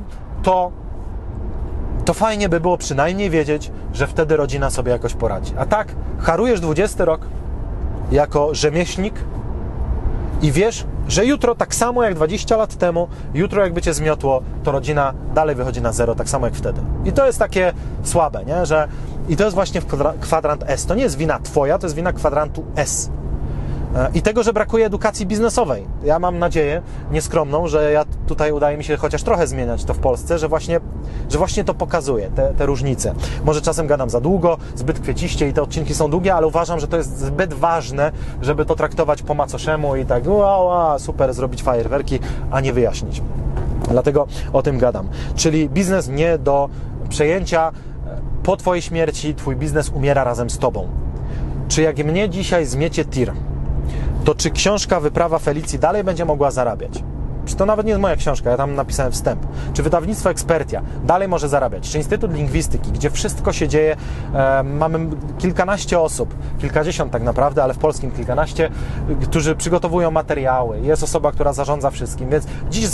Speaker 1: to fajnie by było przynajmniej wiedzieć, że wtedy rodzina sobie jakoś poradzi. A tak, harujesz 20 rok jako rzemieślnik i wiesz, że jutro tak samo jak 20 lat temu, jutro jakby Cię zmiotło, to rodzina dalej wychodzi na zero, tak samo jak wtedy. I to jest takie słabe, nie? I to jest właśnie kwadrant S. To nie jest wina Twoja, to jest wina kwadrantu S. I tego, że brakuje edukacji biznesowej. Ja mam nadzieję, nieskromną, że tutaj udaje mi się chociaż trochę zmieniać to w Polsce, że właśnie to pokazuje, te różnice. Może czasem gadam za długo, zbyt kwieciście i te odcinki są długie, ale uważam, że to jest zbyt ważne, żeby to traktować po macoszemu i tak super, zrobić fajerwerki, a nie wyjaśnić. Dlatego o tym gadam. Czyli biznes nie do przejęcia. Po Twojej śmierci Twój biznes umiera razem z Tobą. Czy jak mnie dzisiaj zmiecie tir, to czy książka Wyprawa Felicji dalej będzie mogła zarabiać? Czy to nawet nie jest moja książka, ja tam napisałem wstęp. Czy wydawnictwo Expertia dalej może zarabiać? Czy Instytut Lingwistyki, gdzie wszystko się dzieje, mamy kilkanaście osób, kilkadziesiąt tak naprawdę, ale w polskim kilkanaście, którzy przygotowują materiały. Jest osoba, która zarządza wszystkim, więc dziś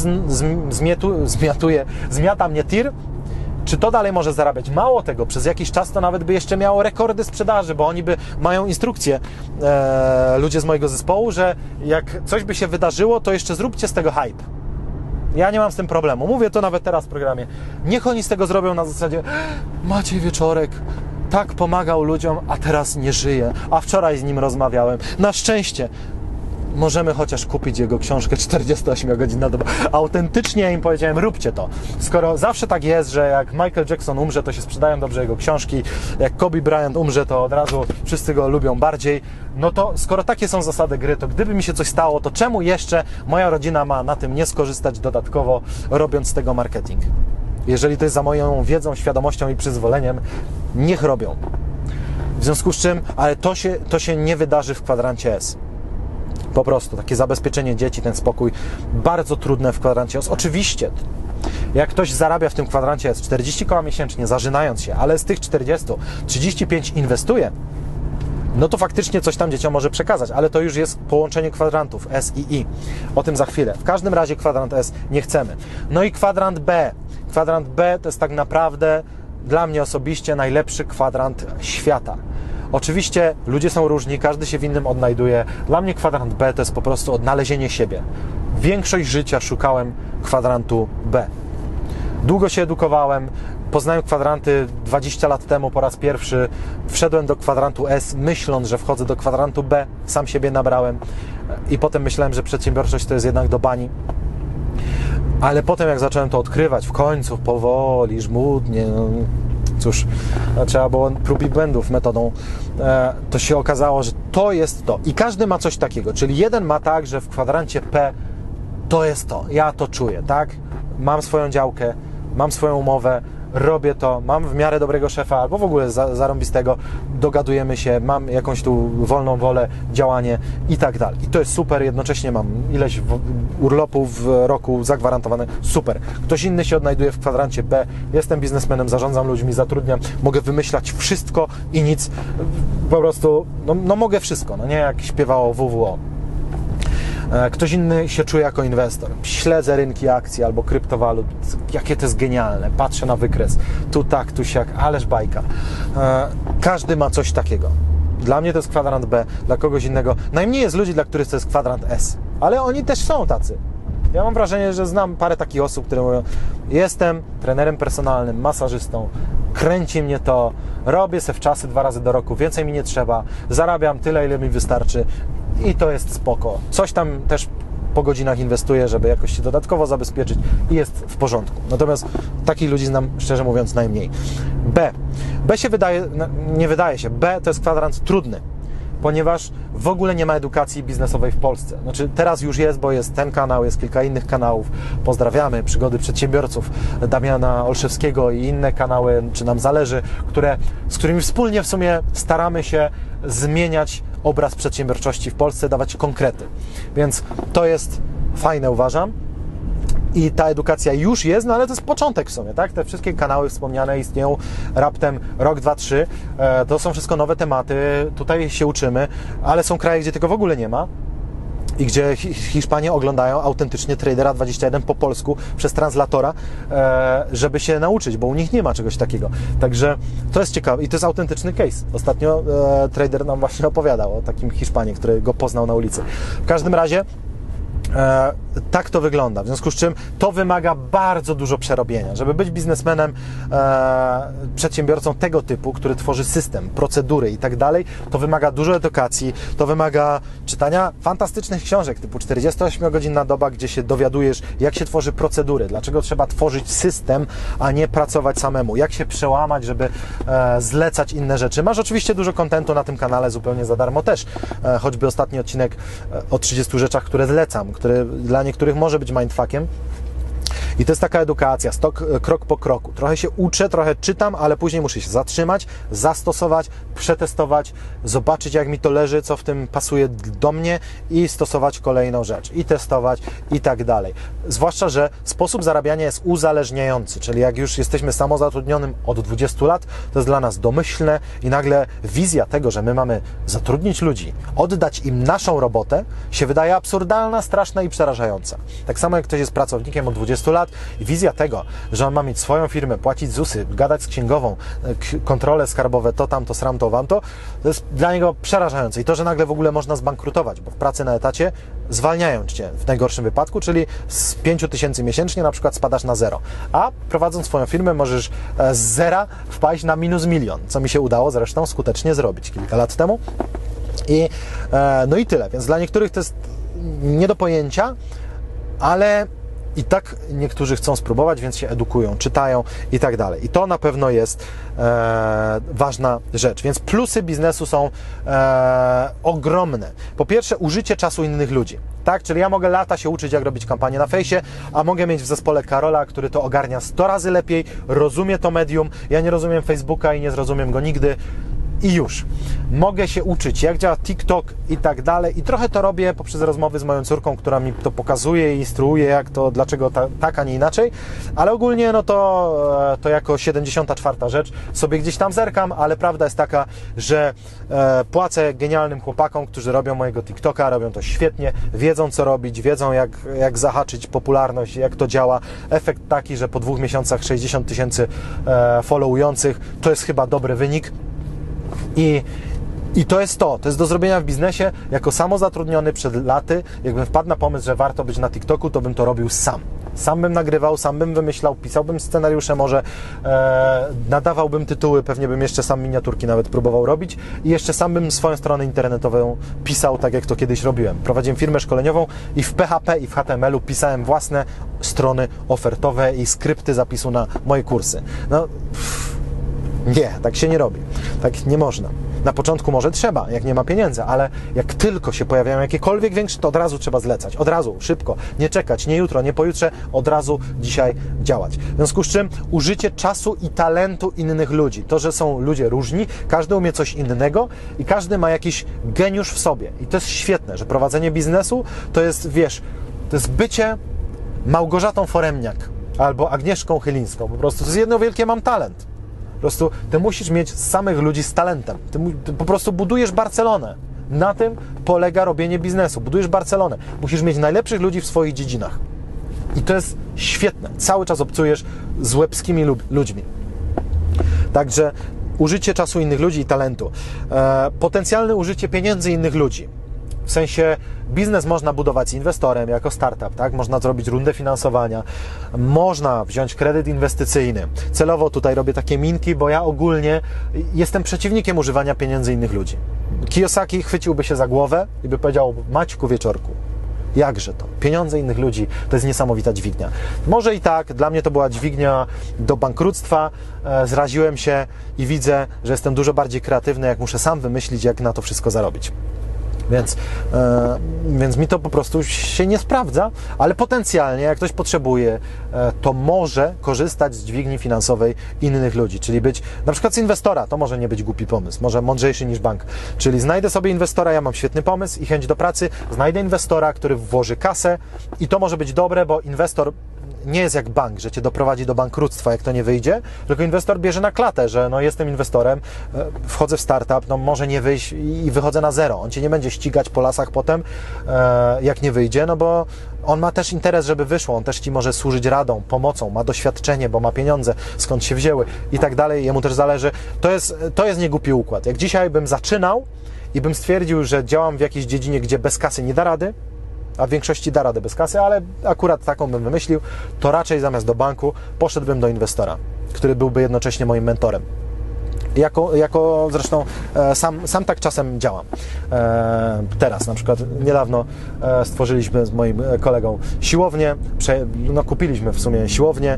Speaker 1: zmiata mnie tir. Czy to dalej może zarabiać? Mało tego, przez jakiś czas to nawet by jeszcze miało rekordy sprzedaży, bo oni mają instrukcję, ludzie z mojego zespołu, że jak coś by się wydarzyło, to jeszcze zróbcie z tego hype. Ja nie mam z tym problemu. Mówię to nawet teraz w programie. Niech oni z tego zrobią na zasadzie Maciej Wieczorek tak pomagał ludziom, a teraz nie żyje. A wczoraj z nim rozmawiałem. Na szczęście możemy chociaż kupić jego książkę 48 godzin na dobę. Autentycznie im powiedziałem, róbcie to. Skoro zawsze tak jest, że jak Michael Jackson umrze, to się sprzedają dobrze jego książki, jak Kobe Bryant umrze, to od razu wszyscy go lubią bardziej, no to skoro takie są zasady gry, to gdyby mi się coś stało, to czemu jeszcze moja rodzina ma na tym nie skorzystać dodatkowo, robiąc z tego marketing? Jeżeli to jest za moją wiedzą, świadomością i przyzwoleniem, niech robią. W związku z czym, ale to się nie wydarzy w kwadrancie S. Po prostu, takie zabezpieczenie dzieci, ten spokój, bardzo trudne w kwadrancie S. Oczywiście, jak ktoś zarabia w tym kwadrancie S 40 koła miesięcznie, zażynając się, ale z tych 40, 35 inwestuje, no to faktycznie coś tam dzieciom może przekazać, ale to już jest połączenie kwadrantów S i I. O tym za chwilę. W każdym razie kwadrant S nie chcemy. No i kwadrant B. Kwadrant B to jest tak naprawdę dla mnie osobiście najlepszy kwadrant świata. Oczywiście ludzie są różni, każdy się w innym odnajduje. Dla mnie kwadrant B to jest po prostu odnalezienie siebie. Większość życia szukałem kwadrantu B. Długo się edukowałem, poznałem kwadranty 20 lat temu po raz pierwszy. Wszedłem do kwadrantu S, myśląc, że wchodzę do kwadrantu B. Sam siebie nabrałem i potem myślałem, że przedsiębiorczość to jest jednak do bani. Ale potem jak zacząłem to odkrywać, w końcu powoli, żmudnie, cóż, trzeba było prób i błędów metodą, to się okazało, że to jest to. I każdy ma coś takiego, czyli jeden ma tak, że w kwadrancie P to jest to, ja to czuję, tak? Mam swoją działkę, mam swoją umowę, robię to, mam w miarę dobrego szefa albo w ogóle zarąbistego, dogadujemy się, mam jakąś tu wolną wolę, działanie i tak dalej. I to jest super, jednocześnie mam ileś urlopów w roku zagwarantowane, super. Ktoś inny się odnajduje w kwadrancie B, jestem biznesmenem, zarządzam ludźmi, zatrudniam, mogę wymyślać wszystko i nic, po prostu, no mogę wszystko, no nie jak śpiewało WWO. Ktoś inny się czuje jako inwestor. Śledzę rynki akcji albo kryptowalut. Jakie to jest genialne. Patrzę na wykres. Tu tak, tu siak. Ależ bajka. Każdy ma coś takiego. Dla mnie to jest kwadrant B, dla kogoś innego. Najmniej jest ludzi, dla których to jest kwadrant S. Ale oni też są tacy. Ja mam wrażenie, że znam parę takich osób, które mówią: jestem trenerem personalnym, masażystą, kręci mnie to, robię se wczasy 2 razy do roku, więcej mi nie trzeba, zarabiam tyle, ile mi wystarczy i to jest spoko. Coś tam też po godzinach inwestuję, żeby jakoś się dodatkowo zabezpieczyć i jest w porządku. Natomiast takich ludzi znam, szczerze mówiąc, najmniej. B się wydaje, nie wydaje się, B to jest kwadrant trudny, ponieważ w ogóle nie ma edukacji biznesowej w Polsce. Znaczy teraz już jest, bo jest ten kanał, jest kilka innych kanałów. Pozdrawiamy, Przygody Przedsiębiorców, Damiana Olszewskiego i inne kanały, czy nam zależy, z którymi wspólnie w sumie staramy się zmieniać obraz przedsiębiorczości w Polsce, dawać konkrety. Więc to jest fajne, uważam. I ta edukacja już jest, no ale to jest początek w sumie, tak? Te wszystkie kanały wspomniane istnieją raptem rok, 2, 3. To są wszystko nowe tematy, tutaj się uczymy, ale są kraje, gdzie tego w ogóle nie ma i gdzie Hiszpanie oglądają autentycznie Tradera 21 po polsku przez translatora, żeby się nauczyć, bo u nich nie ma czegoś takiego. Także to jest ciekawe i to jest autentyczny case. Ostatnio trader nam właśnie opowiadał o takim Hiszpanie, który go poznał na ulicy. W każdym razie tak to wygląda, w związku z czym to wymaga bardzo dużo przerobienia. Żeby być biznesmenem, przedsiębiorcą tego typu, który tworzy system, procedury i tak dalej, to wymaga dużo edukacji, to wymaga czytania fantastycznych książek typu 48-godzinna doba, gdzie się dowiadujesz, jak się tworzy procedury, dlaczego trzeba tworzyć system, a nie pracować samemu, jak się przełamać, żeby zlecać inne rzeczy. Masz oczywiście dużo kontentu na tym kanale zupełnie za darmo też, choćby ostatni odcinek o 30 rzeczach, które zlecam, który dla niektórych może być mindfuckiem. I to jest taka edukacja, krok po kroku. Trochę się uczę, trochę czytam, ale później muszę się zatrzymać, zastosować, przetestować, zobaczyć, jak mi to leży, co w tym pasuje do mnie i stosować kolejną rzecz, i testować i tak dalej. Zwłaszcza, że sposób zarabiania jest uzależniający, czyli jak już jesteśmy samozatrudnionym od 20 lat, to jest dla nas domyślne i nagle wizja tego, że my mamy zatrudnić ludzi, oddać im naszą robotę, się wydaje absurdalna, straszna i przerażająca. Tak samo jak ktoś jest pracownikiem od 20 lat i wizja tego, że on ma mieć swoją firmę, płacić ZUS-y, gadać z księgową, kontrole skarbowe, to tamto, sramto, wamto, to jest dla niego przerażające. I to, że nagle w ogóle można zbankrutować, bo w pracy na etacie zwalniają Cię w najgorszym wypadku, czyli z 5 000 miesięcznie na przykład spadasz na 0. A prowadząc swoją firmę możesz z zera wpaść na -1 000 000, co mi się udało zresztą skutecznie zrobić kilka lat temu. No i tyle. Więc dla niektórych to jest nie do pojęcia, ale i tak niektórzy chcą spróbować, więc się edukują, czytają i tak dalej. I to na pewno jest ważna rzecz. Więc plusy biznesu są ogromne. Po pierwsze, użycie czasu innych ludzi. Tak? Czyli ja mogę lata się uczyć, jak robić kampanię na fejsie, a mogę mieć w zespole Karola, który to ogarnia 100 razy lepiej, rozumie to medium. Ja nie rozumiem Facebooka i nie zrozumiem go nigdy. I już. Mogę się uczyć, jak działa TikTok i tak dalej. I trochę to robię poprzez rozmowy z moją córką, która mi to pokazuje i instruuje, jak to, dlaczego tak, a nie inaczej. Ale ogólnie, no to jako 74. rzecz sobie gdzieś tam zerkam, ale prawda jest taka, że płacę genialnym chłopakom, którzy robią mojego TikToka, robią to świetnie, wiedzą co robić, wiedzą jak zahaczyć popularność, jak to działa. Efekt taki, że po 2 miesiącach 60 000 followujących, to jest chyba dobry wynik. I to jest do zrobienia w biznesie. Jako samozatrudniony przed laty, jakbym wpadł na pomysł, że warto być na TikToku, to bym to robił sam. Sam bym nagrywał, sam bym wymyślał, pisałbym scenariusze może, nadawałbym tytuły, pewnie bym jeszcze sam miniaturki nawet próbował robić i jeszcze sam bym swoją stronę internetową pisał, tak jak to kiedyś robiłem. Prowadziłem firmę szkoleniową i w PHP i w HTML-u pisałem własne strony ofertowe i skrypty zapisu na moje kursy. No, Nie, tak się nie robi. Tak nie można. Na początku może trzeba, jak nie ma pieniędzy, ale jak tylko się pojawiają jakiekolwiek większe, to od razu trzeba zlecać. Od razu, szybko. Nie czekać, nie jutro, nie pojutrze, od razu dzisiaj działać. W związku z czym użycie czasu i talentu innych ludzi. To, że są ludzie różni, każdy umie coś innego i każdy ma jakiś geniusz w sobie. I to jest świetne, że prowadzenie biznesu to jest, wiesz, to jest bycie Małgorzatą Foremniak albo Agnieszką Chylińską. Po prostu to jest jedno wielkie mam talent. Po prostu ty musisz mieć samych ludzi z talentem. Ty po prostu budujesz Barcelonę. Na tym polega robienie biznesu. Budujesz Barcelonę. Musisz mieć najlepszych ludzi w swoich dziedzinach. I to jest świetne. Cały czas obcujesz z łebskimi ludźmi. Także użycie czasu innych ludzi i talentu. Potencjalne użycie pieniędzy innych ludzi. W sensie biznes można budować z inwestorem jako startup, tak? Można zrobić rundę finansowania, można wziąć kredyt inwestycyjny. Celowo tutaj robię takie minki, bo ja ogólnie jestem przeciwnikiem używania pieniędzy innych ludzi. Kiyosaki chwyciłby się za głowę i by powiedział: Maćku Wieczorku, jakże to? Pieniądze innych ludzi to jest niesamowita dźwignia. Może i tak, dla mnie to była dźwignia do bankructwa. Zraziłem się i widzę, że jestem dużo bardziej kreatywny, jak muszę sam wymyślić, jak na to wszystko zarobić. Więc mi to po prostu się nie sprawdza, ale potencjalnie, jak ktoś potrzebuje, to może korzystać z dźwigni finansowej innych ludzi, czyli być na przykład z inwestora, to może nie być głupi pomysł, może mądrzejszy niż bank, czyli znajdę sobie inwestora, ja mam świetny pomysł i chęć do pracy, znajdę inwestora, który włoży kasę i to może być dobre, bo inwestor nie jest jak bank, że cię doprowadzi do bankructwa, jak to nie wyjdzie, tylko inwestor bierze na klatę, że no jestem inwestorem, wchodzę w startup, no może nie wyjść i wychodzę na zero. On cię nie będzie ścigać po lasach potem, jak nie wyjdzie, no bo on ma też interes, żeby wyszło, on też ci może służyć radą, pomocą, ma doświadczenie, bo ma pieniądze, skąd się wzięły i tak dalej, jemu też zależy. To jest niegłupi układ. Jak dzisiaj bym zaczynał i bym stwierdził, że działam w jakiejś dziedzinie, gdzie bez kasy nie da rady, a w większości da radę bez kasy, ale akurat taką bym wymyślił, to raczej zamiast do banku poszedłbym do inwestora, który byłby jednocześnie moim mentorem. Jako zresztą sam tak czasem działam. Teraz na przykład niedawno stworzyliśmy z moim kolegą siłownię, kupiliśmy w sumie siłownię,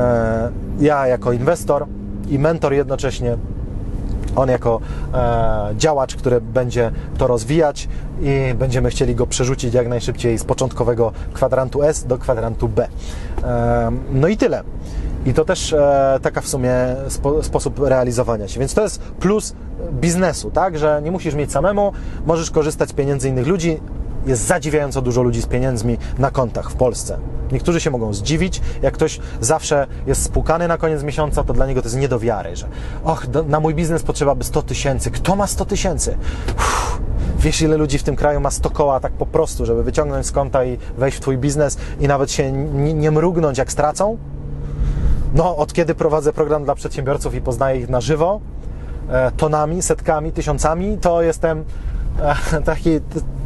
Speaker 1: ja jako inwestor i mentor jednocześnie, on jako działacz, który będzie to rozwijać i będziemy chcieli go przerzucić jak najszybciej z początkowego kwadrantu S do kwadrantu B. No i tyle. I to też taka w sumie sposób realizowania się. Więc to jest plus biznesu, tak? Że nie musisz mieć samemu, możesz korzystać z pieniędzy innych ludzi. Jest zadziwiająco dużo ludzi z pieniędzmi na kontach w Polsce. Niektórzy się mogą zdziwić, jak ktoś zawsze jest spłukany na koniec miesiąca, to dla niego to jest nie do wiary, że na mój biznes potrzeba by 100 000. Kto ma 100 000? Wiesz, ile ludzi w tym kraju ma 100 koła tak po prostu, żeby wyciągnąć z konta i wejść w twój biznes i nawet się nie mrugnąć, jak stracą? No, od kiedy prowadzę program dla przedsiębiorców i poznaję ich na żywo, tonami, setkami, tysiącami, to jestem taki...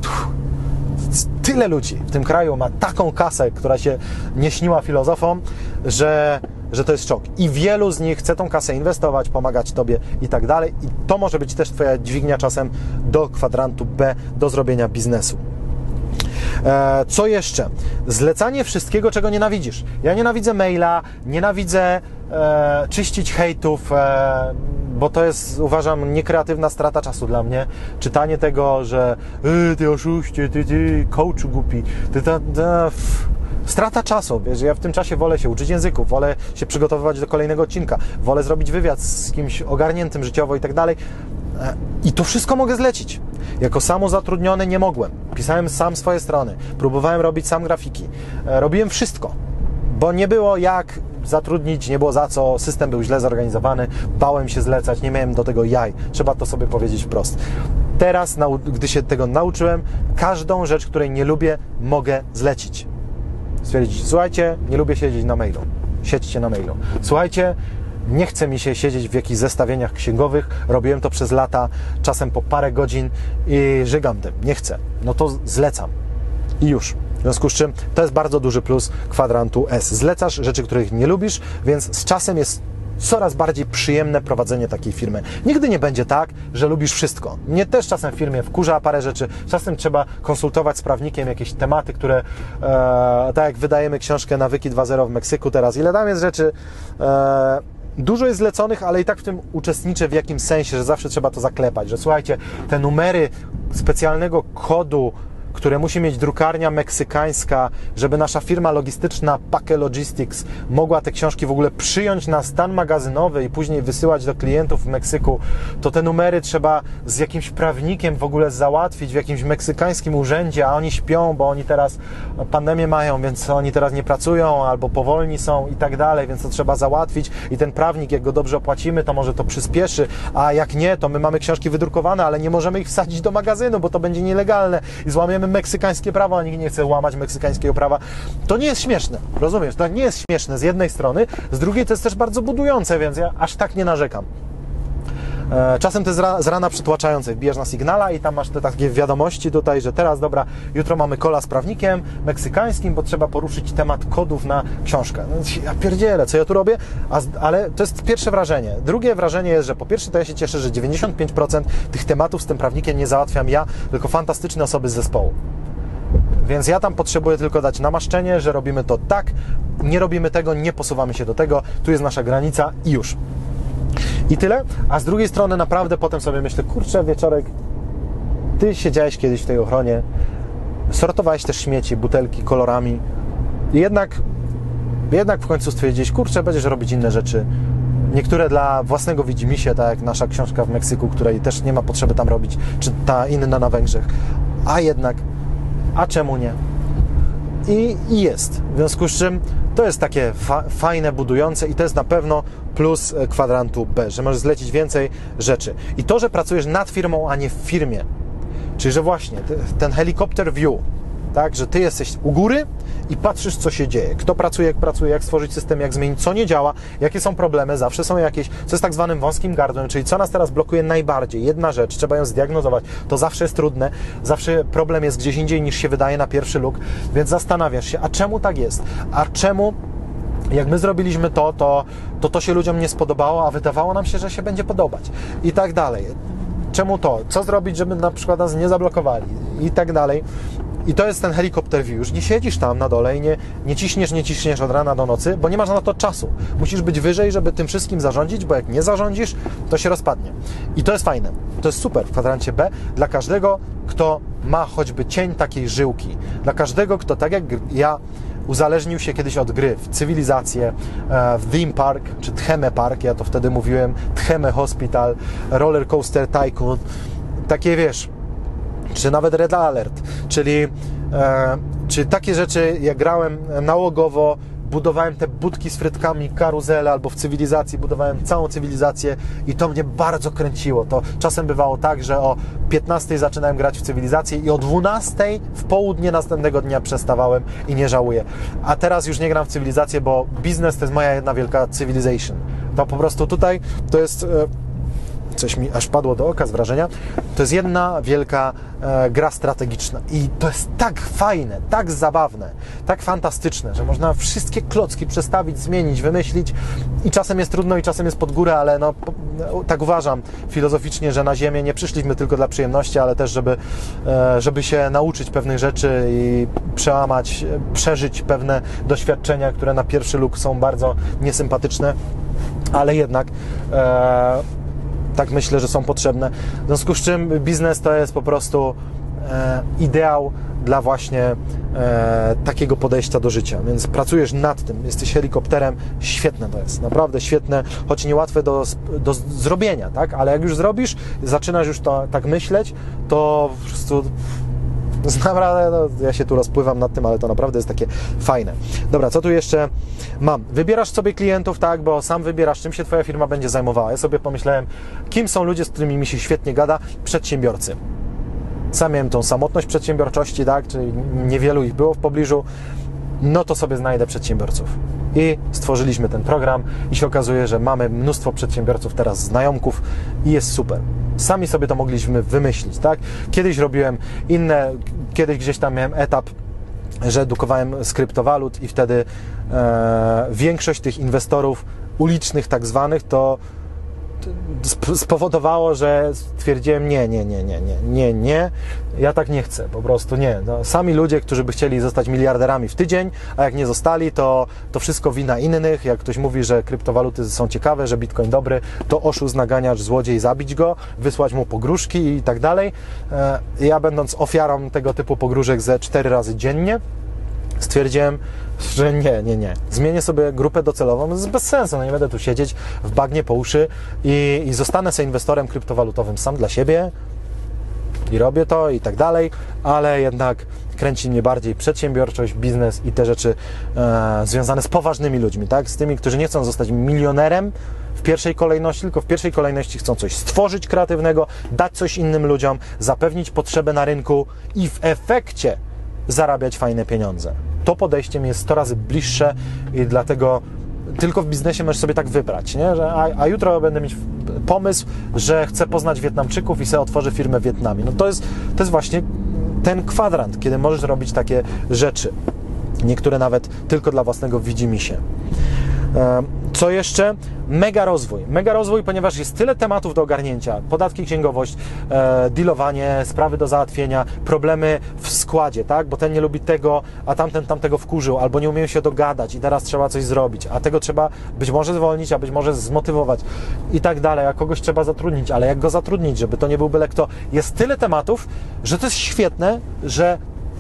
Speaker 1: Tyle ludzi w tym kraju ma taką kasę, która się nie śniła filozofom, że to jest szok. I wielu z nich chce tą kasę inwestować, pomagać tobie i tak dalej. I to może być też twoja dźwignia czasem do kwadrantu B, do zrobienia biznesu. Co jeszcze? Zlecanie wszystkiego, czego nienawidzisz. Ja nienawidzę maila, nienawidzę czyścić hejtów, bo to jest, uważam, niekreatywna strata czasu dla mnie. Czytanie tego, że ty oszuście, ty coachu głupi, strata czasu, wiesz, ja w tym czasie wolę się uczyć języków, wolę się przygotowywać do kolejnego odcinka, wolę zrobić wywiad z kimś ogarniętym życiowo i tak dalej. I to wszystko mogę zlecić. Jako samozatrudniony nie mogłem. Pisałem sam swoje strony, próbowałem robić sam grafiki, robiłem wszystko, bo nie było jak zatrudnić, nie było za co, system był źle zorganizowany, bałem się zlecać, nie miałem do tego jaj, trzeba to sobie powiedzieć wprost. Teraz, gdy się tego nauczyłem, każdą rzecz, której nie lubię, mogę zlecić. Stwierdzić: słuchajcie, nie lubię siedzieć na mailu, siedźcie na mailu. Słuchajcie, nie chce mi się siedzieć w jakichś zestawieniach księgowych, robiłem to przez lata, czasem po parę godzin i żygam tym, nie chcę, no to zlecam i już. W związku z czym to jest bardzo duży plus kwadrantu S. Zlecasz rzeczy, których nie lubisz, więc z czasem jest coraz bardziej przyjemne prowadzenie takiej firmy. Nigdy nie będzie tak, że lubisz wszystko. Mnie też czasem w firmie wkurza parę rzeczy, czasem trzeba konsultować z prawnikiem jakieś tematy, które, tak jak wydajemy książkę Nawyki 2.0 w Meksyku teraz, ile tam jest rzeczy, dużo jest zleconych, ale i tak w tym uczestniczę w jakimś sensie, że zawsze trzeba to zaklepać, że słuchajcie, te numery specjalnego kodu, które musi mieć drukarnia meksykańska, żeby nasza firma logistyczna Pake Logistics mogła te książki w ogóle przyjąć na stan magazynowy i później wysyłać do klientów w Meksyku, to te numery trzeba z jakimś prawnikiem w ogóle załatwić w jakimś meksykańskim urzędzie, a oni śpią, bo oni teraz pandemię mają, więc oni teraz nie pracują albo powolni są i tak dalej, więc to trzeba załatwić i ten prawnik, jak go dobrze opłacimy, to może to przyspieszy, a jak nie, to my mamy książki wydrukowane, ale nie możemy ich wsadzić do magazynu, bo to będzie nielegalne i złamiemy meksykańskie prawo, a nikt nie chce łamać meksykańskiego prawa. To nie jest śmieszne, rozumiesz? To nie jest śmieszne z jednej strony, z drugiej to jest też bardzo budujące, więc ja aż tak nie narzekam. Czasem to jest z rana przytłaczające. Wbijasz na Signala i tam masz te takie wiadomości tutaj, że teraz, dobra, jutro mamy calla z prawnikiem meksykańskim, bo trzeba poruszyć temat kodów na książkę. No, ja pierdzielę, co ja tu robię? Ale to jest pierwsze wrażenie. Drugie wrażenie jest, że po pierwsze to ja się cieszę, że 95% tych tematów z tym prawnikiem nie załatwiam ja, tylko fantastyczne osoby z zespołu. Więc ja tam potrzebuję tylko dać namaszczenie, że robimy to tak, nie robimy tego, nie posuwamy się do tego, tu jest nasza granica i już. I tyle, a z drugiej strony naprawdę potem sobie myślę, kurczę, Wieczorek, ty siedziałeś kiedyś w tej ochronie, sortowałeś też śmieci, butelki kolorami i jednak w końcu stwierdziłeś, kurczę, będziesz robić inne rzeczy. Niektóre dla własnego widzimisię, tak jak nasza książka w Meksyku, której też nie ma potrzeby tam robić, czy ta inna na Węgrzech. A czemu nie? I jest. W związku z czym to jest takie fajne, budujące i to jest na pewno plus kwadrantu B, że możesz zlecić więcej rzeczy. I to, że pracujesz nad firmą, a nie w firmie, czyli że właśnie ten helikopter view, tak, że ty jesteś u góry i patrzysz, co się dzieje, kto pracuje, jak stworzyć system, jak zmienić, co nie działa, jakie są problemy, zawsze są jakieś, co jest tak zwanym wąskim gardłem, czyli co nas teraz blokuje najbardziej, jedna rzecz, trzeba ją zdiagnozować, to zawsze jest trudne, zawsze problem jest gdzieś indziej niż się wydaje na pierwszy look, więc zastanawiasz się, a czemu tak jest, a czemu jak my zrobiliśmy to się ludziom nie spodobało, a wydawało nam się, że się będzie podobać i tak dalej. Czemu to? Co zrobić, żeby na przykład nas nie zablokowali i tak dalej. I to jest ten helikopter view. Już nie siedzisz tam na dole i nie ciśniesz od rana do nocy, bo nie masz na to czasu. Musisz być wyżej, żeby tym wszystkim zarządzić, bo jak nie zarządzisz, to się rozpadnie. I to jest fajne. To jest super w kwadrancie B dla każdego, kto ma choćby cień takiej żyłki. Dla każdego, kto tak jak ja uzależnił się kiedyś od gry w cywilizację, w Theme Park, czy Theme Park, ja to wtedy mówiłem, Theme Hospital, Roller Coaster Tycoon, takie wiesz, czy nawet Red Alert, czyli takie rzeczy, jak grałem nałogowo, budowałem te budki z frytkami, karuzele, albo w cywilizacji budowałem całą cywilizację i to mnie bardzo kręciło. To czasem bywało tak, że o 15 zaczynałem grać w cywilizację i o 12 w południe następnego dnia przestawałem i nie żałuję. A teraz już nie gram w cywilizację, bo biznes to jest moja jedna wielka civilization. To po prostu tutaj to jest... coś mi aż padło do oka z wrażenia, to jest jedna wielka gra strategiczna i to jest tak fajne, tak zabawne, tak fantastyczne, że można wszystkie klocki przestawić, zmienić, wymyślić i czasem jest trudno i czasem jest pod górę, ale no, tak uważam filozoficznie, że na Ziemię nie przyszliśmy tylko dla przyjemności, ale też żeby się nauczyć pewnych rzeczy i przełamać, przeżyć pewne doświadczenia, które na pierwszy look są bardzo niesympatyczne, ale jednak tak myślę, że są potrzebne. W związku z czym biznes to jest po prostu ideał dla właśnie takiego podejścia do życia. Więc pracujesz nad tym, jesteś helikopterem, świetne to jest, naprawdę świetne, choć niełatwe do zrobienia, tak? Ale jak już zrobisz, zaczynasz już to tak myśleć, to po prostu naprawdę, no, ja się tu rozpływam nad tym, ale to naprawdę jest takie fajne. Dobra, co tu jeszcze mam? Wybierasz sobie klientów, tak, bo sam wybierasz, czym się Twoja firma będzie zajmowała. Ja sobie pomyślałem, kim są ludzie, z którymi mi się świetnie gada? Przedsiębiorcy. Sam miałem tą samotność przedsiębiorczości, tak, czyli niewielu ich było w pobliżu, no to sobie znajdę przedsiębiorców. I stworzyliśmy ten program i się okazuje, że mamy mnóstwo przedsiębiorców teraz, znajomków i jest super. Sami sobie to mogliśmy wymyślić, tak? Kiedyś robiłem kiedyś gdzieś tam miałem etap, że edukowałem z kryptowalut i wtedy większość tych inwestorów ulicznych tak zwanych to spowodowało, że stwierdziłem nie, ja tak nie chcę, po prostu nie. No, sami ludzie, którzy by chcieli zostać miliarderami w tydzień, a jak nie zostali, to wszystko wina innych. Jak ktoś mówi, że kryptowaluty są ciekawe, że Bitcoin dobry, to oszust, naganiacz, złodziej, zabić go, wysłać mu pogróżki i tak dalej. Ja, będąc ofiarą tego typu pogróżek ze 4 razy dziennie, stwierdziłem, że nie. Zmienię sobie grupę docelową, to jest bez sensu, no nie będę tu siedzieć w bagnie po uszy i zostanę sobie inwestorem kryptowalutowym sam dla siebie i robię to i tak dalej, ale jednak kręci mnie bardziej przedsiębiorczość, biznes i te rzeczy związane z poważnymi ludźmi, tak? Z tymi, którzy nie chcą zostać milionerem w pierwszej kolejności, tylko w pierwszej kolejności chcą coś stworzyć kreatywnego, dać coś innym ludziom, zapewnić potrzebę na rynku i w efekcie zarabiać fajne pieniądze. To podejście mi jest 100 razy bliższe i dlatego tylko w biznesie możesz sobie tak wybrać, nie? Że, a jutro będę mieć pomysł, że chcę poznać Wietnamczyków i sobie otworzę firmę w Wietnamie. No to jest właśnie ten kwadrant, kiedy możesz robić takie rzeczy. Niektóre nawet tylko dla własnego widzimisię. Co jeszcze? Mega rozwój, ponieważ jest tyle tematów do ogarnięcia. Podatki, księgowość, dealowanie, sprawy do załatwienia, problemy w składzie, tak? Bo ten nie lubi tego, a tamten tamtego wkurzył, albo nie umieją się dogadać i teraz trzeba coś zrobić, a tego trzeba być może zwolnić, a być może zmotywować i tak dalej, a kogoś trzeba zatrudnić, ale jak go zatrudnić, żeby to nie był byle kto. Jest tyle tematów, że to jest świetne, że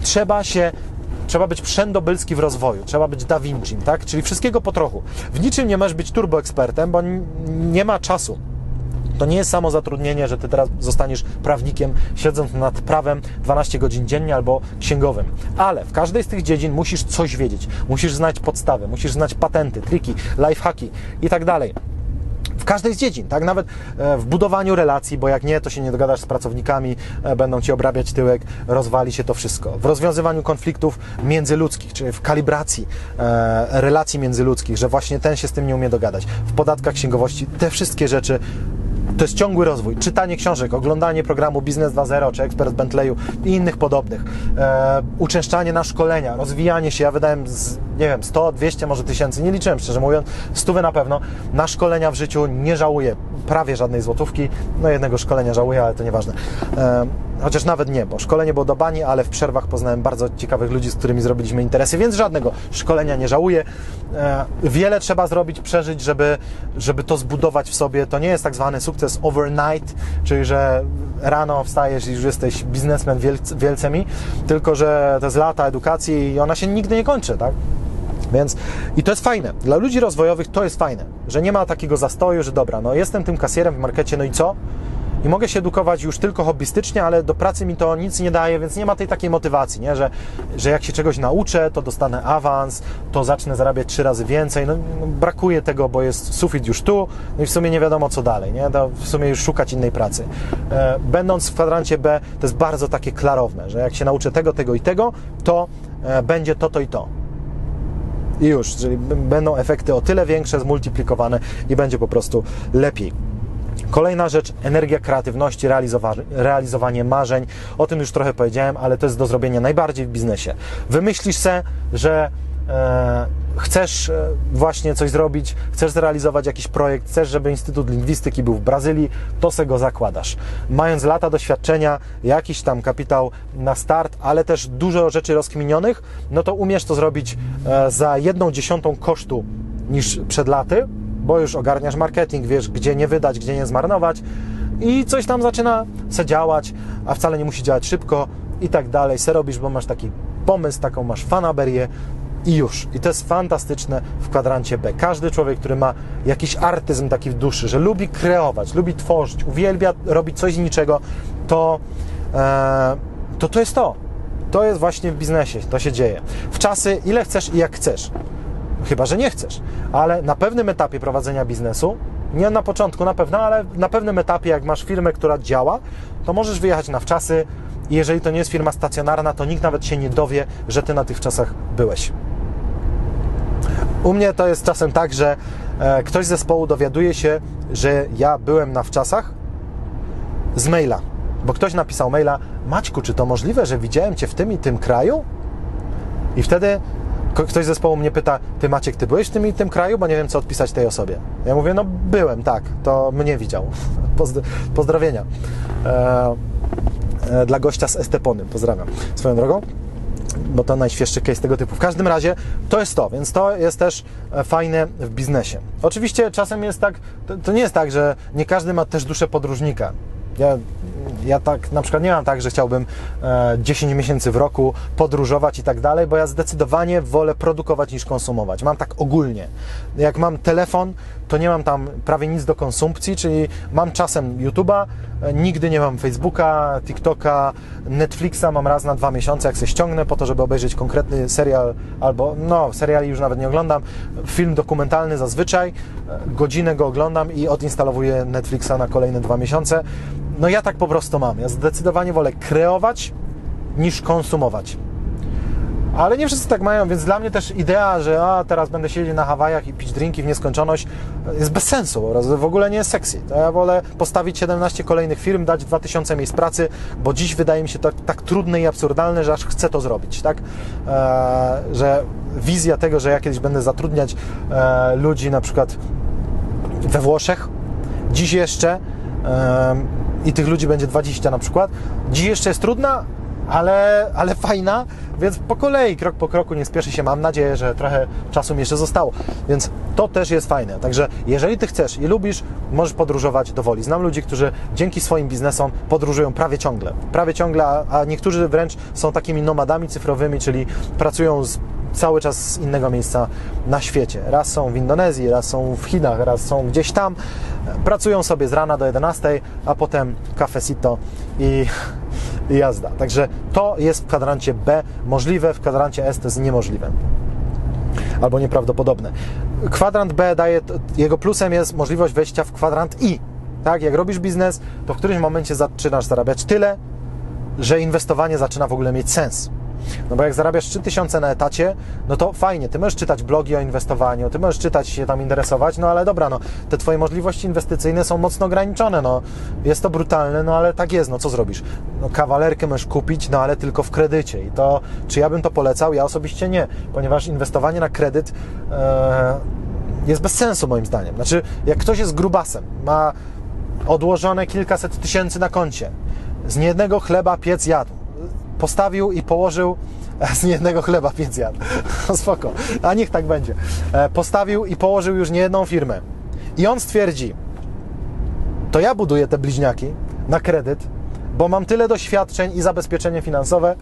Speaker 1: trzeba być przędobylski w rozwoju, trzeba być Da Vincim, tak? Czyli wszystkiego po trochu. W niczym nie możesz być turboekspertem, bo nie ma czasu. To nie jest samo zatrudnienie, że ty teraz zostaniesz prawnikiem, siedząc nad prawem 12 godzin dziennie albo księgowym. Ale w każdej z tych dziedzin musisz coś wiedzieć. Musisz znać podstawy, musisz znać patenty, triki, lifehacki i tak dalej. W każdej z dziedzin, tak? Nawet w budowaniu relacji, bo jak nie, to się nie dogadasz z pracownikami, będą ci obrabiać tyłek, rozwali się to wszystko. W rozwiązywaniu konfliktów międzyludzkich, czyli w kalibracji relacji międzyludzkich, że właśnie ten się z tym nie umie dogadać. W podatkach, księgowości, te wszystkie rzeczy. To jest ciągły rozwój. Czytanie książek, oglądanie programu Biznes 2.0 czy Ekspert z Bentleyu i innych podobnych. Uczęszczanie na szkolenia, rozwijanie się. Ja wydałem, nie wiem, 100, 200, może 1000, nie liczyłem szczerze mówiąc, 100 na pewno. Na szkolenia w życiu nie żałuję prawie żadnej złotówki. No jednego szkolenia żałuję, ale to nieważne. Chociaż nawet nie, bo szkolenie było do bani, ale w przerwach poznałem bardzo ciekawych ludzi, z którymi zrobiliśmy interesy, więc żadnego szkolenia nie żałuję. Wiele trzeba zrobić, przeżyć, żeby to zbudować w sobie. To nie jest tak zwany sukces overnight, czyli że rano wstajesz i już jesteś biznesmen wielcemi, tylko że to jest lata edukacji i ona się nigdy nie kończy, tak? Więc i to jest fajne. Dla ludzi rozwojowych to jest fajne, że nie ma takiego zastoju, że dobra, no jestem tym kasjerem w markecie, no i co? I mogę się edukować już tylko hobbystycznie, ale do pracy mi to nic nie daje, więc nie ma tej takiej motywacji, nie? Że jak się czegoś nauczę, to dostanę awans, to zacznę zarabiać 3 razy więcej. No, brakuje tego, bo jest sufit już tu, no i w sumie nie wiadomo co dalej, nie? To w sumie już szukać innej pracy. Będąc w kwadrancie B, to jest bardzo takie klarowne, że jak się nauczę tego i tego, to będzie to i to. I już, czyli będą efekty o tyle większe, zmultiplikowane i będzie po prostu lepiej. Kolejna rzecz, energia kreatywności, realizowanie marzeń. O tym już trochę powiedziałem, ale to jest do zrobienia najbardziej w biznesie. Wymyślisz se, że chcesz właśnie coś zrobić, chcesz zrealizować jakiś projekt, chcesz, żeby Instytut Lingwistyki był w Brazylii, to se go zakładasz. Mając lata doświadczenia, jakiś tam kapitał na start, ale też dużo rzeczy rozkminionych, no to umiesz to zrobić za 1/10 kosztu niż przed laty, bo już ogarniasz marketing, wiesz, gdzie nie wydać, gdzie nie zmarnować i coś tam zaczyna se działać, a wcale nie musi działać szybko i tak dalej. Se robisz, bo masz taki pomysł, taką masz fanaberię i już. I to jest fantastyczne w kwadrancie B. Każdy człowiek, który ma jakiś artyzm taki w duszy, że lubi kreować, lubi tworzyć, uwielbia robić coś z niczego, to jest to. To jest właśnie w biznesie, to się dzieje. W czasy, ile chcesz i jak chcesz. Chyba że nie chcesz, ale na pewnym etapie prowadzenia biznesu, nie na początku na pewno, ale na pewnym etapie, jak masz firmę, która działa, to możesz wyjechać na wczasy i jeżeli to nie jest firma stacjonarna, to nikt nawet się nie dowie, że ty na tych wczasach byłeś. U mnie to jest czasem tak, że ktoś z zespołu dowiaduje się, że ja byłem na wczasach z maila, bo ktoś napisał maila: Maćku, czy to możliwe, że widziałem Cię w tym i tym kraju? I wtedy ktoś z zespołu mnie pyta, ty Maciek, ty byłeś w tym i tym kraju, bo nie wiem, co odpisać tej osobie. Ja mówię, no byłem, tak, to mnie widział. Pozdrowienia. Dla gościa z Estepony, pozdrawiam swoją drogą, bo to najświeższy case tego typu. W każdym razie to jest to, więc to jest też fajne w biznesie. Oczywiście czasem jest tak, to nie jest tak, że nie każdy ma też duszę podróżnika. Ja tak na przykład nie mam tak, że chciałbym 10 miesięcy w roku podróżować i tak dalej, bo ja zdecydowanie wolę produkować niż konsumować. Mam tak ogólnie. Jak mam telefon, to nie mam tam prawie nic do konsumpcji, czyli mam czasem YouTube'a, nigdy nie mam Facebooka, TikToka, Netflixa mam raz na 2 miesiące, jak sobie ściągnę po to, żeby obejrzeć konkretny serial, albo seriali już nawet nie oglądam, film dokumentalny zazwyczaj, godzinę go oglądam i odinstalowuję Netflixa na kolejne 2 miesiące. No ja tak po prostu mam. Ja zdecydowanie wolę kreować niż konsumować. Ale nie wszyscy tak mają, więc dla mnie też idea, że teraz będę siedzieć na Hawajach i pić drinki w nieskończoność, jest bez sensu, w ogóle nie jest sexy. To ja wolę postawić 17 kolejnych firm, dać 2000 miejsc pracy, bo dziś wydaje mi się to tak trudne i absurdalne, że aż chcę to zrobić, tak? Że wizja tego, że ja kiedyś będę zatrudniać ludzi na przykład we Włoszech, dziś jeszcze i tych ludzi będzie 20 na przykład, dziś jeszcze jest trudna, ale fajna, więc po kolei, krok po kroku, nie spieszy się, mam nadzieję, że trochę czasu mi jeszcze zostało, więc to też jest fajne. Także jeżeli Ty chcesz i lubisz, możesz podróżować do woli. Znam ludzi, którzy dzięki swoim biznesom podróżują prawie ciągle, a niektórzy wręcz są takimi nomadami cyfrowymi, czyli pracują cały czas z innego miejsca na świecie. Raz są w Indonezji, raz są w Chinach, raz są gdzieś tam, pracują sobie z rana do 11, a potem cafecito i jazda. Także to jest w kwadrancie B możliwe, w kwadrancie S to jest niemożliwe. Albo nieprawdopodobne. Kwadrant B daje, jego plusem jest możliwość wejścia w kwadrant I. Tak, jak robisz biznes, to w którymś momencie zaczynasz zarabiać tyle, że inwestowanie zaczyna w ogóle mieć sens. No bo jak zarabiasz 3000 na etacie, no to fajnie, Ty możesz czytać blogi o inwestowaniu, Ty możesz czytać, się tam interesować, no ale dobra, te Twoje możliwości inwestycyjne są mocno ograniczone, jest to brutalne, ale tak jest, co zrobisz? Kawalerkę możesz kupić, ale tylko w kredycie i to, czy ja bym to polecał? Ja osobiście nie, ponieważ inwestowanie na kredyt jest bez sensu moim zdaniem. Znaczy, jak ktoś jest grubasem, ma odłożone kilkaset tysięcy na koncie, z niejednego chleba piec jadł, postawił i położył z niejednego chleba piec jadł. Spoko, a niech tak będzie. Postawił i położył już niejedną firmę. I on stwierdzi, to ja buduję te bliźniaki na kredyt, bo mam tyle doświadczeń i zabezpieczenie finansowe,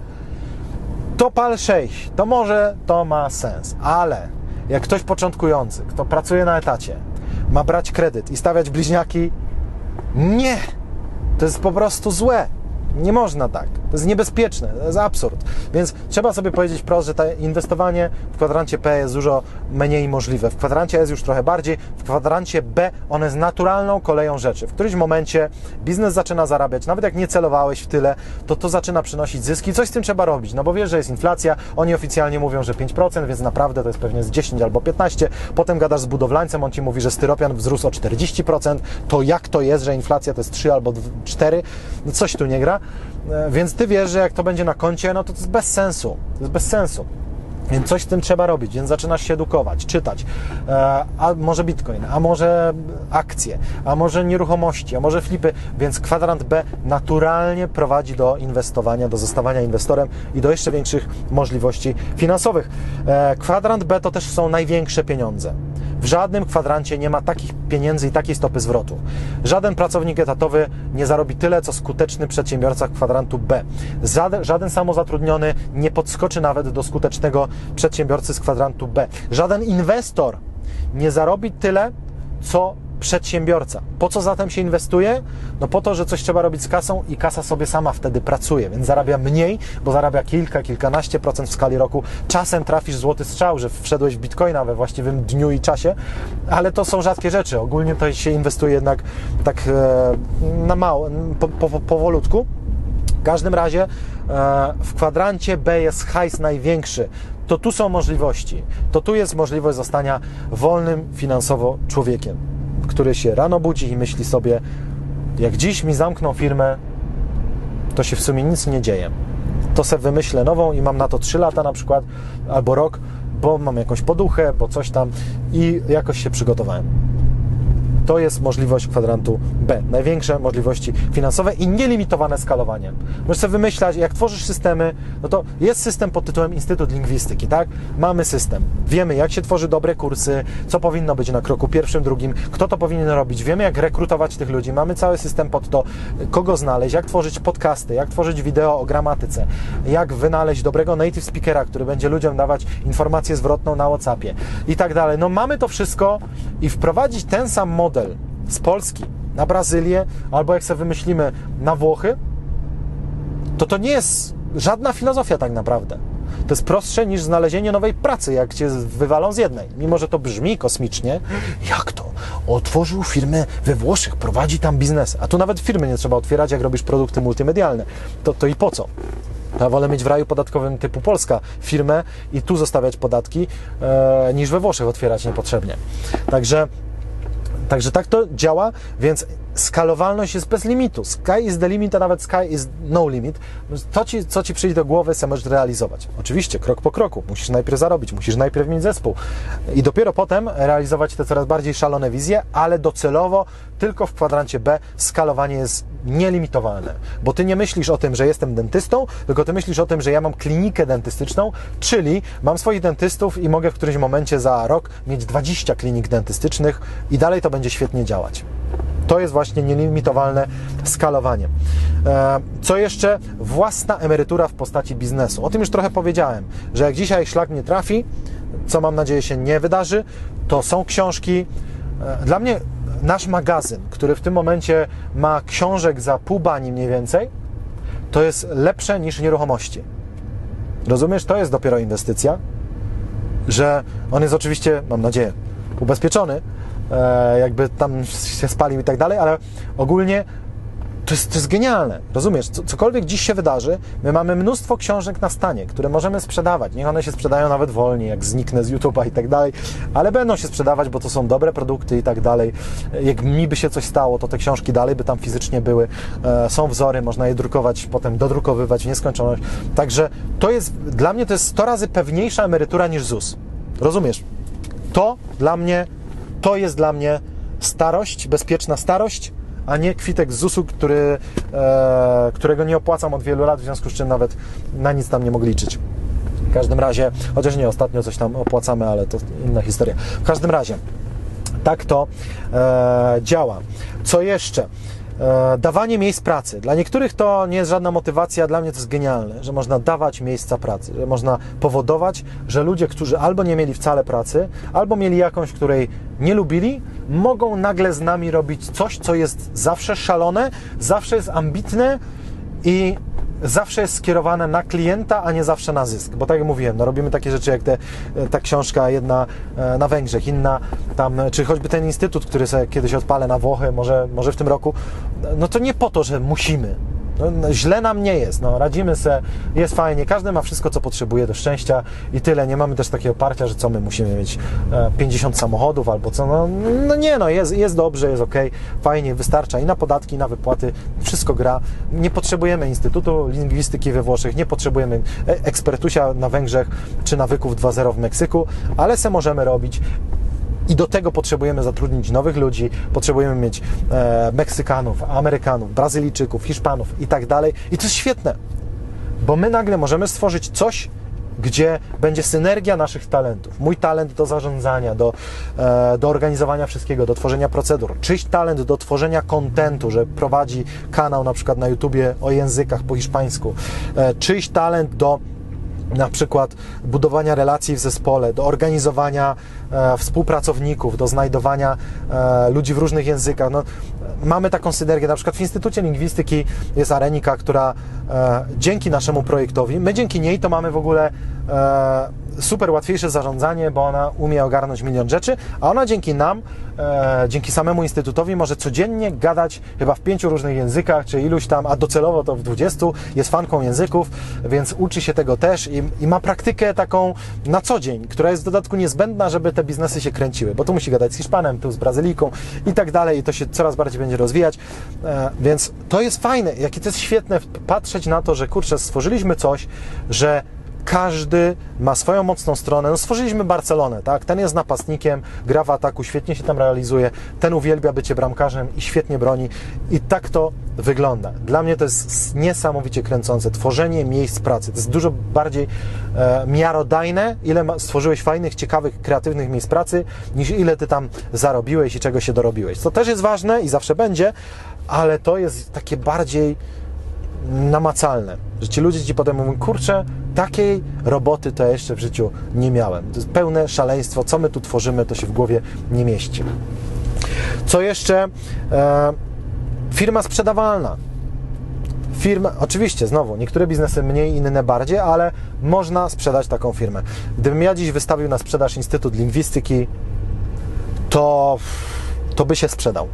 Speaker 1: to pal 6, to może to ma sens. Ale jak ktoś początkujący, kto pracuje na etacie, ma brać kredyt i stawiać bliźniaki, nie! To jest po prostu złe. Nie można tak. To jest niebezpieczne, to jest absurd. Więc trzeba sobie powiedzieć wprost, że to inwestowanie w kwadrancie P jest dużo mniej możliwe. W kwadrancie S już trochę bardziej, w kwadrancie B one jest naturalną koleją rzeczy. W którymś momencie biznes zaczyna zarabiać, nawet jak nie celowałeś w tyle, to zaczyna przynosić zyski. Coś z tym trzeba robić, bo wiesz, że jest inflacja, oni oficjalnie mówią, że 5%, więc naprawdę to jest pewnie z 10 albo 15%. Potem gadasz z budowlańcem, on Ci mówi, że styropian wzrósł o 40%. To jak to jest, że inflacja to jest 3 albo 4%? No coś tu nie gra. Więc Ty wiesz, że jak to będzie na koncie, to jest bez sensu. To jest bez sensu. Więc coś z tym trzeba robić, więc zaczynasz się edukować, czytać. A może Bitcoin, a może akcje, a może nieruchomości, a może flipy. Więc kwadrant B naturalnie prowadzi do inwestowania, do zostawania inwestorem i do jeszcze większych możliwości finansowych. Kwadrant B to też są największe pieniądze. W żadnym kwadrancie nie ma takich pieniędzy i takiej stopy zwrotu. Żaden pracownik etatowy nie zarobi tyle, co skuteczny przedsiębiorca kwadrantu B. Żaden samozatrudniony nie podskoczy nawet do skutecznego przedsiębiorcy z kwadrantu B. Żaden inwestor nie zarobi tyle, co przedsiębiorca. Po co zatem się inwestuje? Po to, że coś trzeba robić z kasą i kasa sobie sama wtedy pracuje, więc zarabia mniej, bo zarabia kilkanaście procent w skali roku. Czasem trafisz złoty strzał, że wszedłeś w Bitcoina we właściwym dniu i czasie, ale to są rzadkie rzeczy. Ogólnie to się inwestuje jednak tak na mało, powolutku. W każdym razie w kwadrancie B jest hajs największy. To tu są możliwości. To tu jest możliwość zostania wolnym finansowo człowiekiem, który się rano budzi i myśli sobie, jak dziś mi zamkną firmę, to się w sumie nic nie dzieje. To sobie wymyślę nową i mam na to 3 lata na przykład, albo rok,
Speaker 2: bo mam jakąś poduchę, bo coś tam i jakoś się przygotowałem. To jest możliwość kwadrantu B. Największe możliwości finansowe i nielimitowane skalowanie. Możesz sobie wymyślać, jak tworzysz systemy, no to jest system pod tytułem Instytut Lingwistyki, tak? Mamy system. Wiemy, jak się tworzy dobre kursy, co powinno być na kroku pierwszym, drugim, kto to powinien robić. Wiemy, jak rekrutować tych ludzi. Mamy cały system pod to, kogo znaleźć, jak tworzyć podcasty, jak tworzyć wideo o gramatyce, jak wynaleźć dobrego native speakera, który będzie ludziom dawać informację zwrotną na WhatsAppie i tak dalej. No mamy to wszystko i wprowadzić ten sam model z Polski na Brazylię, albo jak sobie wymyślimy na Włochy, to nie jest żadna filozofia tak naprawdę. To jest prostsze niż znalezienie nowej pracy, jak cię wywalą z jednej. Mimo że to brzmi kosmicznie, jak to? Otworzył firmę we Włoszech, prowadzi tam biznes. A tu nawet firmy nie trzeba otwierać, jak robisz produkty multimedialne. To i po co? Ja wolę mieć w raju podatkowym typu Polska firmę i tu zostawiać podatki, niż we Włoszech otwierać niepotrzebnie. Także tak to działa, więc skalowalność jest bez limitu. Sky is the limit, a nawet sky is no limit. To, co Ci przyjdzie do głowy, sam możesz realizować. Oczywiście, krok po kroku. Musisz najpierw zarobić, musisz najpierw mieć zespół i dopiero potem realizować te coraz bardziej szalone wizje, ale docelowo tylko w kwadrancie B skalowanie jest nielimitowane. Bo Ty nie myślisz o tym, że jestem dentystą, tylko Ty myślisz o tym, że ja mam klinikę dentystyczną, czyli mam swoich dentystów i mogę w którymś momencie za rok mieć 20 klinik dentystycznych i dalej to będzie świetnie działać. To jest właśnie nielimitowane skalowanie. Co jeszcze? Własna emerytura w postaci biznesu. O tym już trochę powiedziałem, że jak dzisiaj szlak nie trafi, co mam nadzieję się nie wydarzy, to są książki. Dla mnie nasz magazyn, który w tym momencie ma książek za pół bani mniej więcej, to jest lepsze niż nieruchomości. Rozumiesz? To jest dopiero inwestycja, że on jest oczywiście, mam nadzieję, ubezpieczony, jakby tam się spalił i tak dalej, ale ogólnie to jest genialne, rozumiesz? Cokolwiek dziś się wydarzy, my mamy mnóstwo książek na stanie, które możemy sprzedawać. Niech one się sprzedają nawet wolniej, jak zniknę z YouTube'a i tak dalej, ale będą się sprzedawać, bo to są dobre produkty i tak dalej. Jak mi by się coś stało, to te książki dalej by tam fizycznie były. Są wzory, można je drukować, potem dodrukowywać w nieskończoność. Także to jest, dla mnie to jest 100 razy pewniejsza emerytura niż ZUS. Rozumiesz? To jest dla mnie starość, bezpieczna starość, a nie kwitek z ZUS-u, którego nie opłacam od wielu lat, w związku z czym nawet na nic tam nie mogę liczyć. W każdym razie, chociaż nie, ostatnio coś tam opłacamy, ale to inna historia. W każdym razie, tak to działa. Co jeszcze? Dawanie miejsc pracy. Dla niektórych to nie jest żadna motywacja, dla mnie to jest genialne, że można dawać miejsca pracy, że można powodować, że ludzie, którzy albo nie mieli wcale pracy, albo mieli jakąś, której nie lubili, mogą nagle z nami robić coś, co jest zawsze szalone, zawsze jest ambitne i zawsze jest skierowane na klienta, a nie zawsze na zysk. Bo tak jak mówiłem, no robimy takie rzeczy jak ta książka, jedna na Węgrzech, inna tam, czy choćby ten instytut, który sobie kiedyś odpalę na Włochy, może w tym roku, no to nie po to, że musimy. No, źle nam nie jest, no, radzimy se, jest fajnie, każdy ma wszystko, co potrzebuje do szczęścia i tyle. Nie mamy też takiego oparcia, że co, my musimy mieć 50 samochodów albo co, no nie, no jest dobrze, jest okej, fajnie, wystarcza i na podatki, i na wypłaty, wszystko gra. Nie potrzebujemy Instytutu Lingwistyki we Włoszech, nie potrzebujemy ekspertusia na Węgrzech czy nawyków 2.0 w Meksyku, ale se możemy robić. I do tego potrzebujemy zatrudnić nowych ludzi, potrzebujemy mieć Meksykanów, Amerykanów, Brazylijczyków, Hiszpanów i tak dalej. I to jest świetne, bo my nagle możemy stworzyć coś, gdzie będzie synergia naszych talentów. Mój talent do zarządzania, do organizowania wszystkiego, do tworzenia procedur. Czyjś talent do tworzenia kontentu, że prowadzi kanał na przykład na YouTubie o językach po hiszpańsku. Czyjś talent do na przykład budowania relacji w zespole, do organizowania współpracowników, do znajdowania ludzi w różnych językach. No, mamy taką synergię, na przykład w Instytucie Lingwistyki jest Arenika, która dzięki naszemu projektowi, my dzięki niej to mamy w ogóle super łatwiejsze zarządzanie, bo ona umie ogarnąć 1 milion rzeczy, a ona dzięki nam, dzięki samemu Instytutowi może codziennie gadać chyba w 5 różnych językach, czy iluś tam, a docelowo to w 20, jest fanką języków, więc uczy się tego też i ma praktykę taką na co dzień, która jest w dodatku niezbędna, żeby te biznesy się kręciły, bo tu musi gadać z Hiszpanem, tu z Brazylijką i tak dalej i to się coraz bardziej będzie rozwijać, więc to jest fajne, jakie to jest świetne patrzeć na to, że kurczę, stworzyliśmy coś, że każdy ma swoją mocną stronę. No, stworzyliśmy Barcelonę, tak? Ten jest napastnikiem, gra w ataku, świetnie się tam realizuje, ten uwielbia bycie bramkarzem i świetnie broni i tak to wygląda. Dla mnie to jest niesamowicie kręcące. Tworzenie miejsc pracy. To jest dużo bardziej miarodajne, ile stworzyłeś fajnych, ciekawych, kreatywnych miejsc pracy, niż ile ty tam zarobiłeś i czego się dorobiłeś. To też jest ważne i zawsze będzie, ale to jest takie bardziej namacalne, że ci ludzie ci potem mówią, kurczę, takiej roboty to ja jeszcze w życiu nie miałem. To jest pełne szaleństwo, co my tu tworzymy, to się w głowie nie mieści. Co jeszcze? Firma sprzedawalna. Oczywiście, znowu, niektóre biznesy mniej, inne bardziej, ale można sprzedać taką firmę. Gdybym ja dziś wystawił na sprzedaż Instytut Lingwistyki, to by się sprzedał.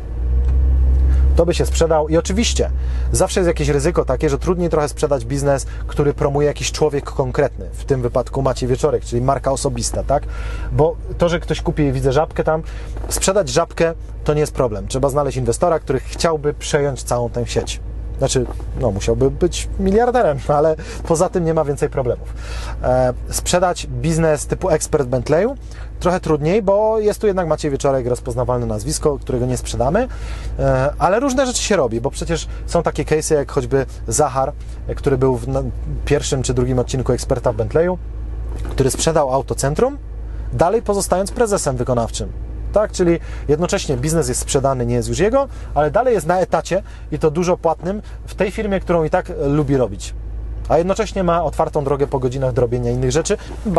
Speaker 2: To by się sprzedał i oczywiście zawsze jest jakieś ryzyko takie, że trudniej trochę sprzedać biznes, który promuje jakiś człowiek konkretny. W tym wypadku Maciej Wieczorek, czyli marka osobista, tak? Bo to, że ktoś kupi, widzę żabkę tam, sprzedać żabkę to nie jest problem. Trzeba znaleźć inwestora, który chciałby przejąć całą tę sieć. Znaczy, no musiałby być miliarderem, ale poza tym nie ma więcej problemów. Sprzedać biznes typu ekspert Bentleyu trochę trudniej, bo jest tu jednak Maciej Wieczorek, rozpoznawalne nazwisko, którego nie sprzedamy, ale różne rzeczy się robi, bo przecież są takie case'y jak choćby Zachar, który był w pierwszym czy drugim odcinku eksperta w Bentleyu, który sprzedał Autocentrum, dalej pozostając prezesem wykonawczym. Tak, czyli jednocześnie biznes jest sprzedany, nie jest już jego, ale dalej jest na etacie i to dużo płatnym w tej firmie, którą i tak lubi robić. A jednocześnie ma otwartą drogę po godzinach do robienia innych rzeczy.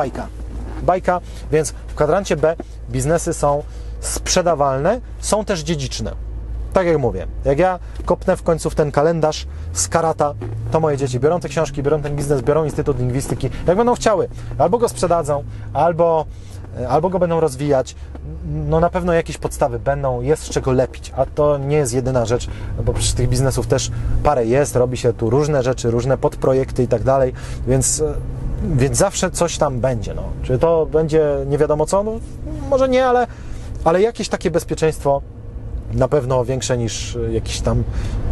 Speaker 2: Bajka, więc w kwadrancie B biznesy są sprzedawalne, są też dziedziczne. Tak jak mówię, jak ja kopnę w końcu w ten kalendarz z karata, to moje dzieci biorą te książki, biorą ten biznes, biorą Instytut Lingwistyki, jak będą chciały, albo go sprzedadzą, albo go będą rozwijać, no na pewno jakieś podstawy będą, jest z czego lepić, a to nie jest jedyna rzecz, bo przecież tych biznesów też parę jest, robi się tu różne rzeczy, różne podprojekty i tak dalej, więc zawsze coś tam będzie, no. Czy to będzie nie wiadomo co? No, może nie, ale jakieś takie bezpieczeństwo na pewno większe niż jakiś tam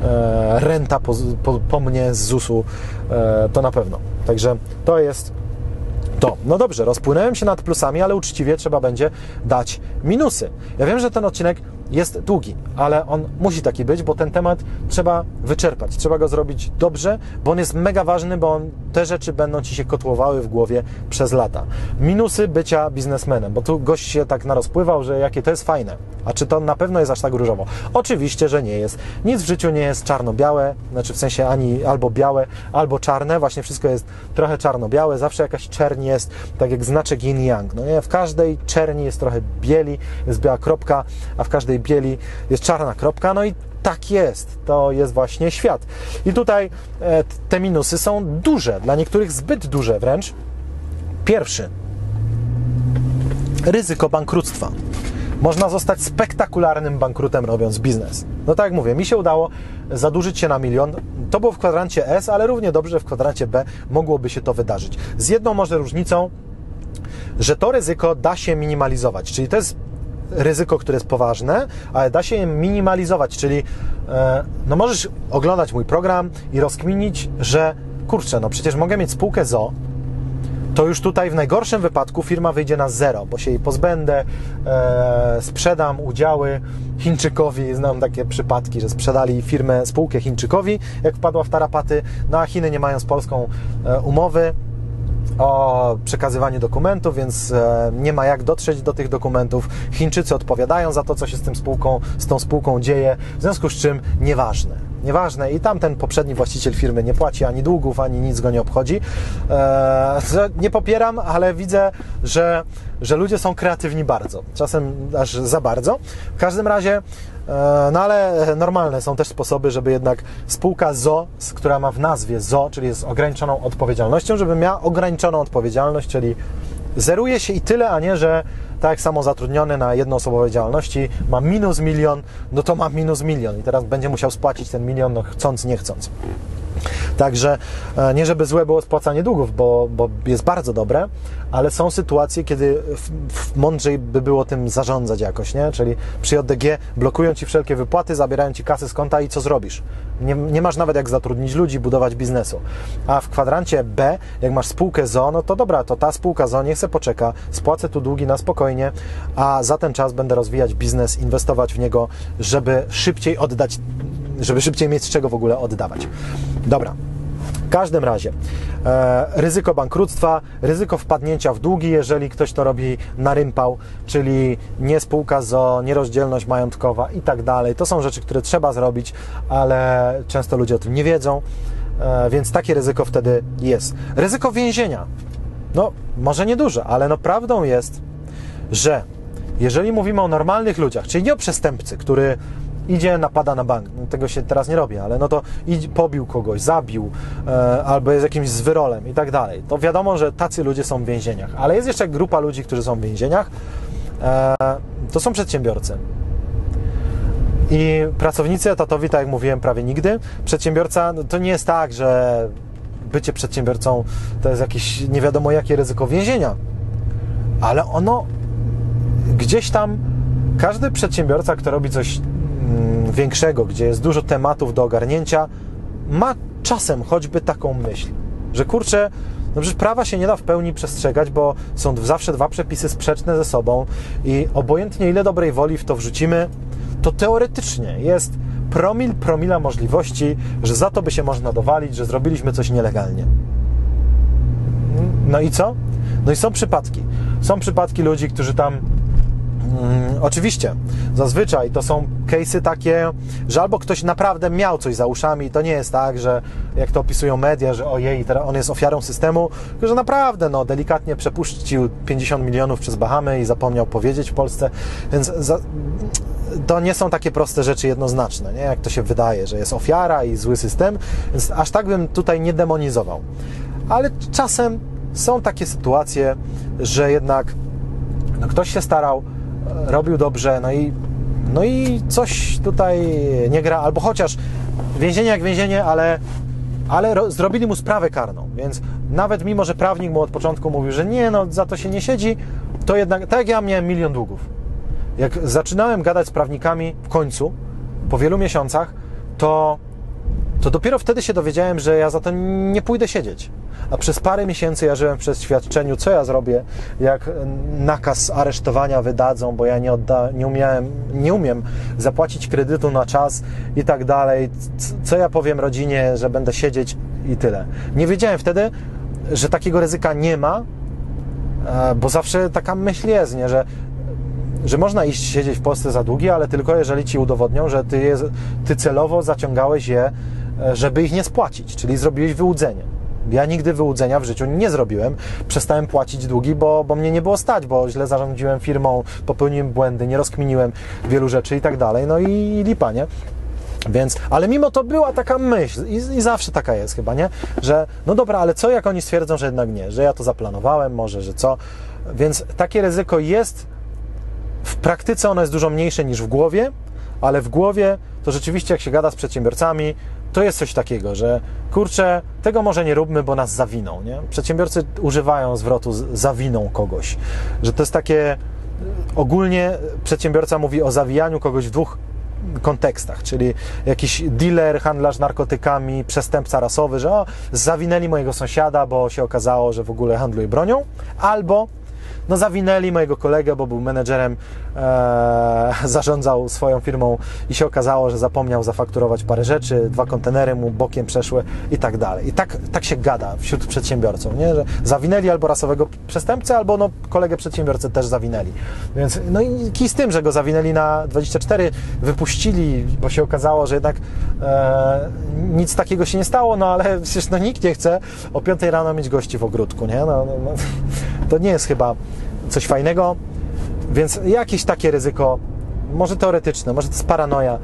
Speaker 2: renta po mnie z ZUS-u, to na pewno. Także to jest to. No dobrze, rozpłynąłem się nad plusami, ale uczciwie trzeba będzie dać minusy. Ja wiem, że ten odcinek jest długi, ale on musi taki być, bo ten temat trzeba wyczerpać, trzeba go zrobić dobrze, bo on jest mega ważny, bo te rzeczy będą Ci się kotłowały w głowie przez lata. Minusy bycia biznesmenem, bo tu gość się tak narozpływał, że jakie to jest fajne, a czy to na pewno jest aż tak różowo? Oczywiście, że nie jest. Nic w życiu nie jest czarno-białe, znaczy w sensie ani albo białe, albo czarne, właśnie wszystko jest trochę czarno-białe, zawsze jakaś czerń jest, tak jak znaczek yin-yang, no nie? W każdej czerni jest trochę bieli, jest biała kropka, a w każdej bieli jest czarna kropka, no i tak jest, to jest właśnie świat. I tutaj te minusy są duże, dla niektórych zbyt duże wręcz. Pierwszy, ryzyko bankructwa. Można zostać spektakularnym bankrutem robiąc biznes. No tak jak mówię, mi się udało zadłużyć się na 1 000 000. To było w kwadrancie S, ale równie dobrze w kwadrancie B mogłoby się to wydarzyć. Z jedną może różnicą, że to ryzyko da się minimalizować, czyli to jest ryzyko, które jest poważne, ale da się je minimalizować, czyli no możesz oglądać mój program i rozkminić, że kurczę, no przecież mogę mieć spółkę ZO, to już tutaj w najgorszym wypadku firma wyjdzie na zero, bo się jej pozbędę, sprzedam udziały Chińczykowi. Znam takie przypadki, że sprzedali spółkę Chińczykowi, jak wpadła w tarapaty, no a Chiny nie mają z Polską umowy o przekazywanie dokumentów, więc nie ma jak dotrzeć do tych dokumentów. Chińczycy odpowiadają za to, co się z tą spółką dzieje, w związku z czym nieważne i tamten poprzedni właściciel firmy nie płaci ani długów, ani nic go nie obchodzi. Nie popieram, ale widzę, że ludzie są kreatywni bardzo, czasem aż za bardzo. W każdym razie, no ale normalne są też sposoby, żeby jednak spółka ZO, która ma w nazwie ZO, czyli jest ograniczoną odpowiedzialnością, żeby miała ograniczoną odpowiedzialność, czyli zeruje się i tyle, a nie, że tak jak samozatrudniony na jednoosobowej działalności ma -1 000 000, no to ma -1 000 000 i teraz będzie musiał spłacić ten 1 000 000, no chcąc, nie chcąc. Także nie żeby złe było spłacanie długów, bo jest bardzo dobre, ale są sytuacje, kiedy mądrzej by było tym zarządzać jakoś, nie? Czyli przy JDG blokują Ci wszelkie wypłaty, zabierają Ci kasy z konta i co zrobisz? Nie masz nawet jak zatrudnić ludzi, budować biznesu. A w kwadrancie B, jak masz spółkę ZO, no to dobra, to ta spółka ZO niech se poczeka, spłacę tu długi na spokojnie, a za ten czas będę rozwijać biznes, inwestować w niego, żeby szybciej oddać, żeby szybciej mieć z czego w ogóle oddawać. Dobra. W każdym razie ryzyko bankructwa, ryzyko wpadnięcia w długi, jeżeli ktoś to robi na rympał, czyli nie spółka ZO, nierozdzielność majątkowa i tak dalej. To są rzeczy, które trzeba zrobić, ale często ludzie o tym nie wiedzą, więc takie ryzyko wtedy jest. Ryzyko więzienia, no może nieduże, ale no prawdą jest, że jeżeli mówimy o normalnych ludziach, czyli nie o przestępcy, który idzie, napada na bank, no, tego się teraz nie robi, ale no to pobił kogoś, zabił, albo jest jakimś zwyrolem i tak dalej, to wiadomo, że tacy ludzie są w więzieniach, ale jest jeszcze grupa ludzi, którzy są w więzieniach, to są przedsiębiorcy. I pracownicy etatowi, tak jak mówiłem, prawie nigdy. Przedsiębiorca, no to nie jest tak, że bycie przedsiębiorcą to jest jakieś nie wiadomo jakie ryzyko więzienia, ale ono gdzieś tam, każdy przedsiębiorca, kto robi coś większego, gdzie jest dużo tematów do ogarnięcia, ma czasem choćby taką myśl, że kurczę, no przecież prawa się nie da w pełni przestrzegać, bo są zawsze dwa przepisy sprzeczne ze sobą i obojętnie ile dobrej woli w to wrzucimy, to teoretycznie jest promila możliwości, że za to by się można dowalić, że zrobiliśmy coś nielegalnie. No i co? No i są przypadki. Są przypadki ludzi, którzy tam oczywiście, zazwyczaj to są case'y takie, że albo ktoś naprawdę miał coś za uszami, to nie jest tak, że jak to opisują media, że ojej, teraz on jest ofiarą systemu, tylko że naprawdę no, delikatnie przepuścił 50 milionów przez Bahamy i zapomniał powiedzieć w Polsce, więc to nie są takie proste rzeczy jednoznaczne, nie? Jak to się wydaje, że jest ofiara i zły system, więc aż tak bym tutaj nie demonizował. Ale czasem są takie sytuacje, że jednak no, ktoś się starał, robił dobrze, no i coś tutaj nie gra, albo chociaż więzienie jak więzienie, ale zrobili mu sprawę karną, więc nawet mimo, że prawnik mu od początku mówił, że nie, no za to się nie siedzi, to jednak, tak jak ja miałem 1 000 000 długów. Jak zaczynałem gadać z prawnikami w końcu, po wielu miesiącach, to dopiero wtedy się dowiedziałem, że ja za to nie pójdę siedzieć. A przez parę miesięcy ja żyłem w przeświadczeniu, co ja zrobię, jak nakaz aresztowania wydadzą, bo ja nie umiem zapłacić kredytu na czas i tak dalej. Co ja powiem rodzinie, że będę siedzieć i tyle. Nie wiedziałem wtedy, że takiego ryzyka nie ma, bo zawsze taka myśl jest, nie, że można iść siedzieć w Polsce za długi, ale tylko jeżeli ci udowodnią, że ty celowo zaciągałeś je, żeby ich nie spłacić, czyli zrobiłeś wyłudzenie. Ja nigdy wyłudzenia w życiu nie zrobiłem. Przestałem płacić długi, bo mnie nie było stać, bo źle zarządziłem firmą, popełniłem błędy, nie rozkminiłem wielu rzeczy i tak dalej. No i lipa, nie? Więc, ale mimo to była taka myśl i zawsze taka jest chyba, nie? Że no dobra, ale co jak oni stwierdzą, że jednak nie, że ja to zaplanowałem, może, że co? Więc takie ryzyko jest, w praktyce ono jest dużo mniejsze niż w głowie, ale w głowie to rzeczywiście jak się gada z przedsiębiorcami, to jest coś takiego, że kurczę, tego może nie róbmy, bo nas zawiną, nie? Przedsiębiorcy używają zwrotu zawiną kogoś, że to jest takie, ogólnie przedsiębiorca mówi o zawijaniu kogoś w dwóch kontekstach, czyli jakiś dealer, handlarz narkotykami, przestępca rasowy, że zawinęli mojego sąsiada, bo się okazało, że w ogóle handluje bronią, albo no zawinęli mojego kolegę, bo był menedżerem, zarządzał swoją firmą i się okazało, że zapomniał zafakturować parę rzeczy, 2 kontenery mu bokiem przeszły i tak dalej. I tak się gada wśród przedsiębiorców, nie? Że zawinęli albo rasowego przestępcę, albo no kolegę przedsiębiorcy też zawinęli. Więc no i kij z tym, że go zawinęli na 24, wypuścili, bo się okazało, że jednak nic takiego się nie stało, no ale przecież no, nikt nie chce o 5 rano mieć gości w ogródku, nie? No, to nie jest chyba coś fajnego, więc jakieś takie ryzyko, może teoretyczne, może to jest paranoja,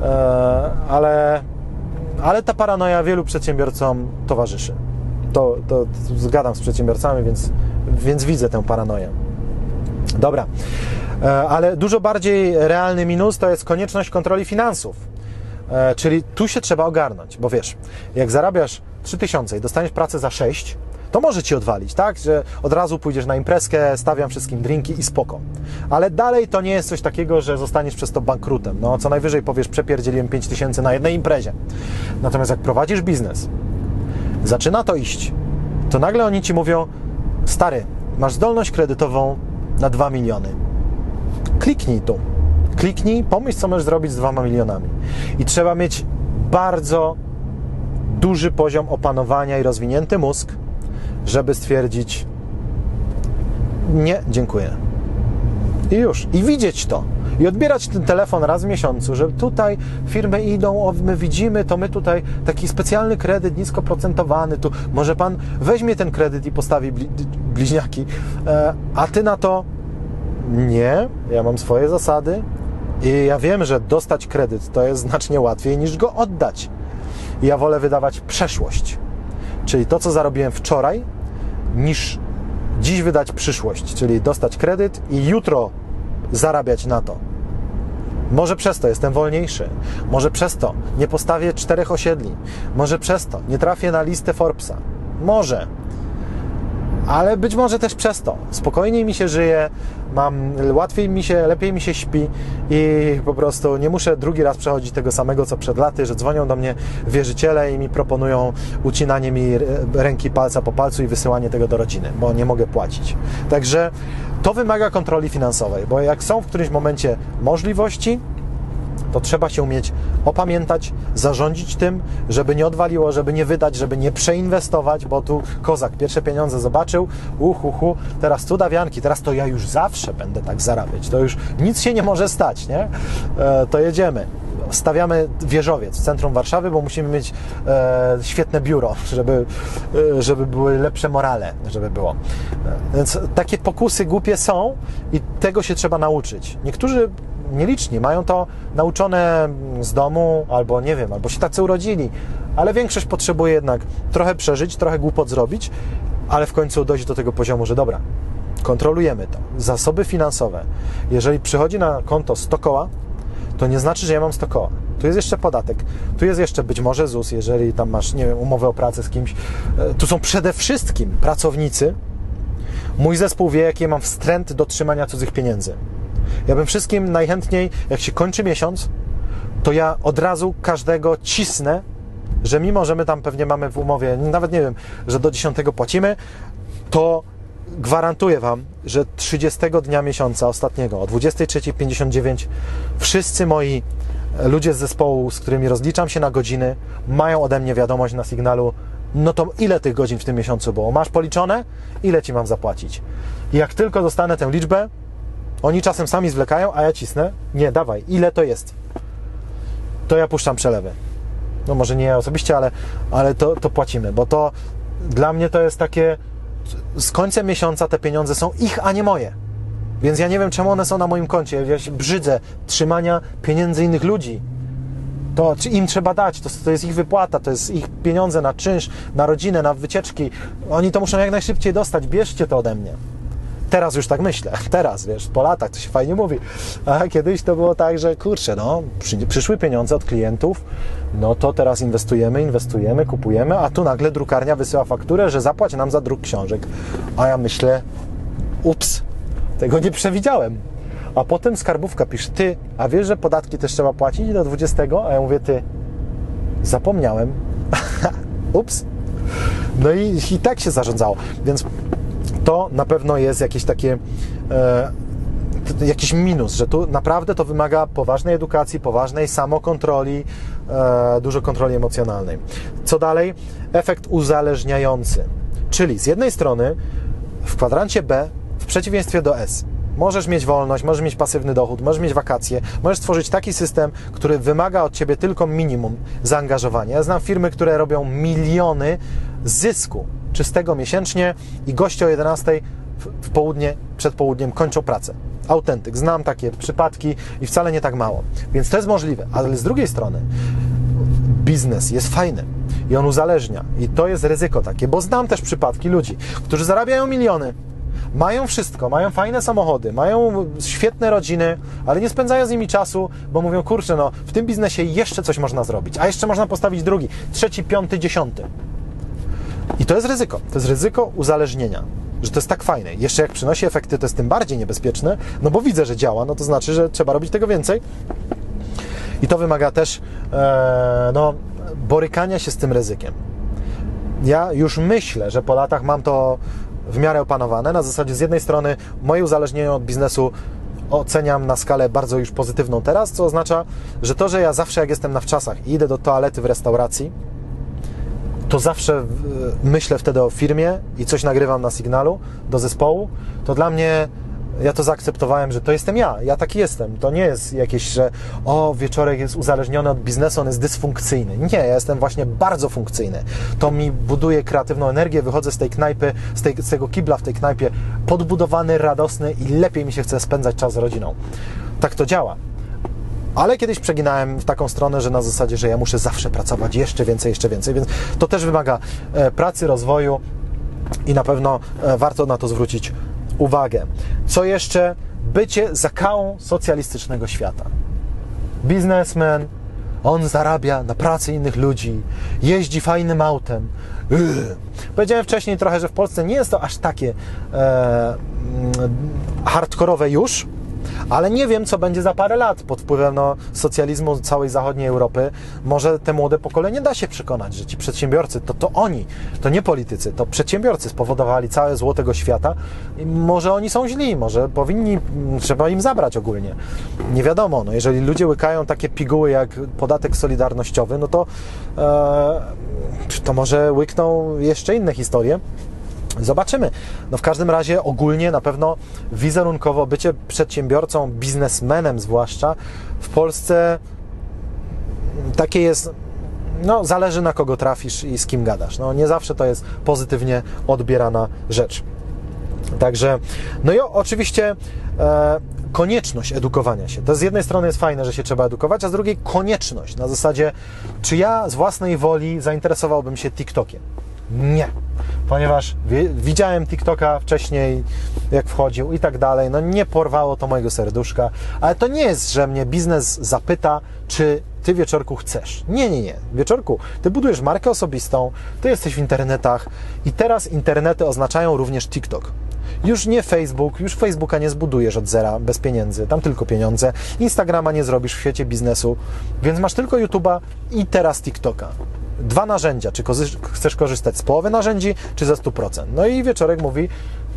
Speaker 2: ale ta paranoja wielu przedsiębiorcom towarzyszy. To zgadam z przedsiębiorcami, więc widzę tę paranoję. Dobra, ale dużo bardziej realny minus to jest konieczność kontroli finansów, Czyli tu się trzeba ogarnąć, bo wiesz, jak zarabiasz 3000 i dostaniesz pracę za 6, to może Ci odwalić, tak? Że od razu pójdziesz na imprezkę, stawiam wszystkim drinki i spoko. Ale dalej to nie jest coś takiego, że zostaniesz przez to bankrutem. No, co najwyżej powiesz, przepierdzieliłem 5000 na jednej imprezie. Natomiast jak prowadzisz biznes, zaczyna to iść, to nagle oni Ci mówią, stary, masz zdolność kredytową na 2 miliony. Kliknij tu. Kliknij, pomyśl, co możesz zrobić z 2 milionami. I trzeba mieć bardzo duży poziom opanowania i rozwinięty mózg, żeby stwierdzić nie, dziękuję. I już. I widzieć to. I odbierać ten telefon raz w miesiącu, że tutaj firmy idą, my widzimy, to my tutaj taki specjalny kredyt nisko procentowany, tu może Pan weźmie ten kredyt i postawi bliźniaki, a Ty na to nie, ja mam swoje zasady i ja wiem, że dostać kredyt to jest znacznie łatwiej niż go oddać. I ja wolę wydawać przeszłość, czyli to, co zarobiłem wczoraj, niż dziś wydać przyszłość, czyli dostać kredyt i jutro zarabiać na to. Może przez to jestem wolniejszy, może przez to nie postawię 4 osiedli, może przez to nie trafię na listę Forbesa, może, ale być może też przez to spokojniej mi się żyje, lepiej mi się śpi i po prostu nie muszę drugi raz przechodzić tego samego, co przed laty, że dzwonią do mnie wierzyciele i mi proponują ucinanie mi ręki palca po palcu i wysyłanie tego do rodziny, bo nie mogę płacić. Także to wymaga kontroli finansowej, bo jak są w którymś momencie możliwości, to trzeba się umieć opamiętać, zarządzić tym, żeby nie odwaliło, żeby nie wydać, żeby nie przeinwestować, bo tu kozak pierwsze pieniądze zobaczył, teraz cudawianki, teraz to ja już zawsze będę tak zarabiać, to już nic się nie może stać, nie? To jedziemy. Stawiamy wieżowiec w centrum Warszawy, bo musimy mieć świetne biuro, żeby były lepsze morale, żeby było. Więc takie pokusy głupie są i tego się trzeba nauczyć. Niektórzy nieliczni mają to nauczone z domu, albo nie wiem, albo się tacy urodzili, ale większość potrzebuje jednak trochę przeżyć, trochę głupot zrobić, ale w końcu dojść do tego poziomu, że dobra, kontrolujemy to. Zasoby finansowe. Jeżeli przychodzi na konto 100 koła, to nie znaczy, że ja mam 100 koła. Tu jest jeszcze podatek, tu jest jeszcze być może ZUS, jeżeli tam masz, nie wiem, umowę o pracę z kimś. Tu są przede wszystkim pracownicy. Mój zespół wie, jaki ja mam wstręt do trzymania cudzych pieniędzy. Ja bym wszystkim najchętniej, jak się kończy miesiąc, to ja od razu każdego cisnę, że mimo, że my tam pewnie mamy w umowie, nawet nie wiem, że do 10 płacimy, to gwarantuję Wam, że 30 dnia miesiąca ostatniego, o 23:59 wszyscy moi ludzie z zespołu, z którymi rozliczam się na godziny, mają ode mnie wiadomość na sygnalu, no to ile tych godzin w tym miesiącu było? Masz policzone? Ile Ci mam zapłacić? I jak tylko dostanę tę liczbę, oni czasem sami zwlekają, a ja cisnę, nie, dawaj, ile to jest? To ja puszczam przelewy. No może nie ja osobiście, ale to płacimy, bo to dla mnie to jest takie, z końcem miesiąca te pieniądze są ich, a nie moje. Więc ja nie wiem, czemu one są na moim koncie. Ja się brzydzę trzymania pieniędzy innych ludzi. To im trzeba dać, to jest ich wypłata, to jest ich pieniądze na czynsz, na rodzinę, na wycieczki. Oni to muszą jak najszybciej dostać, bierzcie to ode mnie. Teraz już tak myślę, teraz, wiesz, po latach to się fajnie mówi, a kiedyś to było tak, że kurczę, no, przyszły pieniądze od klientów, no to teraz inwestujemy, kupujemy, a tu nagle drukarnia wysyła fakturę, że zapłać nam za druk książek, a ja myślę, ups, tego nie przewidziałem, a potem skarbówka pisze, ty, a wiesz, że podatki też trzeba płacić do 20, a ja mówię, ty, zapomniałem, ups, no i tak się zarządzało, więc to na pewno jest jakieś takie jakiś minus, że tu naprawdę to wymaga poważnej edukacji, poważnej samokontroli, dużo kontroli emocjonalnej. Co dalej? Efekt uzależniający. Czyli z jednej strony w kwadrancie B, w przeciwieństwie do S, możesz mieć wolność, możesz mieć pasywny dochód, możesz mieć wakacje, możesz stworzyć taki system, który wymaga od Ciebie tylko minimum zaangażowania. Ja znam firmy, które robią miliony zysku czystego miesięcznie i goście o 11 w południe, przed południem kończą pracę. Autentyk. Znam takie przypadki i wcale nie tak mało. Więc to jest możliwe. Ale z drugiej strony biznes jest fajny i on uzależnia. I to jest ryzyko takie, bo znam też przypadki ludzi, którzy zarabiają miliony, mają wszystko, mają fajne samochody, mają świetne rodziny, ale nie spędzają z nimi czasu, bo mówią, kurczę, no w tym biznesie jeszcze coś można zrobić, a jeszcze można postawić drugi, trzeci, piąty, dziesiąty. I to jest ryzyko uzależnienia, że to jest tak fajne. Jeszcze jak przynosi efekty, to jest tym bardziej niebezpieczne, no bo widzę, że działa, no to znaczy, że trzeba robić tego więcej. I to wymaga też borykania się z tym ryzykiem. Ja już myślę, że po latach mam to w miarę opanowane. Na zasadzie z jednej strony moje uzależnienie od biznesu oceniam na skalę bardzo już pozytywną teraz, co oznacza, że to, że ja zawsze jak jestem na wczasach i idę do toalety w restauracji, to zawsze myślę wtedy o firmie i coś nagrywam na Signalu do zespołu, to dla mnie, ja to zaakceptowałem, że to jestem ja taki jestem. To nie jest jakieś, że Wieczorek jest uzależniony od biznesu, on jest dysfunkcyjny. Nie, ja jestem właśnie bardzo funkcyjny. To mi buduje kreatywną energię, wychodzę z tej knajpy, z tego kibla w tej knajpie podbudowany, radosny i lepiej mi się chce spędzać czas z rodziną. Tak to działa. Ale kiedyś przeginałem w taką stronę, że na zasadzie, że ja muszę zawsze pracować jeszcze więcej, więc to też wymaga pracy, rozwoju i na pewno warto na to zwrócić uwagę. Co jeszcze? Bycie zakałą socjalistycznego świata. Biznesmen, on zarabia na pracy innych ludzi, jeździ fajnym autem. Powiedziałem wcześniej trochę, że w Polsce nie jest to aż takie hardkorowe już, ale nie wiem, co będzie za parę lat pod wpływem socjalizmu całej zachodniej Europy. Może te młode pokolenie da się przekonać, że ci przedsiębiorcy, to oni, to nie politycy, to przedsiębiorcy spowodowali całe zło tego świata i może oni są źli, może trzeba im zabrać ogólnie. Nie wiadomo, jeżeli ludzie łykają takie piguły jak podatek solidarnościowy, to może łykną jeszcze inne historie. Zobaczymy. W każdym razie ogólnie na pewno wizerunkowo bycie przedsiębiorcą, biznesmenem zwłaszcza w Polsce takie jest, zależy na kogo trafisz i z kim gadasz. Nie zawsze to jest pozytywnie odbierana rzecz. Także, i oczywiście konieczność edukowania się. To z jednej strony jest fajne, że się trzeba edukować, a z drugiej konieczność. Na zasadzie, czy ja z własnej woli zainteresowałbym się TikTokiem? Nie. Ponieważ widziałem TikToka wcześniej, jak wchodził i tak dalej, nie porwało to mojego serduszka, ale to nie jest, że mnie biznes zapyta, czy ty, Wieczorku, chcesz. Nie. Wieczorku, ty budujesz markę osobistą, ty jesteś w internetach i teraz internety oznaczają również TikTok. Już nie Facebook, już Facebooka nie zbudujesz od zera, bez pieniędzy, tam tylko pieniądze. Instagrama nie zrobisz w świecie biznesu, więc masz tylko YouTube'a i teraz TikToka. 2 narzędzia, czy chcesz korzystać z połowy narzędzi, czy ze 100%. I Wieczorek mówi,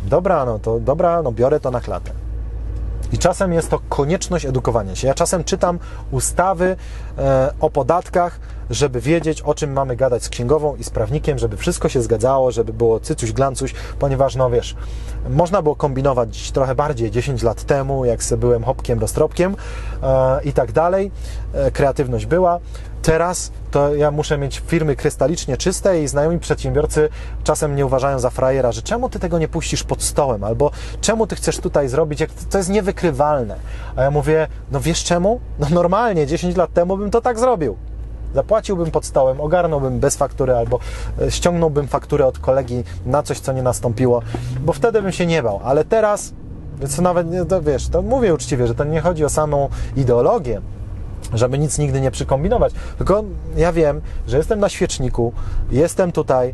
Speaker 2: dobra, biorę to na klatę. I czasem jest to konieczność edukowania się. Ja czasem czytam ustawy o podatkach, żeby wiedzieć, o czym mamy gadać z księgową i z prawnikiem, żeby wszystko się zgadzało, żeby było cycuś, glancuś, ponieważ, można było kombinować trochę bardziej 10 lat temu, jak sobie byłem hopkiem, roztropkiem i tak dalej. Kreatywność była. Teraz to ja muszę mieć firmy krystalicznie czyste i znajomi przedsiębiorcy czasem mnie uważają za frajera, że czemu ty tego nie puścisz pod stołem, albo czemu ty chcesz tutaj zrobić, jak to jest niewykrywalne. A ja mówię, wiesz czemu? Normalnie 10 lat temu bym to tak zrobił. Zapłaciłbym pod stołem, ogarnąłbym bez faktury albo ściągnąłbym fakturę od kolegi na coś, co nie nastąpiło, bo wtedy bym się nie bał. Ale teraz, więc nawet, to mówię uczciwie, że to nie chodzi o samą ideologię, żeby nic nigdy nie przykombinować. Tylko ja wiem, że jestem na świeczniku, jestem tutaj,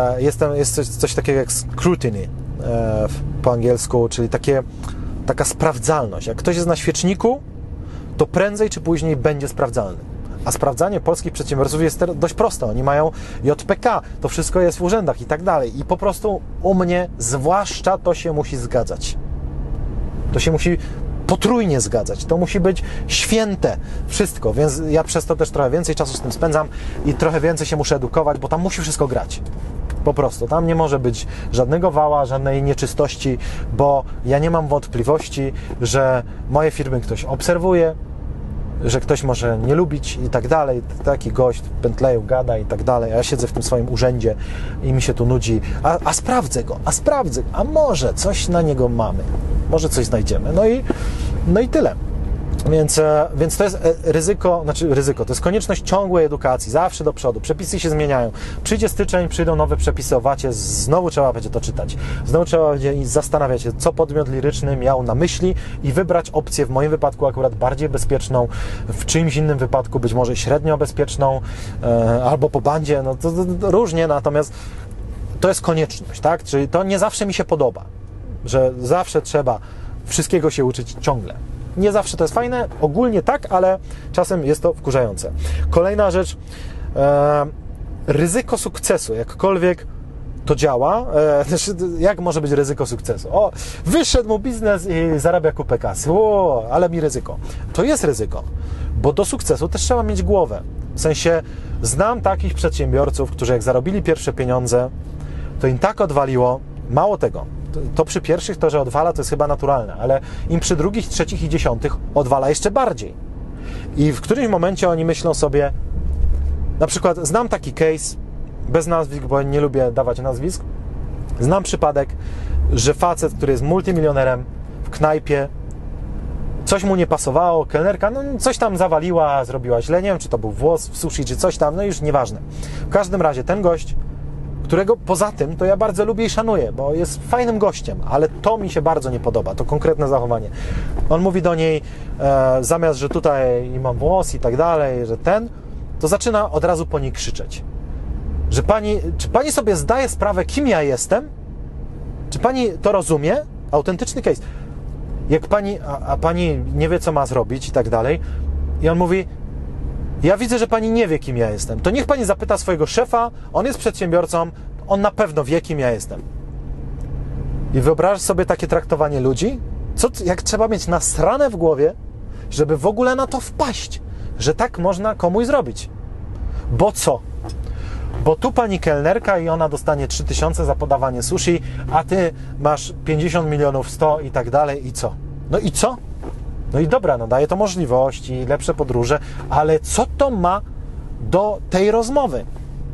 Speaker 2: jest coś takiego jak scrutiny po angielsku, czyli taka sprawdzalność. Jak ktoś jest na świeczniku, to prędzej czy później będzie sprawdzalny. A sprawdzanie polskich przedsiębiorców jest dość proste. Oni mają JPK, to wszystko jest w urzędach i tak dalej. I po prostu u mnie zwłaszcza to się musi zgadzać. To się musi potrójnie zgadzać. To musi być święte wszystko, więc ja przez to też trochę więcej czasu z tym spędzam i trochę więcej się muszę edukować, bo tam musi wszystko grać. Po prostu. Tam nie może być żadnego wała, żadnej nieczystości, bo ja nie mam wątpliwości, że moje firmy ktoś obserwuje, że ktoś może nie lubić i tak dalej. Taki gość w Bentleyu gada i tak dalej, a ja siedzę w tym swoim urzędzie i mi się tu nudzi. A sprawdzę go, a może coś na niego mamy. Może coś znajdziemy. No i tyle. Więc to jest ryzyko, to jest konieczność ciągłej edukacji, zawsze do przodu, przepisy się zmieniają. Przyjdzie styczeń, przyjdą nowe przepisy o VAT-ie, znowu trzeba będzie to czytać. Znowu trzeba będzie zastanawiać się, co podmiot liryczny miał na myśli i wybrać opcję, w moim wypadku akurat bardziej bezpieczną, w czyimś innym wypadku być może średnio bezpieczną, albo po bandzie, no to różnie, natomiast to jest konieczność, tak? Czyli to nie zawsze mi się podoba, że zawsze trzeba wszystkiego się uczyć ciągle. Nie zawsze to jest fajne, ogólnie tak, ale czasem jest to wkurzające. Kolejna rzecz, ryzyko sukcesu, jakkolwiek to działa, jak może być ryzyko sukcesu? O, wyszedł mu biznes i zarabia kupę kasy, ale mi ryzyko. To jest ryzyko, bo do sukcesu też trzeba mieć głowę. W sensie, znam takich przedsiębiorców, którzy jak zarobili pierwsze pieniądze, to im tak odwaliło, mało tego, to przy pierwszych to, że odwala, to jest chyba naturalne, ale im przy drugich, trzecich i dziesiątych odwala jeszcze bardziej. I w którymś momencie oni myślą sobie, na przykład znam taki case, bez nazwisk, bo nie lubię dawać nazwisk, znam przypadek, że facet, który jest multimilionerem w knajpie, coś mu nie pasowało, kelnerka, no coś tam zawaliła, zrobiła źle, nie wiem, czy to był włos w sushi, czy coś tam, no już nieważne. W każdym razie ten gość, którego poza tym to ja bardzo lubię i szanuję, bo jest fajnym gościem, ale to mi się bardzo nie podoba, to konkretne zachowanie. On mówi do niej, zamiast, że tutaj mam włos i tak dalej, że to zaczyna od razu po niej krzyczeć. Że czy pani sobie zdaje sprawę, kim ja jestem? Czy pani to rozumie? Autentyczny case. Jak a pani nie wie, co ma zrobić i tak dalej. I on mówi, ja widzę, że pani nie wie, kim ja jestem. To niech pani zapyta swojego szefa, on jest przedsiębiorcą, on na pewno wie, kim ja jestem. I wyobrażasz sobie takie traktowanie ludzi? Jak trzeba mieć nasrane w głowie, żeby w ogóle na to wpaść, że tak można komuś zrobić. Bo co? Bo tu pani kelnerka i ona dostanie 3000 za podawanie sushi, a ty masz 50 milionów, 100 i tak dalej i co? No i co? No i dobra, no daje to możliwości, lepsze podróże, ale co to ma do tej rozmowy?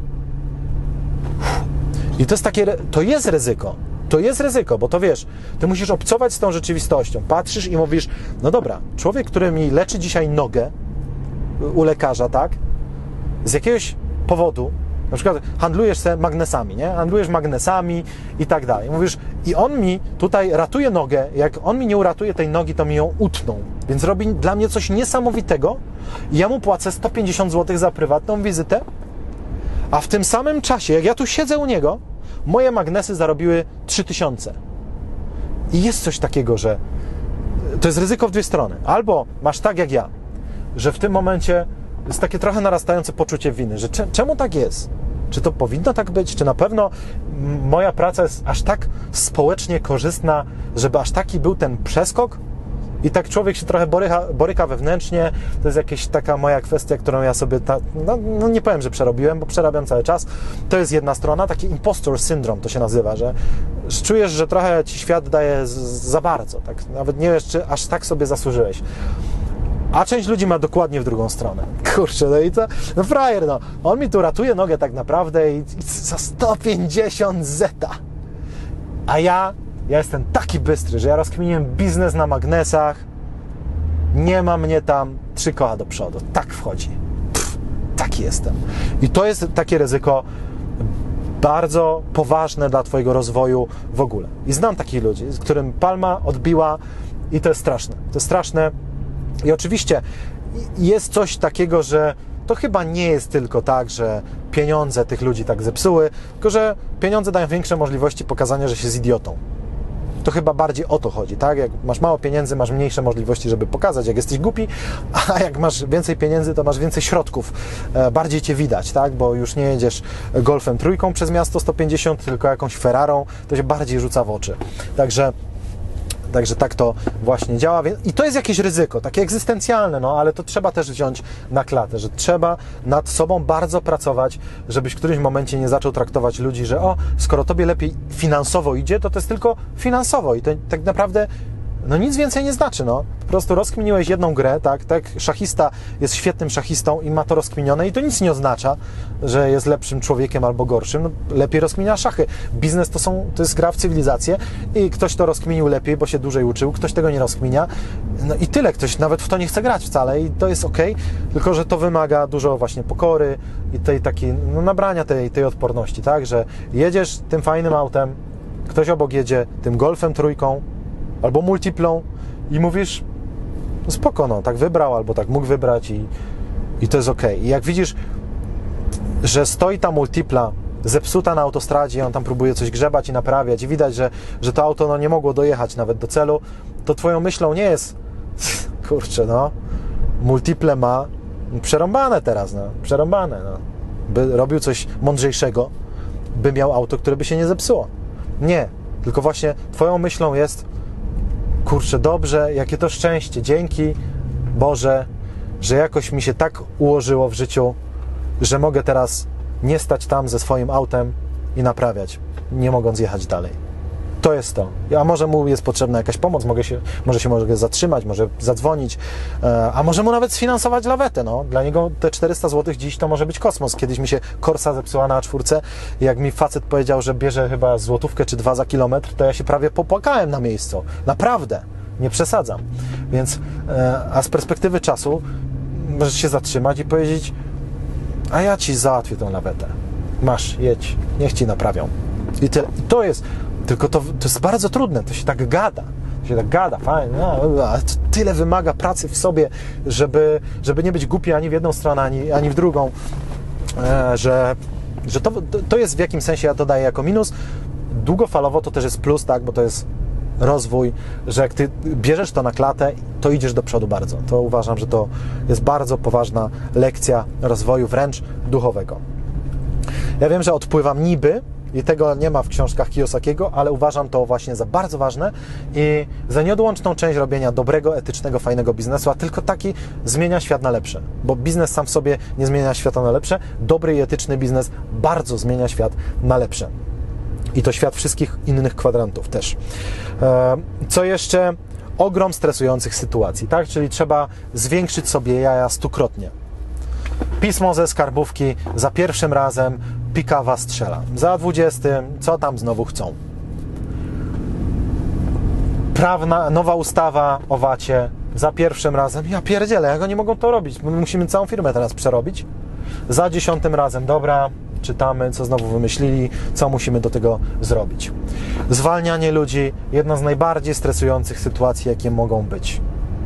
Speaker 2: I to jest ryzyko. To jest ryzyko, bo to wiesz, ty musisz obcować z tą rzeczywistością. Patrzysz i mówisz, no dobra, człowiek, który mi leczy dzisiaj nogę u lekarza, tak? Z jakiegoś powodu, na przykład handlujesz se magnesami, nie? Handlujesz magnesami i tak dalej. Mówisz, i on mi tutaj ratuje nogę, jak on mi nie uratuje tej nogi, to mi ją utną. Więc robi dla mnie coś niesamowitego i ja mu płacę 150 zł za prywatną wizytę, a w tym samym czasie, jak ja tu siedzę u niego, moje magnesy zarobiły 3000. I jest coś takiego, że to jest ryzyko w dwie strony. Albo masz tak jak ja, że w tym momencie jest takie trochę narastające poczucie winy, że czemu tak jest? Czy to powinno tak być? Czy na pewno moja praca jest aż tak społecznie korzystna, żeby aż taki był ten przeskok? I człowiek się trochę boryka wewnętrznie. To jest jakaś taka moja kwestia, którą ja sobie, no nie powiem, że przerobiłem, bo przerabiam cały czas. To jest jedna strona, taki impostor syndrome to się nazywa, że czujesz, że trochę ci świat daje za bardzo. Tak? Nawet nie wiesz, czy aż tak sobie zasłużyłeś. A część ludzi ma dokładnie w drugą stronę. Kurczę, no i co? No frajer, no. On mi tu ratuje nogę tak naprawdę i za 150 zeta. A ja jestem taki bystry, że ja rozkminiłem biznes na magnesach. Nie ma mnie tam 3 koła do przodu. Tak wchodzi. Taki jestem. I to jest takie ryzyko bardzo poważne dla twojego rozwoju w ogóle. I znam takich ludzi, z którym palma odbiła i to jest straszne. To jest straszne. I oczywiście jest coś takiego, że to chyba nie jest tylko tak, że pieniądze tych ludzi tak zepsuły, tylko że pieniądze dają większe możliwości pokazania, że się z idiotą. To chyba bardziej o to chodzi, tak? Jak masz mało pieniędzy, masz mniejsze możliwości, żeby pokazać, jak jesteś głupi, a jak masz więcej pieniędzy, to masz więcej środków. Bardziej cię widać, tak? Bo już nie jedziesz Golfem trójką przez miasto 150, tylko jakąś Ferrarą, to się bardziej rzuca w oczy. Także tak to właśnie działa. I to jest jakieś ryzyko, takie egzystencjalne, no ale to trzeba też wziąć na klatę, że trzeba nad sobą bardzo pracować, żebyś w którymś momencie nie zaczął traktować ludzi, że skoro tobie lepiej finansowo idzie, to jest tylko finansowo i to tak naprawdę no nic więcej nie znaczy, no. Po prostu rozkminiłeś jedną grę, tak szachista jest świetnym szachistą i ma to rozkminione i to nic nie oznacza, że jest lepszym człowiekiem albo gorszym, no, lepiej rozkminia szachy. Biznes to jest gra w cywilizację i ktoś to rozkminił lepiej, bo się dłużej uczył, ktoś tego nie rozkminia, no i tyle, ktoś nawet w to nie chce grać wcale i to jest okej, tylko że to wymaga dużo właśnie pokory i tej takiej, no nabrania tej odporności, tak, że jedziesz tym fajnym autem, ktoś obok jedzie tym Golfem trójką albo multiplą i mówisz, no spoko, no, tak wybrał albo tak mógł wybrać i to jest okej. I jak widzisz, że stoi ta multipla zepsuta na autostradzie, on tam próbuje coś grzebać i naprawiać i widać, że to auto no, nie mogło dojechać nawet do celu, to twoją myślą nie jest kurczę, no, multiple ma przerąbane teraz, no, przerąbane, no. By robił coś mądrzejszego, by miał auto, które by się nie zepsuło. Nie, tylko właśnie twoją myślą jest, kurczę, dobrze, jakie to szczęście, dzięki Boże, że jakoś mi się tak ułożyło w życiu, że mogę teraz nie stać tam ze swoim autem i naprawiać, nie mogąc jechać dalej. To jest to. A może mu jest potrzebna jakaś pomoc, może się mogę zatrzymać, może zadzwonić, a może mu nawet sfinansować lawetę. No. Dla niego te 400 zł dziś to może być kosmos. Kiedyś mi się Corsa zepsuła na A4 i jak mi facet powiedział, że bierze chyba złotówkę czy 2 za kilometr, to ja się prawie popłakałem na miejscu. Naprawdę. Nie przesadzam. Więc, a z perspektywy czasu możesz się zatrzymać i powiedzieć, a ja ci załatwię tą lawetę. Masz, jedź, niech ci naprawią. I tyle. I to jest, tylko to jest bardzo trudne, to się tak gada. Fajnie, no, ale to tyle wymaga pracy w sobie, żeby nie być głupi ani w jedną stronę, ani w drugą, że to jest w jakimś sensie, ja to daję jako minus. Długofalowo to też jest plus, tak, bo to jest rozwój, że jak ty bierzesz to na klatę, to idziesz do przodu bardzo. To uważam, że to jest bardzo poważna lekcja rozwoju, wręcz duchowego. Ja wiem, że odpływam niby i tego nie ma w książkach Kiyosakiego, ale uważam to właśnie za bardzo ważne i za nieodłączną część robienia dobrego, etycznego, fajnego biznesu, a tylko taki zmienia świat na lepsze. Bo biznes sam w sobie nie zmienia świata na lepsze, dobry i etyczny biznes bardzo zmienia świat na lepsze. I to świat wszystkich innych kwadrantów też. Co jeszcze? Ogrom stresujących sytuacji, tak? Czyli trzeba zwiększyć sobie jaja 100-krotnie. Pismo ze skarbówki, za pierwszym razem pikawa strzela. Za 20, co tam znowu chcą? Nowa ustawa o VAT-ie, za pierwszym razem, ja pierdzielę, jak oni mogą to robić? My musimy całą firmę teraz przerobić. Za 10 razem, dobra, czytamy, co znowu wymyślili, co musimy do tego zrobić. Zwalnianie ludzi, jedna z najbardziej stresujących sytuacji, jakie mogą być.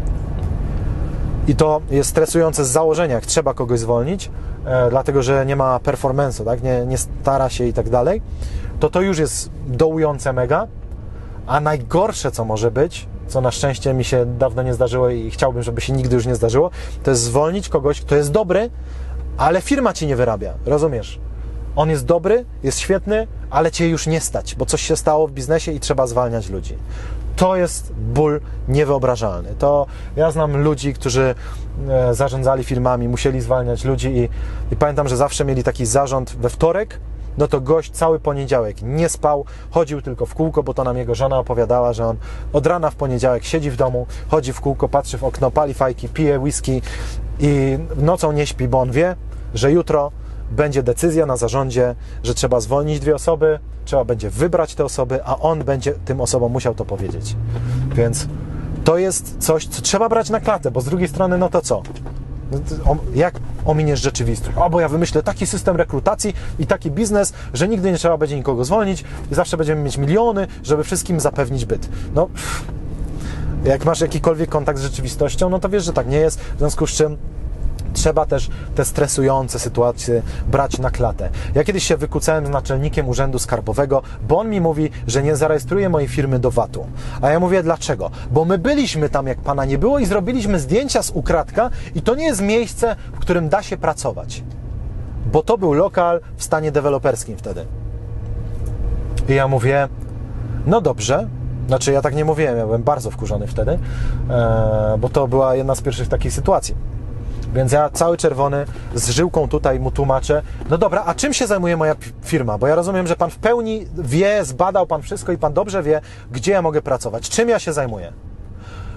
Speaker 2: I to jest stresujące z założenia, jak trzeba kogoś zwolnić, dlatego że nie ma performance'u, tak? nie stara się i tak dalej, to już jest dołujące mega, a najgorsze, co może być, co na szczęście mi się dawno nie zdarzyło i chciałbym, żeby się nigdy już nie zdarzyło, to jest zwolnić kogoś, kto jest dobry, ale firma ci nie wyrabia, rozumiesz? On jest dobry, jest świetny, ale cię już nie stać, bo coś się stało w biznesie i trzeba zwalniać ludzi. To jest ból niewyobrażalny. To ja znam ludzi, którzy zarządzali firmami, musieli zwalniać ludzi i pamiętam, że zawsze mieli taki zarząd we wtorek, no to gość cały poniedziałek nie spał, chodził tylko w kółko, bo to nam jego żona opowiadała, że on od rana w poniedziałek siedzi w domu, chodzi w kółko, patrzy w okno, pali fajki, pije whisky i nocą nie śpi, bo on wie, że jutro będzie decyzja na zarządzie, że trzeba zwolnić 2 osoby, trzeba będzie wybrać te osoby, a on będzie tym osobom musiał to powiedzieć. Więc to jest coś, co trzeba brać na klatę, bo z drugiej strony, no to co? Jak ominiesz rzeczywistość? Bo ja wymyślę taki system rekrutacji i taki biznes, że nigdy nie trzeba będzie nikogo zwolnić i zawsze będziemy mieć miliony, żeby wszystkim zapewnić byt. No, jak masz jakikolwiek kontakt z rzeczywistością, no to wiesz, że tak nie jest, w związku z czym trzeba też te stresujące sytuacje brać na klatę. Ja kiedyś się wykłócałem z naczelnikiem Urzędu Skarbowego, bo on mi mówi, że nie zarejestruje mojej firmy do VAT-u. A ja mówię, dlaczego? Bo my byliśmy tam, jak pana nie było i zrobiliśmy zdjęcia z ukradka i to nie jest miejsce, w którym da się pracować. Bo to był lokal w stanie deweloperskim wtedy. I ja mówię, no dobrze. Znaczy ja tak nie mówiłem, ja byłem bardzo wkurzony wtedy, bo to była jedna z pierwszych takich sytuacji. Więc ja cały czerwony, z żyłką tutaj mu tłumaczę, no dobra, a czym się zajmuje moja firma? Bo ja rozumiem, że pan w pełni wie, zbadał pan wszystko i pan dobrze wie, gdzie ja mogę pracować, czym ja się zajmuję.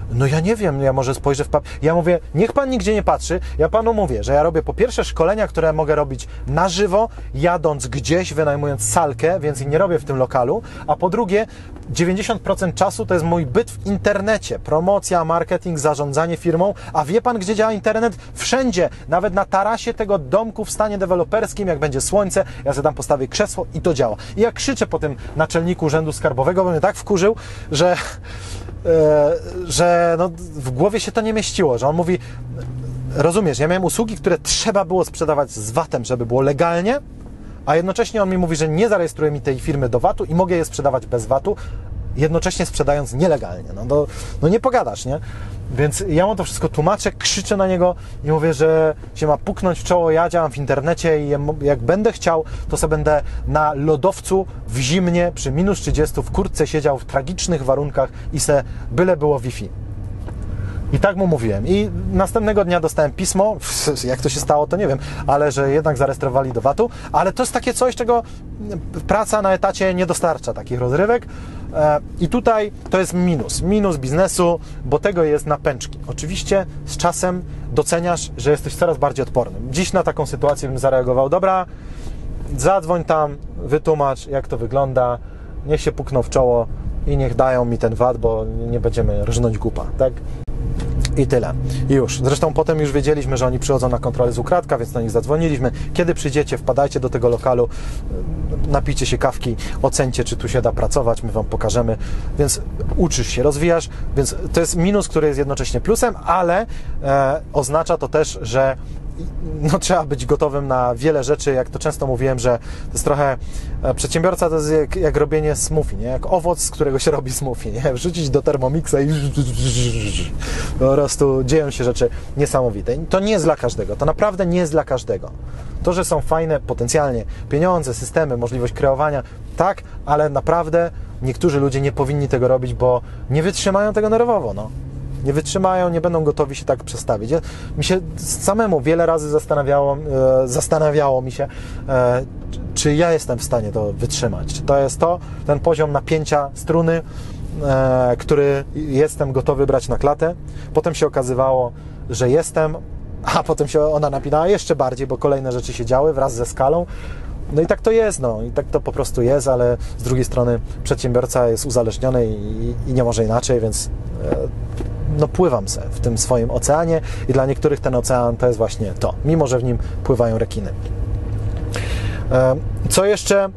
Speaker 2: no ja nie wiem, ja może spojrzę w papier. Ja mówię, niech pan nigdzie nie patrzy, ja panu mówię, że ja robię po pierwsze szkolenia, które mogę robić na żywo, jadąc gdzieś, wynajmując salkę, więc nie robię w tym lokalu, a po drugie 90% czasu to jest mój byt w internecie, promocja, marketing, zarządzanie firmą, a wie pan, gdzie działa internet? Wszędzie, nawet na tarasie tego domku w stanie deweloperskim, jak będzie słońce, ja sobie tam postawię krzesło i to działa. I ja krzyczę po tym naczelniku Urzędu Skarbowego, bo mnie tak wkurzył, że no, w głowie się to nie mieściło, że on mówi, rozumiesz, ja miałem usługi, które trzeba było sprzedawać z VAT-em, żeby było legalnie, a jednocześnie on mi mówi, że nie zarejestruje mi tej firmy do VAT-u i mogę je sprzedawać bez VAT-u, jednocześnie sprzedając nielegalnie. No nie pogadasz, nie? Więc ja mu to wszystko tłumaczę, krzyczę na niego i mówię, że się ma puknąć w czoło, ja działam w internecie i jak będę chciał, to sobie będę na lodowcu w zimnie przy minus 30 w kurtce siedział w tragicznych warunkach i se byle było Wi-Fi. I tak mu mówiłem. I następnego dnia dostałem pismo, jak to się stało, to nie wiem, ale że jednak zarejestrowali do VAT-u, ale to jest takie coś, czego praca na etacie nie dostarcza, takich rozrywek. I tutaj to jest minus biznesu, bo tego jest na pęczki. Oczywiście z czasem doceniasz, że jesteś coraz bardziej odpornym. Dziś na taką sytuację bym zareagował, dobra, zadzwoń tam, wytłumacz, jak to wygląda, niech się pukną w czoło i niech dają mi ten VAT, bo nie będziemy rżnąć głupa, tak? I tyle. I już. Zresztą potem już wiedzieliśmy, że oni przychodzą na kontrolę z ukradka, więc do nich zadzwoniliśmy. Kiedy przyjdziecie, wpadajcie do tego lokalu, napijcie się kawki, ocencie, czy tu się da pracować, my wam pokażemy. Więc uczysz się, rozwijasz, więc to jest minus, który jest jednocześnie plusem, ale oznacza to też, że no, trzeba być gotowym na wiele rzeczy, jak to często mówiłem, że to jest trochę, przedsiębiorca to jest jak robienie smoothie, nie? Jak owoc, z którego się robi smoothie, nie? Wrzucić do Thermomixa i po prostu dzieją się rzeczy niesamowite. To nie jest dla każdego, to naprawdę nie jest dla każdego. To, że są fajne potencjalnie pieniądze, systemy, możliwość kreowania, tak, ale naprawdę niektórzy ludzie nie powinni tego robić, bo nie wytrzymają tego nerwowo, no. Nie wytrzymają, nie będą gotowi się tak przestawić. Mi się samemu wiele razy zastanawiało mi się, czy ja jestem w stanie to wytrzymać. Czy to jest ten poziom napięcia struny, który jestem gotowy brać na klatę. Potem się okazywało, że jestem, a potem się ona napinała jeszcze bardziej, bo kolejne rzeczy się działy wraz ze skalą. No i tak to jest, no i tak to po prostu jest, ale z drugiej strony przedsiębiorca jest uzależniony i nie może inaczej, więc no pływam se w tym swoim oceanie i dla niektórych ten ocean to jest właśnie to, mimo że w nim pływają rekiny. Co jeszcze?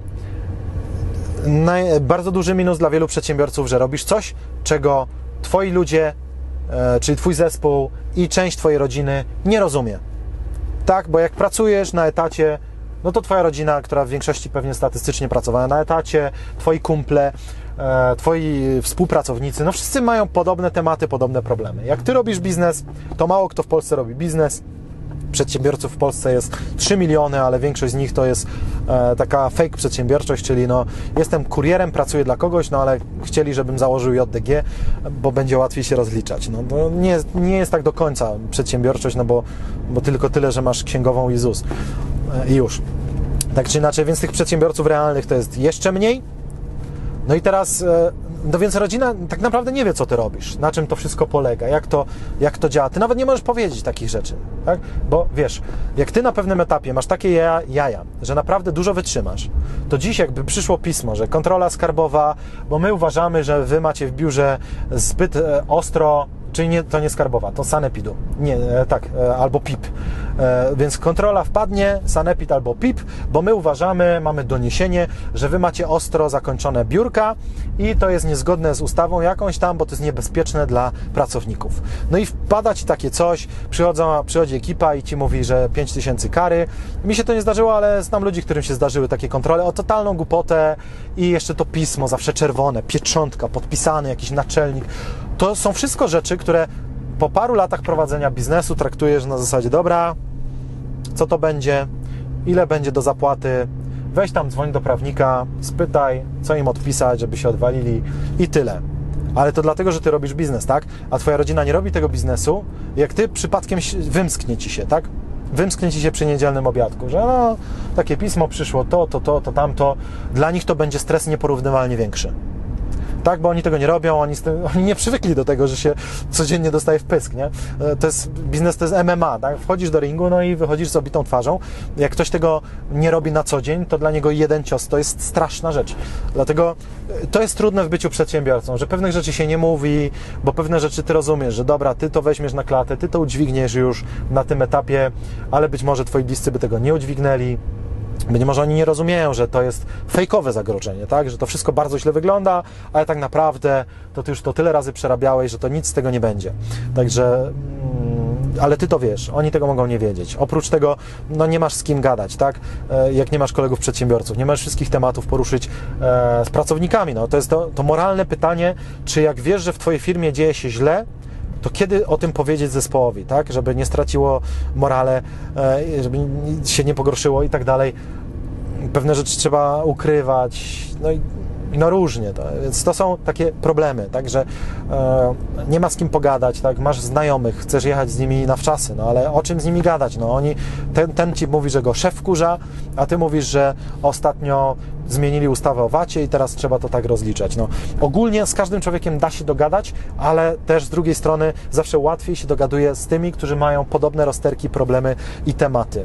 Speaker 2: Bardzo duży minus dla wielu przedsiębiorców, że robisz coś, czego twoi ludzie, czyli twój zespół i część twojej rodziny nie rozumie. Tak, bo jak pracujesz na etacie, no to twoja rodzina, która w większości pewnie statystycznie pracowała na etacie, twoi kumple, twoi współpracownicy, no wszyscy mają podobne tematy, podobne problemy. Jak ty robisz biznes, to mało kto w Polsce robi biznes. Przedsiębiorców w Polsce jest 3 miliony, ale większość z nich to jest taka fake przedsiębiorczość, czyli no jestem kurierem, pracuję dla kogoś, no ale chcieli, żebym założył JDG, bo będzie łatwiej się rozliczać. No to nie jest tak do końca przedsiębiorczość, no bo tylko tyle, że masz księgową i ZUS. I już. Tak czy inaczej, więc tych przedsiębiorców realnych to jest jeszcze mniej. No i teraz, no więc rodzina tak naprawdę nie wie, co ty robisz, na czym to wszystko polega, jak to działa. Ty nawet nie możesz powiedzieć takich rzeczy, tak? Bo wiesz, jak ty na pewnym etapie masz takie jaja, że naprawdę dużo wytrzymasz, to dziś jakby przyszło pismo, że kontrola skarbowa, bo my uważamy, że wy macie w biurze zbyt ostro, czyli to nie skarbowa, to sanepidu, albo PIP. Więc kontrola wpadnie, sanepid albo PIP, bo my uważamy, mamy doniesienie, że wy macie ostro zakończone biurka i to jest niezgodne z ustawą jakąś tam, bo to jest niebezpieczne dla pracowników. No i wpada ci takie coś, przychodzi ekipa i ci mówi, że 5000 kary. Mi się to nie zdarzyło, ale znam ludzi, którym się zdarzyły takie kontrole o totalną głupotę i jeszcze to pismo, zawsze czerwone, pieczątka, podpisany jakiś naczelnik. To są wszystko rzeczy, które po paru latach prowadzenia biznesu traktujesz na zasadzie, dobra, co to będzie, ile będzie do zapłaty, weź tam, dzwoń do prawnika, spytaj, co im odpisać, żeby się odwalili i tyle. Ale to dlatego, że ty robisz biznes, tak? A twoja rodzina nie robi tego biznesu, jak ty przypadkiem wymsknie ci się, tak? Wymsknie ci się przy niedzielnym obiadku, że no, takie pismo przyszło, to, tamto. Dla nich to będzie stres nieporównywalnie większy. tak, bo oni tego nie robią, oni nie przywykli do tego, że się codziennie dostaje w pysk, nie? Biznes to jest MMA, tak? Wchodzisz do ringu, no i wychodzisz z obitą twarzą. Jak ktoś tego nie robi na co dzień, to dla niego jeden cios to jest straszna rzecz. Dlatego to jest trudne w byciu przedsiębiorcą, że pewnych rzeczy się nie mówi, bo pewne rzeczy ty rozumiesz, że dobra, ty to weźmiesz na klatę, ty to udźwigniesz już na tym etapie, ale być może twoi bliscy by tego nie udźwignęli. Być może oni nie rozumieją, że to jest fejkowe zagrożenie, tak? Że to wszystko bardzo źle wygląda, ale tak naprawdę to ty już to tyle razy przerabiałeś, że to nic z tego nie będzie. Także, ale ty to wiesz, oni tego mogą nie wiedzieć. Oprócz tego, no nie masz z kim gadać, tak? Jak nie masz kolegów przedsiębiorców, nie możesz wszystkich tematów poruszyć z pracownikami. No, to jest to moralne pytanie, czy jak wiesz, że w twojej firmie dzieje się źle, to kiedy o tym powiedzieć zespołowi, tak? Żeby nie straciło morale, żeby się nie pogorszyło i tak dalej. Pewne rzeczy trzeba ukrywać, no różnie. Więc to są takie problemy, tak? Że nie ma z kim pogadać, tak? Masz znajomych, chcesz jechać z nimi na wczasy, no ale o czym z nimi gadać? No ten ci mówi, że go szef wkurza, a ty mówisz, że ostatnio zmienili ustawę o VAT-cie i teraz trzeba to tak rozliczać. No, ogólnie z każdym człowiekiem da się dogadać, ale też z drugiej strony zawsze łatwiej się dogaduje z tymi, którzy mają podobne rozterki, problemy i tematy.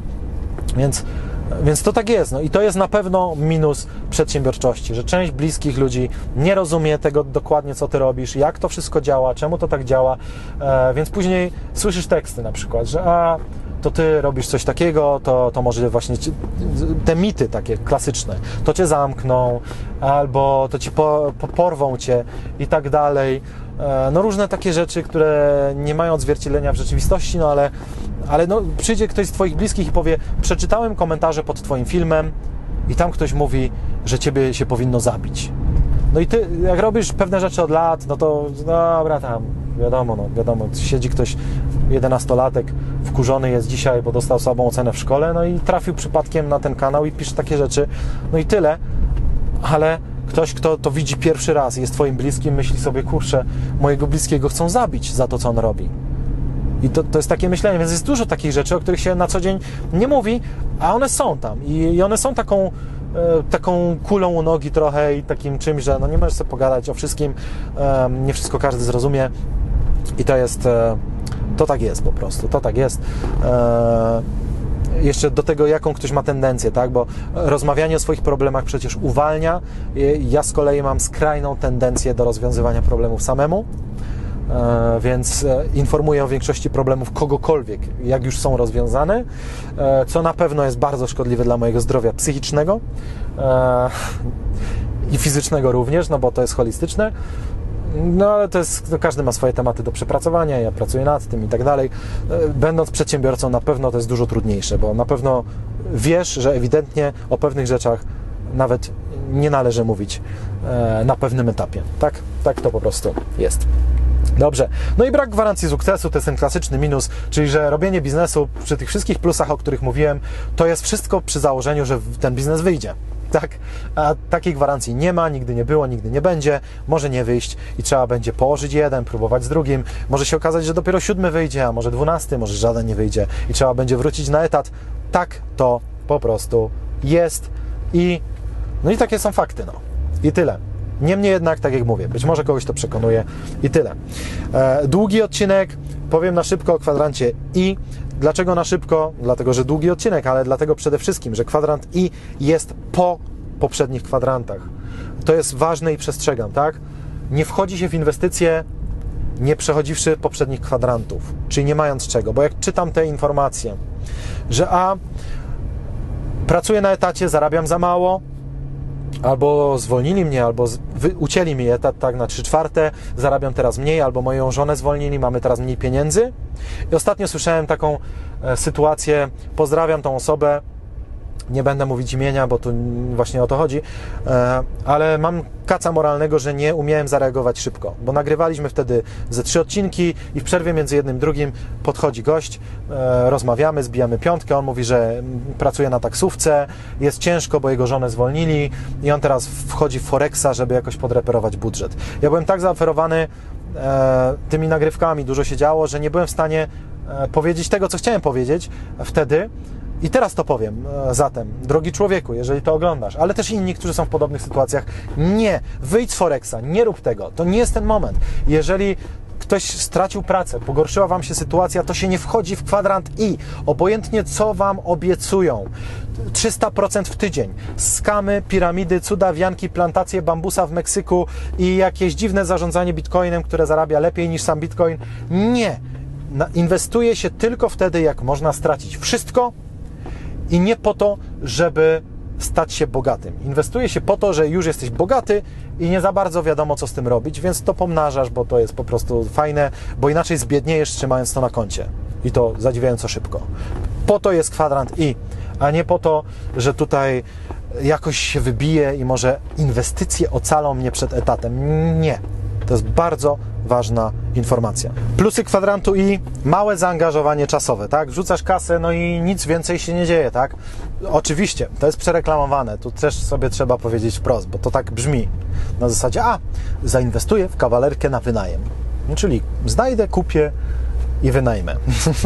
Speaker 2: Więc to tak jest. No i to jest na pewno minus przedsiębiorczości, że część bliskich ludzi nie rozumie tego dokładnie, co ty robisz, jak to wszystko działa, czemu to tak działa, więc później słyszysz teksty na przykład, że to ty robisz coś takiego, to może właśnie te mity takie klasyczne, to cię zamkną, albo to ci porwą cię i tak dalej. No różne takie rzeczy, które nie mają odzwierciedlenia w rzeczywistości, no ale no, przyjdzie ktoś z twoich bliskich i powie, przeczytałem komentarze pod twoim filmem i tam ktoś mówi, że ciebie się powinno zabić. No i ty, jak robisz pewne rzeczy od lat, no to dobra, tam wiadomo, siedzi ktoś 11-latek, wkurzony jest dzisiaj, bo dostał słabą ocenę w szkole, no i trafił przypadkiem na ten kanał i pisze takie rzeczy, no i tyle, ale ktoś, kto to widzi pierwszy raz i jest twoim bliskim, myśli sobie, kurczę, mojego bliskiego chcą zabić za to, co on robi. I to jest takie myślenie, więc jest dużo takich rzeczy, o których się na co dzień nie mówi, a one są tam i one są taką kulą u nogi trochę i takim czymś, że no nie możesz sobie pogadać o wszystkim, nie wszystko każdy zrozumie i to tak jest po prostu, to tak jest. Jeszcze do tego, jaką ktoś ma tendencję, tak? Bo rozmawianie o swoich problemach przecież uwalnia. Ja z kolei mam skrajną tendencję do rozwiązywania problemów samemu, więc informuję o większości problemów kogokolwiek, jak już są rozwiązane, co na pewno jest bardzo szkodliwe dla mojego zdrowia psychicznego i fizycznego również, no bo to jest holistyczne. No ale każdy ma swoje tematy do przepracowania, ja pracuję nad tym i tak dalej. Będąc przedsiębiorcą na pewno to jest dużo trudniejsze, bo na pewno wiesz, że ewidentnie o pewnych rzeczach nawet nie należy mówić na pewnym etapie. Tak to po prostu jest. Dobrze. No i brak gwarancji sukcesu to jest ten klasyczny minus, czyli że robienie biznesu przy tych wszystkich plusach, o których mówiłem, to jest wszystko przy założeniu, że ten biznes wyjdzie. Tak? A takiej gwarancji nie ma, nigdy nie było, nigdy nie będzie, może nie wyjść i trzeba będzie położyć jeden, próbować z drugim, może się okazać, że dopiero 7 wyjdzie, a może 12, może żaden nie wyjdzie i trzeba będzie wrócić na etat. Tak to po prostu jest i takie są fakty, i tyle. Niemniej jednak, tak jak mówię, być może kogoś to przekonuje i tyle. Długi odcinek, powiem na szybko o kwadrancie I. Dlaczego na szybko? Dlatego, że długi odcinek, ale dlatego przede wszystkim, że kwadrant I jest po poprzednich kwadrantach. To jest ważne i przestrzegam, tak? Nie wchodzi się w inwestycje, nie przechodziwszy poprzednich kwadrantów, czyli nie mając czego, bo jak czytam te informacje, że pracuję na etacie, zarabiam za mało, albo zwolnili mnie, albo ucięli mi etat tak na 3/4, zarabiam teraz mniej, albo moją żonę zwolnili, mamy teraz mniej pieniędzy. I ostatnio słyszałem taką sytuację, pozdrawiam tą osobę, nie będę mówić imienia, bo tu właśnie o to chodzi, ale mam kaca moralnego, że nie umiałem zareagować szybko, bo nagrywaliśmy wtedy ze 3 odcinki i w przerwie między jednym i drugim podchodzi gość, rozmawiamy, zbijamy piątkę, on mówi, że pracuje na taksówce, jest ciężko, bo jego żonę zwolnili i on teraz wchodzi w Forexa, żeby jakoś podreperować budżet. Ja byłem tak zaoferowany tymi nagrywkami, dużo się działo, że nie byłem w stanie powiedzieć tego, co chciałem powiedzieć wtedy I teraz to powiem, zatem, drogi człowieku, jeżeli to oglądasz, ale też inni, którzy są w podobnych sytuacjach, nie, wyjdź z Forexa, nie rób tego, to nie jest ten moment. Jeżeli ktoś stracił pracę, pogorszyła Wam się sytuacja, to się nie wchodzi w kwadrant I. Obojętnie co Wam obiecują. 300% w tydzień. Skamy, piramidy, cuda, wianki, plantacje bambusa w Meksyku i jakieś dziwne zarządzanie bitcoinem, które zarabia lepiej niż sam bitcoin. Nie. Inwestuje się tylko wtedy, jak można stracić wszystko i nie po to, żeby stać się bogatym. Inwestuje się po to, że już jesteś bogaty i nie za bardzo wiadomo, co z tym robić, więc to pomnażasz, bo to jest po prostu fajne, bo inaczej zbiedniejesz, trzymając to na koncie. I to zadziwiająco szybko. Po to jest kwadrant I, a nie po to, że tutaj jakoś się wybije i może inwestycje ocalą mnie przed etatem. Nie. To jest bardzo ważna informacja. Plusy kwadrantu I, małe zaangażowanie czasowe, tak? Wrzucasz kasę, no i nic więcej się nie dzieje, tak? Oczywiście, to jest przereklamowane, tu też sobie trzeba powiedzieć wprost, bo to tak brzmi. Na zasadzie, zainwestuję w kawalerkę na wynajem. No, czyli znajdę, kupię i wynajmę.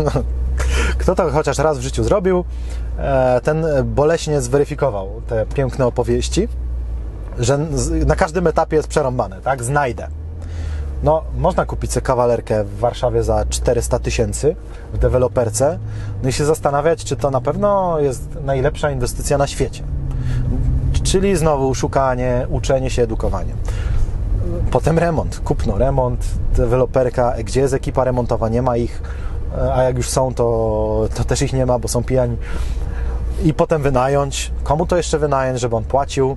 Speaker 2: Kto to chociaż raz w życiu zrobił, ten boleśnie zweryfikował te piękne opowieści, że na każdym etapie jest przerąbane, tak? Znajdę. No, można kupić sobie kawalerkę w Warszawie za 400 000 w deweloperce, no i się zastanawiać, czy to na pewno jest najlepsza inwestycja na świecie. Czyli znowu szukanie, uczenie się, edukowanie. Potem remont, kupno, remont, deweloperka, gdzie jest ekipa remontowa, nie ma ich, a jak już są, to też ich nie ma, bo są pijani. I potem wynająć. Komu to jeszcze wynająć, żeby on płacił,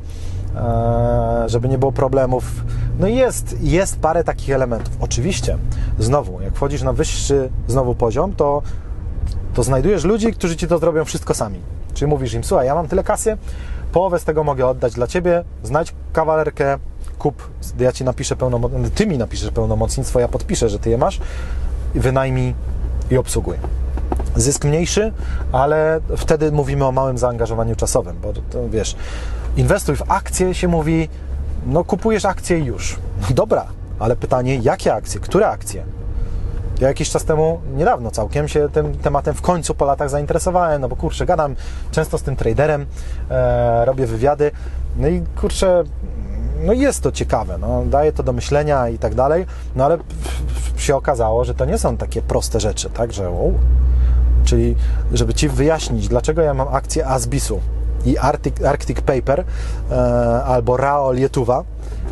Speaker 2: żeby nie było problemów. No i jest parę takich elementów. Oczywiście, znowu, jak wchodzisz na wyższy znowu poziom, to znajdujesz ludzi, którzy ci to zrobią wszystko sami. Czyli mówisz im, słuchaj, ja mam tyle kasy, połowę z tego mogę oddać dla ciebie, znajdź kawalerkę, kup, ja ci napiszę ty mi napiszesz pełnomocnictwo, ja podpiszę, że ty je masz, wynajmij i obsługuj. Zysk mniejszy, ale wtedy mówimy o małym zaangażowaniu czasowym, bo to wiesz, inwestuj w akcje, się mówi, no kupujesz akcje i już. Dobra, ale pytanie, jakie akcje, które akcje? Ja jakiś czas temu, niedawno całkiem, się tym tematem w końcu po latach zainteresowałem, no bo kurczę, gadam często z tym traderem, robię wywiady, no i kurczę, no jest to ciekawe, no, daje to do myślenia i tak dalej, no ale się okazało, że to nie są takie proste rzeczy, tak, że czyli żeby Ci wyjaśnić, dlaczego ja mam akcję Asbisu i Arctic Paper albo Rao Lietuva,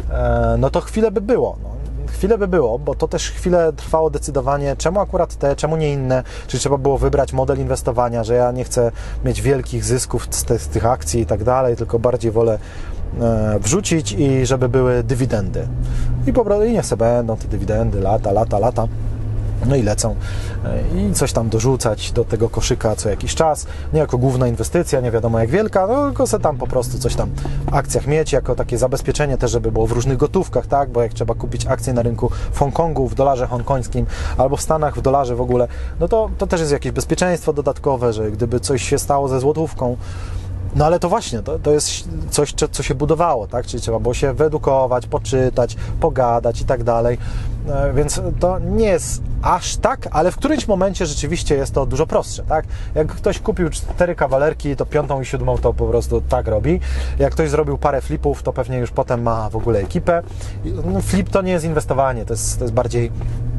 Speaker 2: no to chwilę by było. No. Chwilę by było, bo to też chwilę trwało decydowanie, czemu akurat te, czemu nie inne, czy trzeba było wybrać model inwestowania, że ja nie chcę mieć wielkich zysków z tych akcji i tak dalej, tylko bardziej wolę wrzucić i żeby były dywidendy. I po prostu niech sobie będą te dywidendy lata. No i lecą i coś tam dorzucać do tego koszyka co jakiś czas, nie jako główna inwestycja, nie wiadomo jak wielka, no tylko sobie tam po prostu coś tam w akcjach mieć, jako takie zabezpieczenie też, żeby było w różnych gotówkach, tak, bo jak trzeba kupić akcje na rynku w Hongkongu, w dolarze hongkońskim, albo w Stanach w dolarze w ogóle, no to też jest jakieś bezpieczeństwo dodatkowe, że gdyby coś się stało ze złotówką, no ale to właśnie, to jest coś, co się budowało, tak? Czyli trzeba było się wyedukować, poczytać, pogadać i tak dalej. Więc to nie jest aż tak, ale w którymś momencie rzeczywiście jest to dużo prostsze, tak? Jak ktoś kupił 4 kawalerki, to 5. i 7. to po prostu tak robi. Jak ktoś zrobił parę flipów, to pewnie już potem ma w ogóle ekipę. Flip to nie jest inwestowanie, to jest bardziej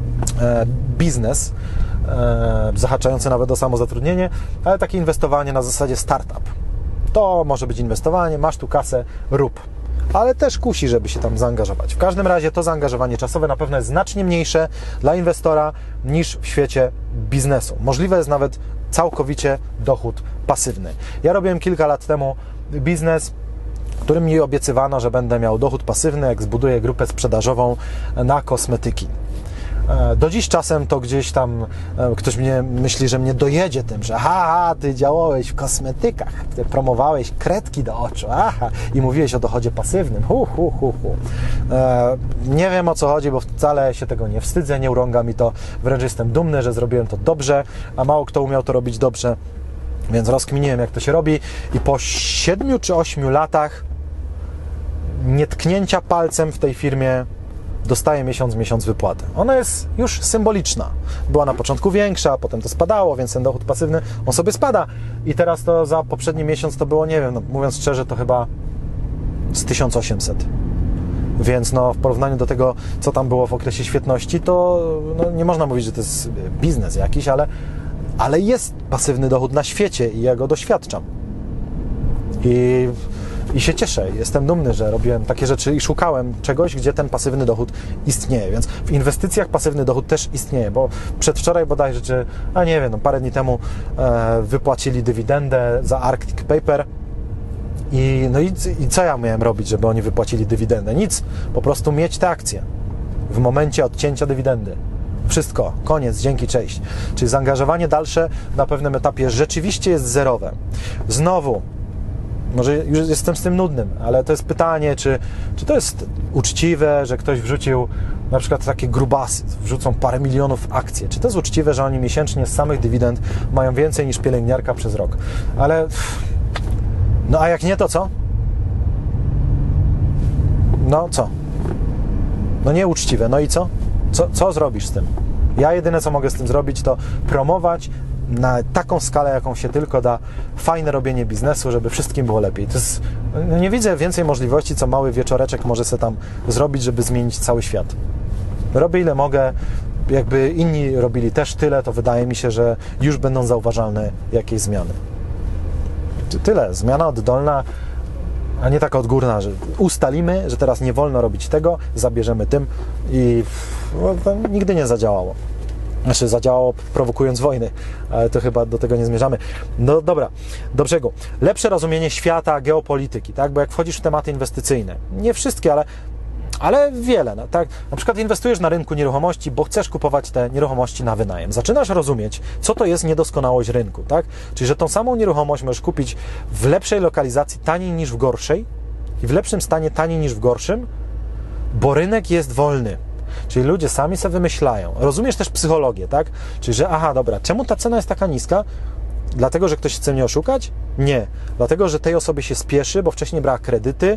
Speaker 2: biznes, zahaczający nawet o samozatrudnienie, ale takie inwestowanie na zasadzie startup. To może być inwestowanie, masz tu kasę, rób. Ale też kusi, żeby się tam zaangażować. W każdym razie to zaangażowanie czasowe na pewno jest znacznie mniejsze dla inwestora niż w świecie biznesu. Możliwe jest nawet całkowicie dochód pasywny. Ja robiłem kilka lat temu biznes, którym mi obiecywano, że będę miał dochód pasywny, jak zbuduję grupę sprzedażową na kosmetyki. Do dziś czasem to gdzieś tam ktoś mnie myśli, że mnie dojedzie tym, że ty działałeś w kosmetykach, ty promowałeś kredki do oczu, i mówiłeś o dochodzie pasywnym, Nie wiem, o co chodzi, bo wcale się tego nie wstydzę, nie urąga mi to, wręcz jestem dumny, że zrobiłem to dobrze, a mało kto umiał to robić dobrze, więc rozkminiłem, jak to się robi i po 7 czy 8 latach nietknięcia palcem w tej firmie dostaję miesiąc wypłatę. Ona jest już symboliczna. Była na początku większa, potem to spadało, więc ten dochód pasywny, on sobie spada. I teraz to za poprzedni miesiąc to było, nie wiem, no, mówiąc szczerze, to chyba z 1800. Więc no, w porównaniu do tego, co tam było w okresie świetności, to no, nie można mówić, że to jest biznes jakiś, ale jest pasywny dochód na świecie i ja go doświadczam. I się cieszę, jestem dumny, że robiłem takie rzeczy i szukałem czegoś, gdzie ten pasywny dochód istnieje, więc w inwestycjach pasywny dochód też istnieje, bo przedwczoraj bodajże, czy, nie wiem, no, parę dni temu wypłacili dywidendę za Arctic Paper i co ja miałem robić, żeby oni wypłacili dywidendę? Nic, po prostu mieć te akcje w momencie odcięcia dywidendy. Wszystko, koniec, dzięki, cześć. Czyli zaangażowanie dalsze na pewnym etapie rzeczywiście jest zerowe. Znowu, może już jestem z tym nudnym, ale to jest pytanie, czy to jest uczciwe, że ktoś wrzucił na przykład takie grubasy, wrzucą parę milionów w akcje. Czy to jest uczciwe, że oni miesięcznie z samych dywidend mają więcej niż pielęgniarka przez rok? Ale no a jak nie, to co? No co? No nieuczciwe, no i co? Co zrobisz z tym? Ja jedyne, co mogę z tym zrobić, to promować na taką skalę, jaką się tylko da, fajne robienie biznesu, żeby wszystkim było lepiej. To jest, nie widzę więcej możliwości, co mały wieczoreczek może sobie tam zrobić, żeby zmienić cały świat. Robię ile mogę, jakby inni robili też tyle, to wydaje mi się, że już będą zauważalne jakieś zmiany. Tyle, zmiana oddolna, a nie taka odgórna, że ustalimy, że teraz nie wolno robić tego, zabierzemy tym i to nigdy nie zadziałało. Znaczy zadziałało prowokując wojny, ale to chyba do tego nie zmierzamy. No dobra, do brzegu. Lepsze rozumienie świata, geopolityki, tak? Bo jak wchodzisz w tematy inwestycyjne, nie wszystkie, ale wiele, no, tak? Na przykład inwestujesz na rynku nieruchomości, bo chcesz kupować te nieruchomości na wynajem. Zaczynasz rozumieć, co to jest niedoskonałość rynku, tak? Czyli, że tą samą nieruchomość możesz kupić w lepszej lokalizacji taniej niż w gorszej i w lepszym stanie taniej niż w gorszym, bo rynek jest wolny. Czyli ludzie sami sobie wymyślają. Rozumiesz też psychologię, tak? Czyli, że dobra, czemu ta cena jest taka niska? Dlatego, że ktoś chce mnie oszukać? Nie. Dlatego, że tej osobie się spieszy, bo wcześniej brała kredyty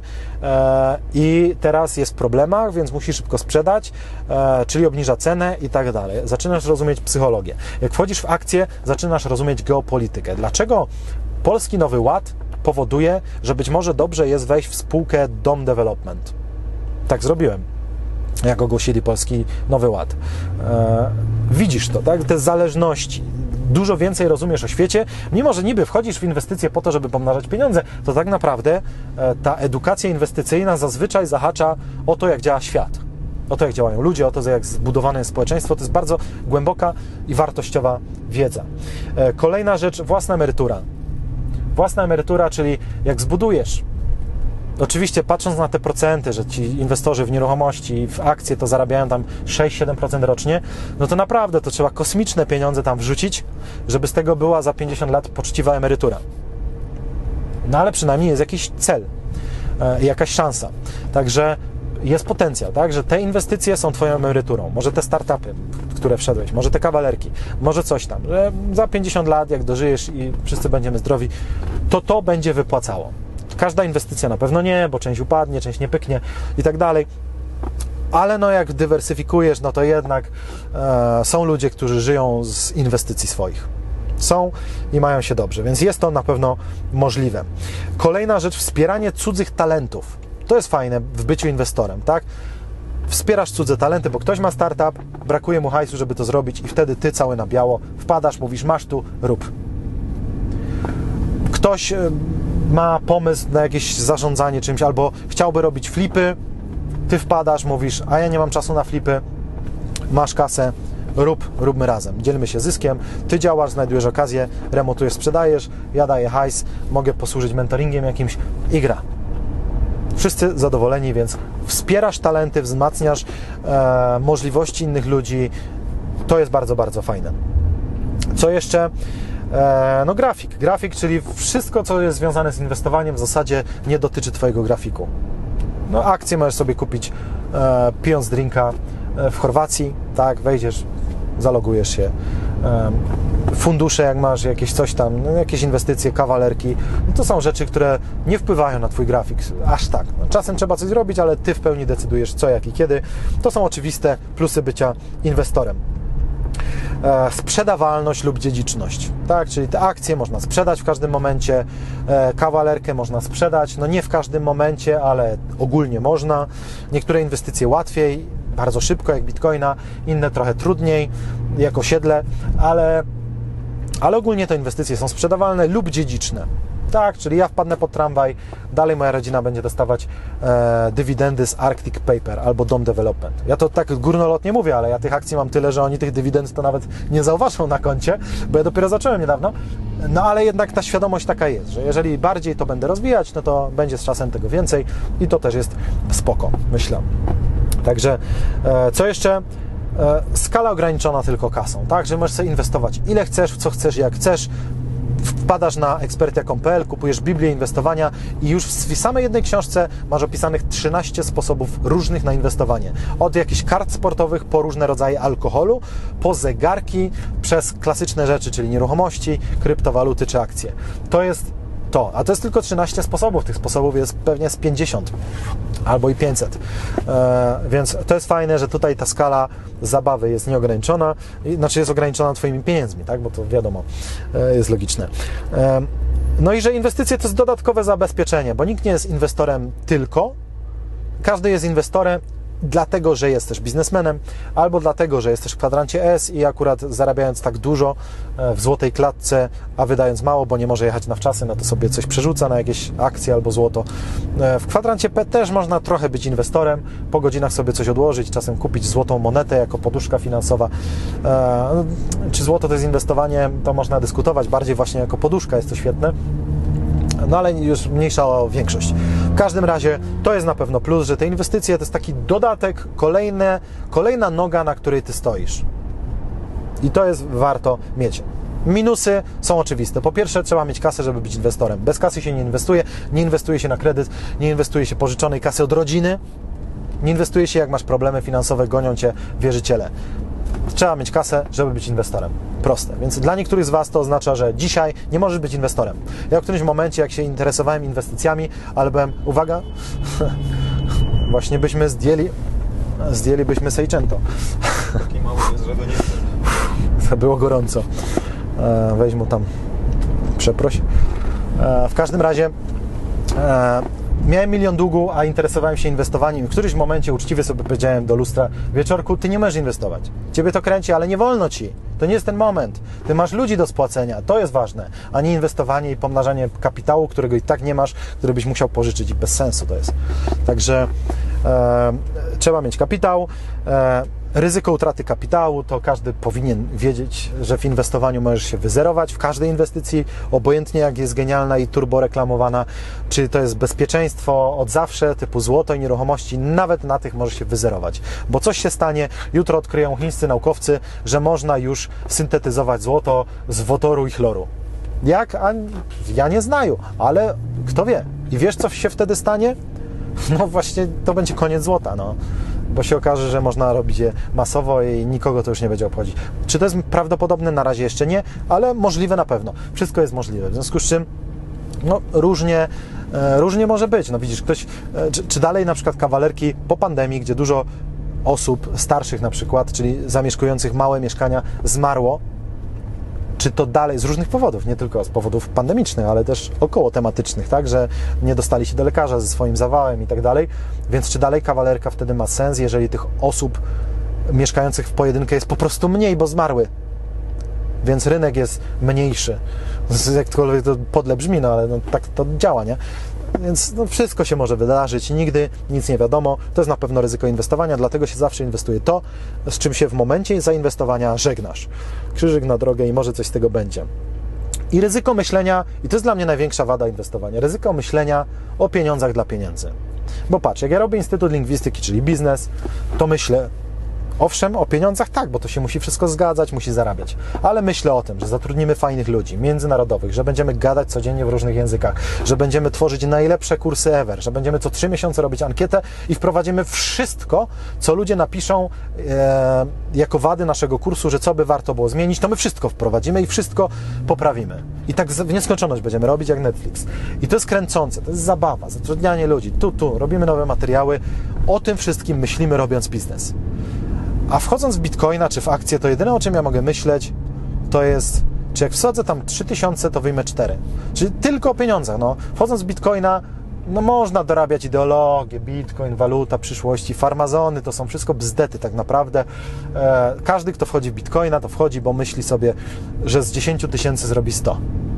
Speaker 2: i teraz jest w problemach, więc musi szybko sprzedać, czyli obniża cenę i tak dalej. Zaczynasz rozumieć psychologię. Jak wchodzisz w akcje, zaczynasz rozumieć geopolitykę. Dlaczego Polski Nowy Ład powoduje, że być może dobrze jest wejść w spółkę Dom Development? Tak zrobiłem, jak ogłosili Polski Nowy Ład. Widzisz to, tak? Te zależności. Dużo więcej rozumiesz o świecie, mimo że niby wchodzisz w inwestycje po to, żeby pomnażać pieniądze, to tak naprawdę ta edukacja inwestycyjna zazwyczaj zahacza o to, jak działa świat, o to, jak działają ludzie, o to, jak zbudowane jest społeczeństwo. To jest bardzo głęboka i wartościowa wiedza. Kolejna rzecz, własna emerytura. Własna emerytura, czyli jak zbudujesz, oczywiście patrząc na te procenty, że ci inwestorzy w nieruchomości, w akcje to zarabiają tam 6-7% rocznie, no to naprawdę to trzeba kosmiczne pieniądze tam wrzucić, żeby z tego była za 50 lat poczciwa emerytura. No ale przynajmniej jest jakiś cel, jakaś szansa. Także jest potencjał, tak, że te inwestycje są twoją emeryturą. Może te startupy, w które wszedłeś, może te kawalerki, może coś tam, że za 50 lat, jak dożyjesz i wszyscy będziemy zdrowi, to będzie wypłacało. Każda inwestycja na pewno nie, bo część upadnie, część nie pyknie i tak dalej. Ale no jak dywersyfikujesz, no to jednak są ludzie, którzy żyją z inwestycji swoich. Są i mają się dobrze, więc jest to na pewno możliwe. Kolejna rzecz, wspieranie cudzych talentów. To jest fajne w byciu inwestorem, tak? Wspierasz cudze talenty, bo ktoś ma startup, brakuje mu hajsu, żeby to zrobić i wtedy ty cały na biało wpadasz, mówisz, masz tu, rób. Ktoś ma pomysł na jakieś zarządzanie czymś albo chciałby robić flipy, ty wpadasz, mówisz, a ja nie mam czasu na flipy, masz kasę, róbmy razem, dzielmy się zyskiem, ty działasz, znajdujesz okazję, remontujesz, sprzedajesz, ja daję hajs, mogę posłużyć mentoringiem jakimś i gra. Wszyscy zadowoleni, więc wspierasz talenty, wzmacniasz możliwości innych ludzi, to jest bardzo, bardzo fajne. Co jeszcze? No grafik, czyli wszystko, co jest związane z inwestowaniem w zasadzie nie dotyczy twojego grafiku. No akcje możesz sobie kupić pijąc drinka w Chorwacji, tak, wejdziesz, zalogujesz się fundusze, jak masz jakieś coś tam, no, jakieś inwestycje, kawalerki, no to są rzeczy, które nie wpływają na Twój grafik aż tak. No, czasem trzeba coś zrobić, ale Ty w pełni decydujesz co, jak i kiedy. To są oczywiste plusy bycia inwestorem. Sprzedawalność lub dziedziczność, tak? Czyli te akcje można sprzedać w każdym momencie, kawalerkę można sprzedać, no nie w każdym momencie, ale ogólnie można. Niektóre inwestycje łatwiej, bardzo szybko, jak Bitcoina, inne trochę trudniej, jak osiedle, ale ogólnie te inwestycje są sprzedawalne lub dziedziczne. Tak, czyli ja wpadnę pod tramwaj, dalej moja rodzina będzie dostawać dywidendy z Arctic Paper albo Dom Development. Ja to tak górnolotnie mówię, ale ja tych akcji mam tyle, że oni tych dywidend to nawet nie zauważą na koncie, bo ja dopiero zacząłem niedawno. No ale jednak ta świadomość taka jest, że jeżeli bardziej to będę rozwijać, no to będzie z czasem tego więcej i to też jest spoko, myślę. Także co jeszcze? Skala ograniczona tylko kasą, tak, że możesz sobie inwestować ile chcesz, w co chcesz, jak chcesz. Wpadasz na ekspertia.pl, kupujesz Biblię inwestowania i już w samej jednej książce masz opisanych 13 sposobów różnych na inwestowanie. Od jakichś kart sportowych, po różne rodzaje alkoholu, po zegarki, przez klasyczne rzeczy, czyli nieruchomości, kryptowaluty czy akcje. To jest to, a to jest tylko 13 sposobów. Tych sposobów jest pewnie z 50 albo i 500. Więc to jest fajne, że tutaj ta skala zabawy jest nieograniczona, znaczy jest ograniczona Twoimi pieniędzmi, tak? Bo to wiadomo, jest logiczne. No i że inwestycje to jest dodatkowe zabezpieczenie, bo nikt nie jest inwestorem tylko, każdy jest inwestorem dlatego, że jest też biznesmenem, albo dlatego, że jest też w kwadrancie S i akurat zarabiając tak dużo w złotej klatce, a wydając mało, bo nie może jechać na wczasy, no to sobie coś przerzuca na jakieś akcje albo złoto. W kwadrancie P też można trochę być inwestorem, po godzinach sobie coś odłożyć, czasem kupić złotą monetę jako poduszka finansowa. Czy złoto to jest inwestowanie, to można dyskutować, bardziej właśnie jako poduszka jest to świetne. No ale już mniejsza o większość. W każdym razie to jest na pewno plus, że te inwestycje to jest taki dodatek, kolejna noga, na której Ty stoisz. I to jest warto mieć. Minusy są oczywiste. Po pierwsze, trzeba mieć kasę, żeby być inwestorem. Bez kasy się nie inwestuje się na kredyt, nie inwestuje się pożyczonej kasy od rodziny, nie inwestuje się, jak masz problemy finansowe, gonią Cię wierzyciele. Trzeba mieć kasę, żeby być inwestorem. Proste. Więc dla niektórych z Was to oznacza, że dzisiaj nie możesz być inwestorem. Ja w którymś momencie, jak się interesowałem inwestycjami, ale byłem, uwaga, właśnie byśmy zdjęlibyśmy Seicento.
Speaker 1: Taki mały jest, że go nie chcę.
Speaker 2: To było gorąco. Weź mu tam, przeproś. W każdym razie miałem 1 000 000 długu, a interesowałem się inwestowaniem. W którymś momencie uczciwie sobie powiedziałem do lustra: Wieczorku, Ty nie możesz inwestować. Ciebie to kręci, ale nie wolno Ci. To nie jest ten moment. Ty masz ludzi do spłacenia. To jest ważne. A nie inwestowanie i pomnażanie kapitału, którego i tak nie masz, który byś musiał pożyczyć i bez sensu to jest. Także trzeba mieć kapitał. Ryzyko utraty kapitału to każdy powinien wiedzieć, że w inwestowaniu możesz się wyzerować w każdej inwestycji, obojętnie jak jest genialna i turbo reklamowana, czy to jest bezpieczeństwo od zawsze, typu złoto i nieruchomości, nawet na tych możesz się wyzerować, bo coś się stanie, jutro odkryją chińscy naukowcy, że można już syntetyzować złoto z wodoru i chloru. Jak? Ja nie znaję, ale kto wie. I wiesz, co się wtedy stanie? No właśnie, to będzie koniec złota, no. Bo się okaże, że można robić je masowo i nikogo to już nie będzie obchodzić. Czy to jest prawdopodobne? Na razie jeszcze nie, ale możliwe na pewno. Wszystko jest możliwe. W związku z czym no, różnie może być. No widzisz, ktoś, czy dalej na przykład kawalerki po pandemii, gdzie dużo osób starszych na przykład, czyli zamieszkujących małe mieszkania zmarło, czy to dalej z różnych powodów, nie tylko z powodów pandemicznych, ale też około tematycznych, tak, że nie dostali się do lekarza ze swoim zawałem i tak dalej, więc czy dalej kawalerka wtedy ma sens, jeżeli tych osób mieszkających w pojedynkę jest po prostu mniej, bo zmarły, więc rynek jest mniejszy. Jakkolwiek to podle brzmi, no ale no, tak to działa, nie? Więc no, wszystko się może wydarzyć, nigdy nic nie wiadomo, to jest na pewno ryzyko inwestowania, dlatego się zawsze inwestuje to, z czym się w momencie zainwestowania żegnasz. Krzyżyk na drogę i może coś z tego będzie. I ryzyko myślenia, i to jest dla mnie największa wada inwestowania, ryzyko myślenia o pieniądzach dla pieniędzy. Bo patrz, jak ja robię Instytut Lingwistyki, czyli biznes, to myślę Owszem, o pieniądzach tak, bo to się musi wszystko zgadzać, musi zarabiać. Ale myślę o tym, że zatrudnimy fajnych ludzi, międzynarodowych, że będziemy gadać codziennie w różnych językach, że będziemy tworzyć najlepsze kursy ever, że będziemy co 3 miesiące robić ankietę i wprowadzimy wszystko, co ludzie napiszą jako wady naszego kursu, że co by warto było zmienić, to my wszystko wprowadzimy i wszystko poprawimy. I tak w nieskończoność będziemy robić jak Netflix. I to jest kręcące, to jest zabawa, zatrudnianie ludzi. Tu, robimy nowe materiały. O tym wszystkim myślimy, robiąc biznes. A wchodząc w Bitcoina czy w akcje, to jedyne, o czym ja mogę myśleć, to jest, czy jak wsadzę tam 3000, to wyjmę 4. Czyli tylko o pieniądzach. No, wchodząc w Bitcoina, no można dorabiać ideologię, Bitcoin, waluta przyszłości, farmazony, to są wszystko bzdety tak naprawdę. Każdy, kto wchodzi w Bitcoina, to wchodzi, bo myśli sobie, że z 10 000 zrobi 100.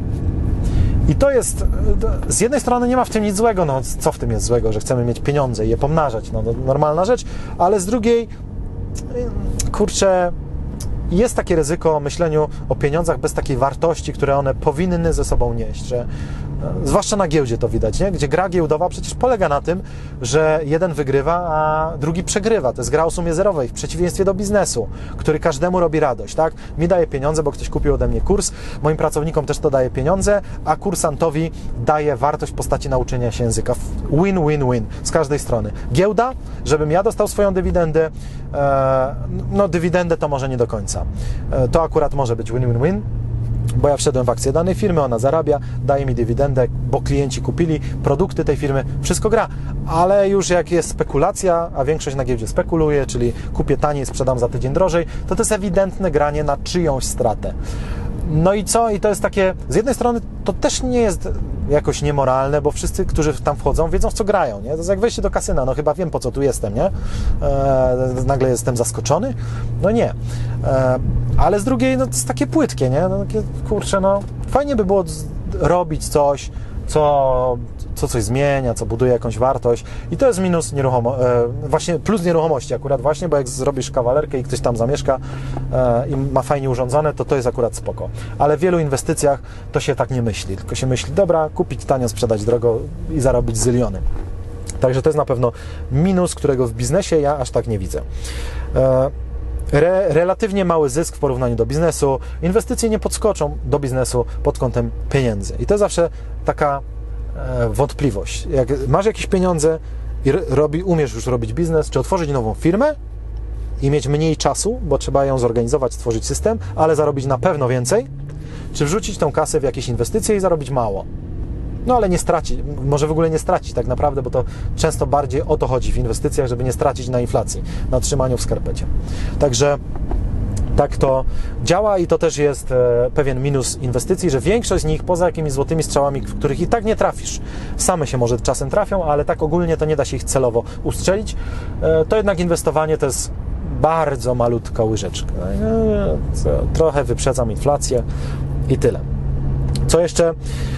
Speaker 2: I to jest, z jednej strony nie ma w tym nic złego, no co w tym jest złego, że chcemy mieć pieniądze i je pomnażać, no normalna rzecz, ale z drugiej, kurczę, jest takie ryzyko o myśleniu o pieniądzach bez takiej wartości, które one powinny ze sobą nieść, że zwłaszcza na giełdzie to widać, nie? Gdzie gra giełdowa przecież polega na tym, że jeden wygrywa, a drugi przegrywa. To jest gra o sumie zerowej, w przeciwieństwie do biznesu, który każdemu robi radość, tak? Mi daje pieniądze, bo ktoś kupił ode mnie kurs, moim pracownikom też to daje pieniądze, a kursantowi daje wartość w postaci nauczenia się języka. Win, win, win z każdej strony. Giełda, żebym ja dostał swoją dywidendę, no dywidendę to może nie do końca. To akurat może być win, win, win, bo ja wszedłem w akcję danej firmy, ona zarabia, daje mi dywidendę, bo klienci kupili produkty tej firmy, wszystko gra, ale już jak jest spekulacja, a większość na giełdzie spekuluje, czyli kupię taniej, sprzedam za tydzień drożej, to jest ewidentne granie na czyjąś stratę. No i co? I to jest takie, z jednej strony to też nie jest jakoś niemoralne, bo wszyscy, którzy tam wchodzą, wiedzą, w co grają, nie? To jest jak wejście do kasyna, no chyba wiem, po co tu jestem, nie? Nagle jestem zaskoczony? No nie. Ale z drugiej, no to jest takie płytkie, nie? No takie, kurczę, no fajnie by było robić coś, co coś zmienia, co buduje jakąś wartość i to jest minus właśnie plus nieruchomości akurat właśnie, bo jak zrobisz kawalerkę i ktoś tam zamieszka i ma fajnie urządzone, to jest akurat spoko. Ale w wielu inwestycjach to się tak nie myśli, tylko się myśli, dobra, kupić tanio, sprzedać drogo i zarobić zyliony. Także to jest na pewno minus, którego w biznesie ja aż tak nie widzę. Relatywnie mały zysk w porównaniu do biznesu. Inwestycje nie podskoczą do biznesu pod kątem pieniędzy. I to jest zawsze taka wątpliwość. Jak masz jakieś pieniądze i umiesz już robić biznes, czy otworzyć nową firmę i mieć mniej czasu, bo trzeba ją zorganizować, stworzyć system, ale zarobić na pewno więcej, czy wrzucić tą kasę w jakieś inwestycje i zarobić mało. No ale nie stracić, może w ogóle nie stracić tak naprawdę, bo to często bardziej o to chodzi w inwestycjach, żeby nie stracić na inflacji, na trzymaniu w skarpecie. Także tak to działa i to też jest pewien minus inwestycji, że większość z nich, poza jakimiś złotymi strzałami, w których i tak nie trafisz, same się może czasem trafią, ale tak ogólnie to nie da się ich celowo ustrzelić, to jednak inwestowanie to jest bardzo malutka łyżeczka. Trochę wyprzedzam inflację i tyle. Co jeszcze?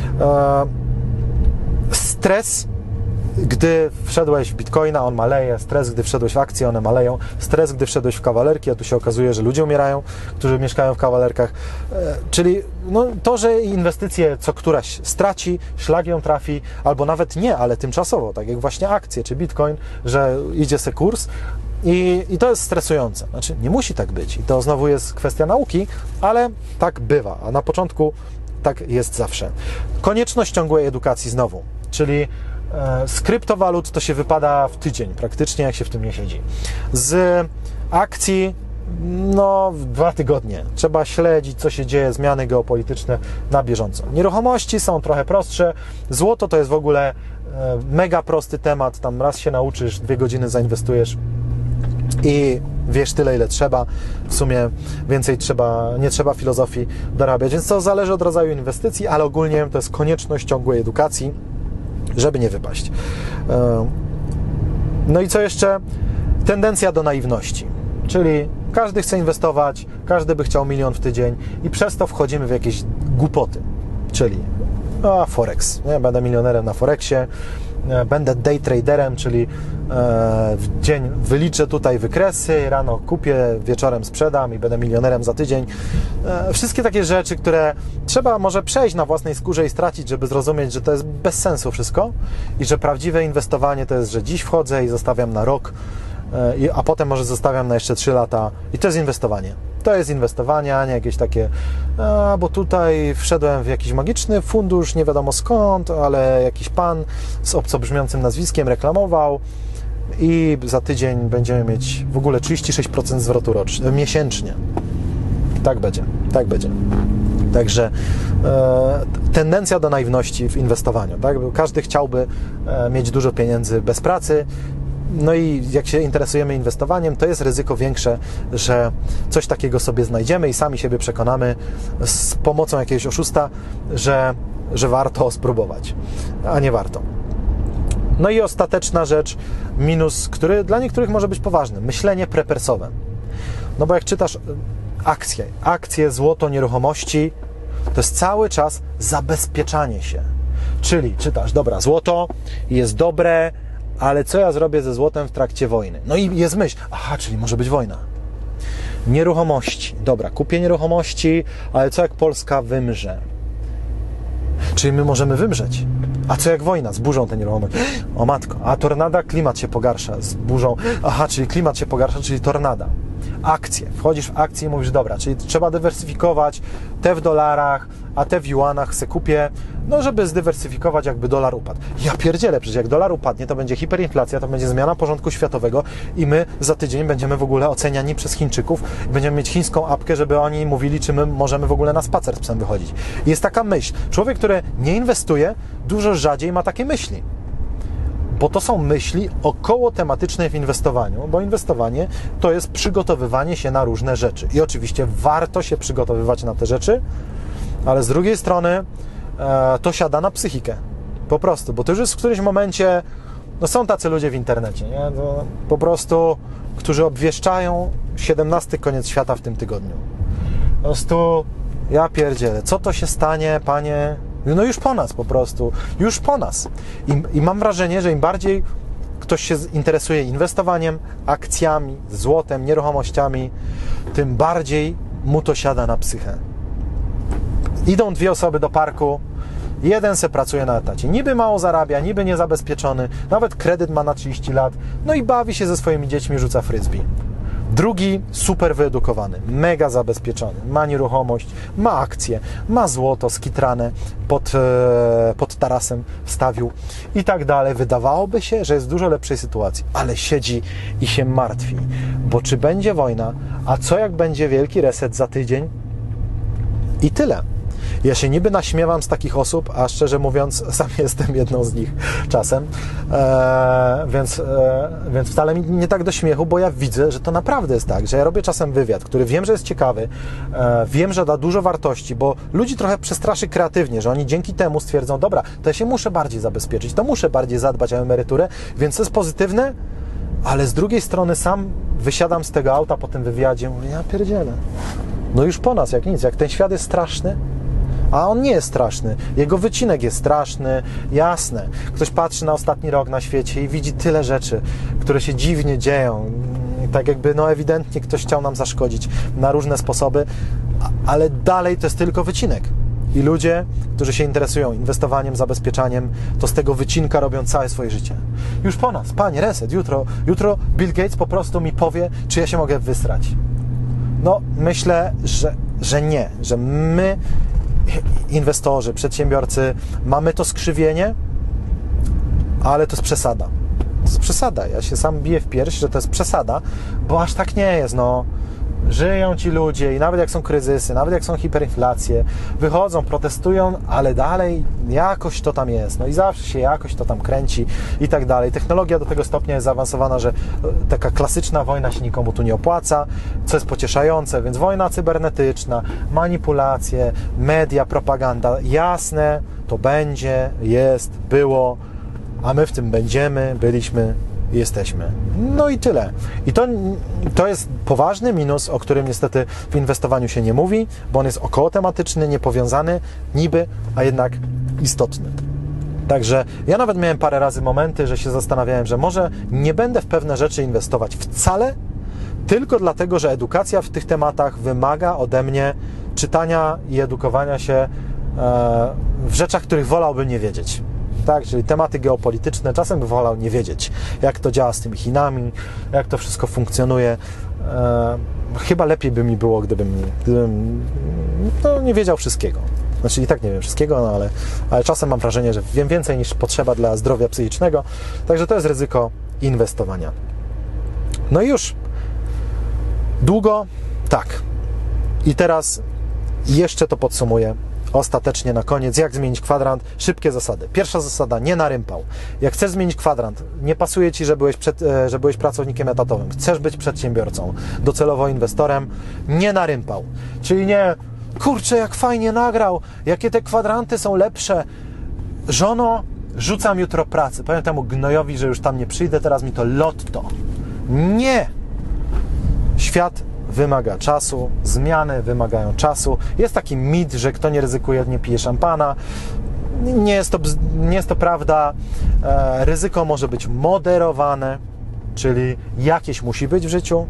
Speaker 2: Stres, gdy wszedłeś w Bitcoina, on maleje, stres, gdy wszedłeś w akcje, one maleją, stres, gdy wszedłeś w kawalerki, a tu się okazuje, że ludzie umierają, którzy mieszkają w kawalerkach, czyli no, to, że inwestycje co któraś straci, szlak ją trafi, albo nawet nie, ale tymczasowo, tak jak właśnie akcje czy Bitcoin, że idzie se kurs i to jest stresujące, znaczy nie musi tak być i to znowu jest kwestia nauki, ale tak bywa, a na początku tak jest zawsze. Konieczność ciągłej edukacji znowu, czyli z kryptowalut to się wypada w tydzień praktycznie, jak się w tym nie siedzi. Z akcji no w 2 tygodnie. Trzeba śledzić, co się dzieje, zmiany geopolityczne na bieżąco. Nieruchomości są trochę prostsze. Złoto to jest w ogóle mega prosty temat. Tam raz się nauczysz, 2 godziny zainwestujesz i wiesz tyle, ile trzeba. W sumie więcej nie trzeba filozofii dorabiać. Więc to zależy od rodzaju inwestycji, ale ogólnie to jest konieczność ciągłej edukacji, żeby nie wypaść. No i co jeszcze? Tendencja do naiwności. Czyli każdy chce inwestować, każdy by chciał 1 000 000 w tydzień i przez to wchodzimy w jakieś głupoty. Czyli Forex. Nie? Będę milionerem na Forexie, będę day traderem, czyli w dzień wyliczę tutaj wykresy, rano kupię, wieczorem sprzedam i będę milionerem za tydzień. Wszystkie takie rzeczy, które trzeba może przejść na własnej skórze i stracić, żeby zrozumieć, że to jest bez sensu wszystko i że prawdziwe inwestowanie to jest, że dziś wchodzę i zostawiam na rok a potem może zostawiam na jeszcze 3 lata i to jest inwestowanie. To jest inwestowanie, a nie jakieś takie, bo tutaj wszedłem w jakiś magiczny fundusz, nie wiadomo skąd, ale jakiś pan z obco brzmiącym nazwiskiem reklamował i za tydzień będziemy mieć w ogóle 36% zwrotu miesięcznie. Tak będzie, tak będzie. Także tendencja do naiwności w inwestowaniu. Tak? Każdy chciałby mieć dużo pieniędzy bez pracy. No i jak się interesujemy inwestowaniem, to jest ryzyko większe, że coś takiego sobie znajdziemy i sami siebie przekonamy z pomocą jakiegoś oszusta, że warto spróbować, a nie warto. No i ostateczna rzecz, minus, który dla niektórych może być poważny. Myślenie prepersowe. No bo jak czytasz akcje, złoto, nieruchomości, to jest cały czas zabezpieczanie się. Czyli czytasz, dobra, złoto jest dobre, ale co ja zrobię ze złotem w trakcie wojny? No i jest myśl, czyli może być wojna. Nieruchomości, dobra, kupię nieruchomości, ale co jak Polska wymrze? Czyli my możemy wymrzeć. A co jak wojna? Zburzą te nieruchomości. O matko, a tornada, klimat się pogarsza, zburzą. Czyli klimat się pogarsza, czyli tornada. Akcje. Wchodzisz w akcje i mówisz, dobra, czyli trzeba dywersyfikować, te w dolarach, a te w juanach se kupię, no żeby zdywersyfikować, jakby dolar upadł. Ja pierdzielę, przecież jak dolar upadnie, to będzie hiperinflacja, to będzie zmiana porządku światowego i my za tydzień będziemy w ogóle oceniani przez Chińczyków i będziemy mieć chińską apkę, żeby oni mówili, czy my możemy w ogóle na spacer z psem wychodzić. I jest taka myśl. Człowiek, który nie inwestuje, dużo rzadziej ma takie myśli. Bo to są myśli około tematyczne w inwestowaniu, bo inwestowanie to jest przygotowywanie się na różne rzeczy. I oczywiście warto się przygotowywać na te rzeczy, ale z drugiej strony to siada na psychikę. Po prostu, bo to już jest w którymś momencie, no są tacy ludzie w internecie, nie? To po prostu, którzy obwieszczają 17 koniec świata w tym tygodniu. Po prostu, ja pierdzielę, co to się stanie, panie? No już po nas po prostu, już po nas. I mam wrażenie, że im bardziej ktoś się interesuje inwestowaniem, akcjami, złotem, nieruchomościami, tym bardziej mu to siada na psychę. Idą 2 osoby do parku, jeden se pracuje na etacie, niby mało zarabia, niby niezabezpieczony, nawet kredyt ma na 30 lat, no i bawi się ze swoimi dziećmi, rzuca frisbee. Drugi super wyedukowany, mega zabezpieczony, ma nieruchomość, ma akcje, ma złoto skitrane pod tarasem wstawił i tak dalej. Wydawałoby się, że jest w dużo lepszej sytuacji, ale siedzi i się martwi, bo czy będzie wojna, a co jak będzie wielki reset za tydzień? I tyle. Ja się niby naśmiewam z takich osób, a szczerze mówiąc sam jestem jedną z nich czasem, więc wcale mi nie tak do śmiechu, bo ja widzę, że to naprawdę jest tak, że ja robię czasem wywiad, który wiem, że jest ciekawy, wiem, że da dużo wartości, bo ludzi trochę przestraszy kreatywnie, że oni dzięki temu stwierdzą, dobra, to ja się muszę bardziej zabezpieczyć, to muszę bardziej zadbać o emeryturę, więc to jest pozytywne, ale z drugiej strony sam wysiadam z tego auta po tym wywiadzie, mówię, ja pierdzielę. No już po nas, jak nic, jak ten świat jest straszny, a on nie jest straszny. Jego wycinek jest straszny, jasne. Ktoś patrzy na ostatni rok na świecie i widzi tyle rzeczy, które się dziwnie dzieją. Tak jakby, no ewidentnie ktoś chciał nam zaszkodzić na różne sposoby, ale dalej to jest tylko wycinek. I ludzie, którzy się interesują inwestowaniem, zabezpieczaniem, to z tego wycinka robią całe swoje życie. Już po nas, panie, reset, jutro Bill Gates po prostu mi powie, czy ja się mogę wysrać. No, myślę, że nie, że my, inwestorzy, przedsiębiorcy, mamy to skrzywienie, ale to jest przesada. To jest przesada. Ja się sam biję w pierś, że to jest przesada, bo aż tak nie jest, no. Żyją ci ludzie i nawet jak są kryzysy, nawet jak są hiperinflacje, wychodzą, protestują, ale dalej jakoś to tam jest. No i zawsze się jakoś to tam kręci i tak dalej. Technologia do tego stopnia jest zaawansowana, że taka klasyczna wojna się nikomu tu nie opłaca, co jest pocieszające, więc wojna cybernetyczna, manipulacje, media, propaganda, jasne, to będzie, jest, było, a my w tym będziemy, byliśmy, jesteśmy. No i tyle. I to jest poważny minus, o którym niestety w inwestowaniu się nie mówi, bo on jest około tematyczny, niepowiązany, niby, a jednak istotny. Także ja nawet miałem parę razy momenty, że się zastanawiałem, że może nie będę w pewne rzeczy inwestować wcale, tylko dlatego, że edukacja w tych tematach wymaga ode mnie czytania i edukowania się w rzeczach, których wolałbym nie wiedzieć. tak? Czyli tematy geopolityczne, czasem bym wolał nie wiedzieć, jak to działa z tymi Chinami, jak to wszystko funkcjonuje. Chyba lepiej by mi było, gdybym no, nie wiedział wszystkiego. Znaczy i tak nie wiem wszystkiego, no, ale czasem mam wrażenie, że wiem więcej niż potrzeba dla zdrowia psychicznego, także to jest ryzyko inwestowania. No i już. Długo? Tak. I teraz jeszcze to podsumuję. Ostatecznie na koniec, jak zmienić kwadrant? Szybkie zasady. Pierwsza zasada, nie na rympał. Jak chcesz zmienić kwadrant, nie pasuje Ci, że byłeś pracownikiem etatowym, chcesz być przedsiębiorcą, docelowo inwestorem, nie na rympał. Czyli nie, kurczę, jak fajnie nagrał, jakie te kwadranty są lepsze. Żono, rzucam jutro pracę. Powiem temu gnojowi, że już tam nie przyjdę, teraz mi to lotto. Nie! Świat wymaga czasu, zmiany wymagają czasu. Jest taki mit, że kto nie ryzykuje, nie pije szampana. Nie jest to prawda. Ryzyko może być moderowane, czyli jakieś musi być w życiu,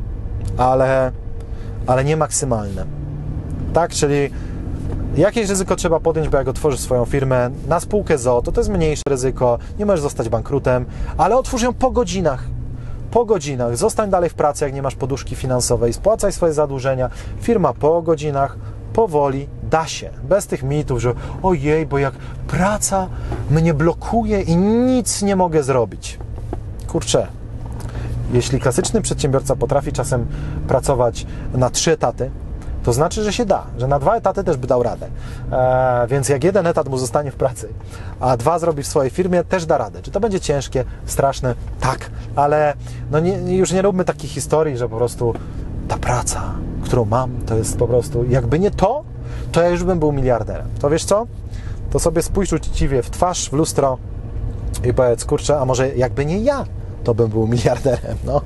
Speaker 2: ale nie maksymalne. Tak, czyli jakieś ryzyko trzeba podjąć, bo jak otworzysz swoją firmę na spółkę z o.o., to jest mniejsze ryzyko, nie możesz zostać bankrutem, ale otwórz ją po godzinach. Po godzinach. Zostań dalej w pracy, jak nie masz poduszki finansowej, spłacaj swoje zadłużenia. Firma po godzinach, powoli, da się. Bez tych mitów, że ojej, bo jak praca mnie blokuje i nic nie mogę zrobić. Kurczę, jeśli klasyczny przedsiębiorca potrafi czasem pracować na 3 etaty, to znaczy, że się da, że na 2 etaty też by dał radę. Więc jak 1 etat mu zostanie w pracy, a 2 zrobi w swojej firmie, też da radę. Czy to będzie ciężkie, straszne? Tak, ale no już nie róbmy takich historii, że po prostu ta praca, którą mam, to jest po prostu, jakby nie to ja już bym był miliarderem. To wiesz co? To sobie spójrz uczciwie w twarz, w lustro i powiedz, kurczę, a może jakby nie ja, to bym był miliarderem, no.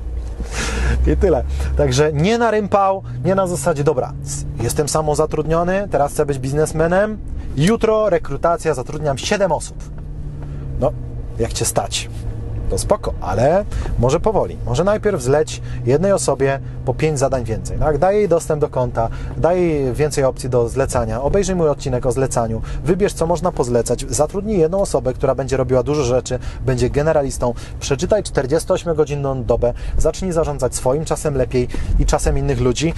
Speaker 2: I tyle. Także nie na rympał, nie na zasadzie, dobra, jestem samozatrudniony, teraz chcę być biznesmenem, jutro rekrutacja, zatrudniam 7 osób. No, jak Cię stać, to spoko, ale może powoli. Może najpierw zleć jednej osobie po 5 zadań więcej. Tak? Daj jej dostęp do konta, daj jej więcej opcji do zlecania, obejrzyj mój odcinek o zlecaniu, wybierz, co można pozlecać, zatrudnij jedną osobę, która będzie robiła dużo rzeczy, będzie generalistą, przeczytaj 48-godzinną dobę, zacznij zarządzać swoim czasem lepiej i czasem innych ludzi